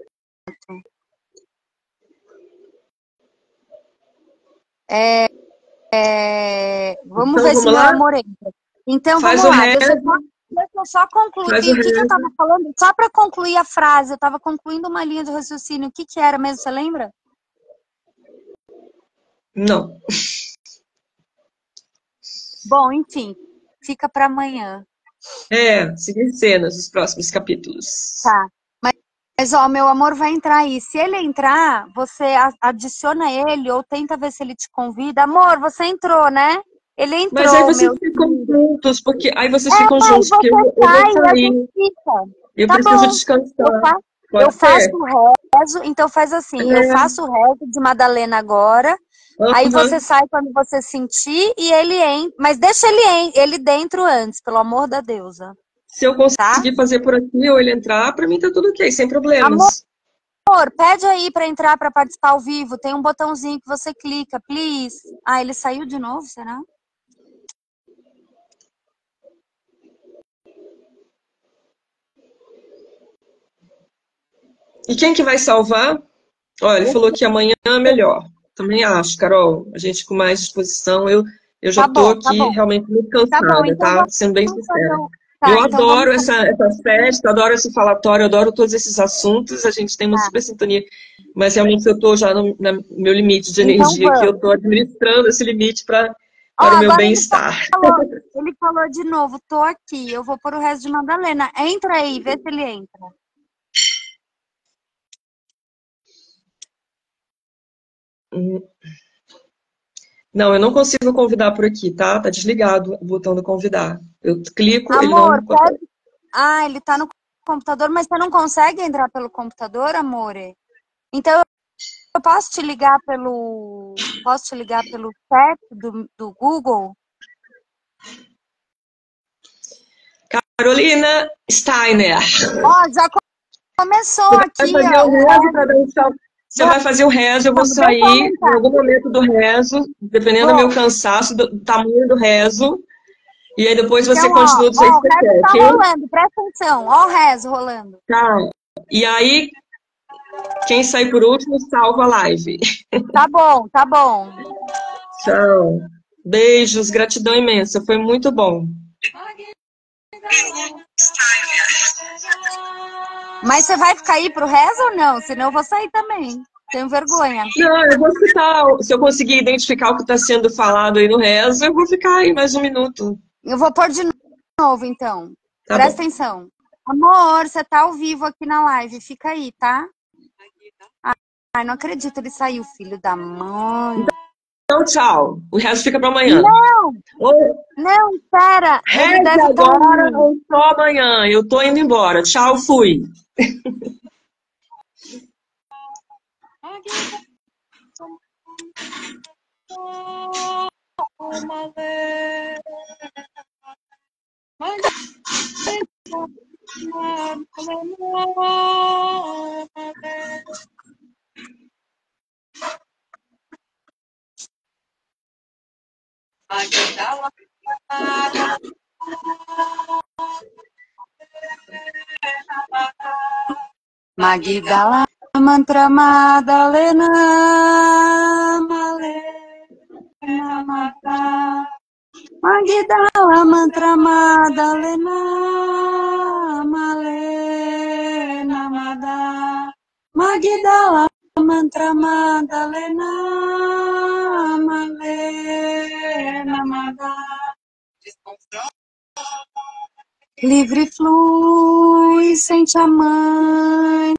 É, é... Vamos então, ver vamos se lá? meu amor entra. Então Faz vamos o lá, resto. deixa eu só, deixa eu só concluir. O, o que, que eu estava falando? Só para concluir a frase, eu estava concluindo uma linha de raciocínio. O que, que era mesmo, você lembra? Não. Bom, enfim, fica para amanhã. É, seguir cenas dos próximos capítulos. Tá. Mas, mas, ó, meu amor vai entrar aí. Se ele entrar, você adiciona ele ou tenta ver se ele te convida. Amor, você entrou, né? Ele entrou, Mas aí vocês meu ficam filho. juntos, porque aí vocês é, ficam juntos, porque eu, eu sai, vou sair. Eu tá preciso bom. descansar. Eu, fa Pode eu faço o rezo, então faz assim, é. eu faço o rezo de Madalena agora. Uhum. Aí você sai quando você sentir e ele entra. Mas deixa ele, en ele dentro antes, pelo amor da deusa. Se eu conseguir tá? fazer por aqui ou ele entrar, pra mim tá tudo ok, sem problemas. Amor, amor pede aí pra entrar, pra participar ao vivo. Tem um botãozinho que você clica, please. Ah, ele saiu de novo, será? E quem que vai salvar? Olha, ele falou que amanhã é melhor. Também acho, Carol. A gente com mais disposição. Eu, eu já tá bom, tô aqui tá realmente muito cansada, tá? Bom, então tá? Sendo bem sincera. Tá, eu então adoro essa, essa festa, adoro esse falatório, adoro todos esses assuntos. A gente tem uma tá. super sintonia. Mas realmente eu tô já no, no meu limite de energia, então, que eu tô administrando esse limite pra, para oh, o meu bem-estar. Ele, ele falou de novo, tô aqui. Eu vou pôr o resto de Madalena. Entra aí, vê se ele entra. Não, eu não consigo convidar por aqui, tá? Tá desligado o botão do convidar. Eu clico, amor, ele não... Pode... Ah, ele tá no computador, mas você não consegue entrar pelo computador, amore? Então, eu posso te ligar pelo... Posso te ligar pelo chat do, do Google? Carolina Steiner. Ó, já começou Você aqui, vai fazer ó. o rezo para dar um salve. Você vai fazer o rezo, eu vou Não, deixa eu sair em aumentar. algum momento do rezo, dependendo do Vou. meu cansaço, do tamanho do rezo. E aí depois você Então, ó, continua do jeito ó, o que você rezo quer, tá ok? rolando, presta atenção. Ó o rezo rolando. Tá. E aí, quem sair por último, salva a live. Tá bom, tá bom. Tchau. Beijos, gratidão imensa. Foi muito bom. Mas você vai ficar aí pro rezo ou não? Senão eu vou sair também. Tenho vergonha. Não, eu vou escutar. Se eu conseguir identificar o que está sendo falado aí no rezo, eu vou ficar aí mais um minuto. Eu vou pôr de novo, então. Tá Presta bom. atenção. Amor, você tá ao vivo aqui na live. Fica aí, tá? Ai, não acredito, ele saiu, filho da mãe. Então, tchau. O resto fica para amanhã. Não! Ou Não, pera. Ele reze deve estar agora ouvindo. ou só amanhã. Eu tô indo embora. Tchau, fui. Magdala mantra Madalena Malena Mata. Magdala mantra Madalena Malena Mada. Magdala mantra Madalena Malena Mada. Livre flui, sente a mãe.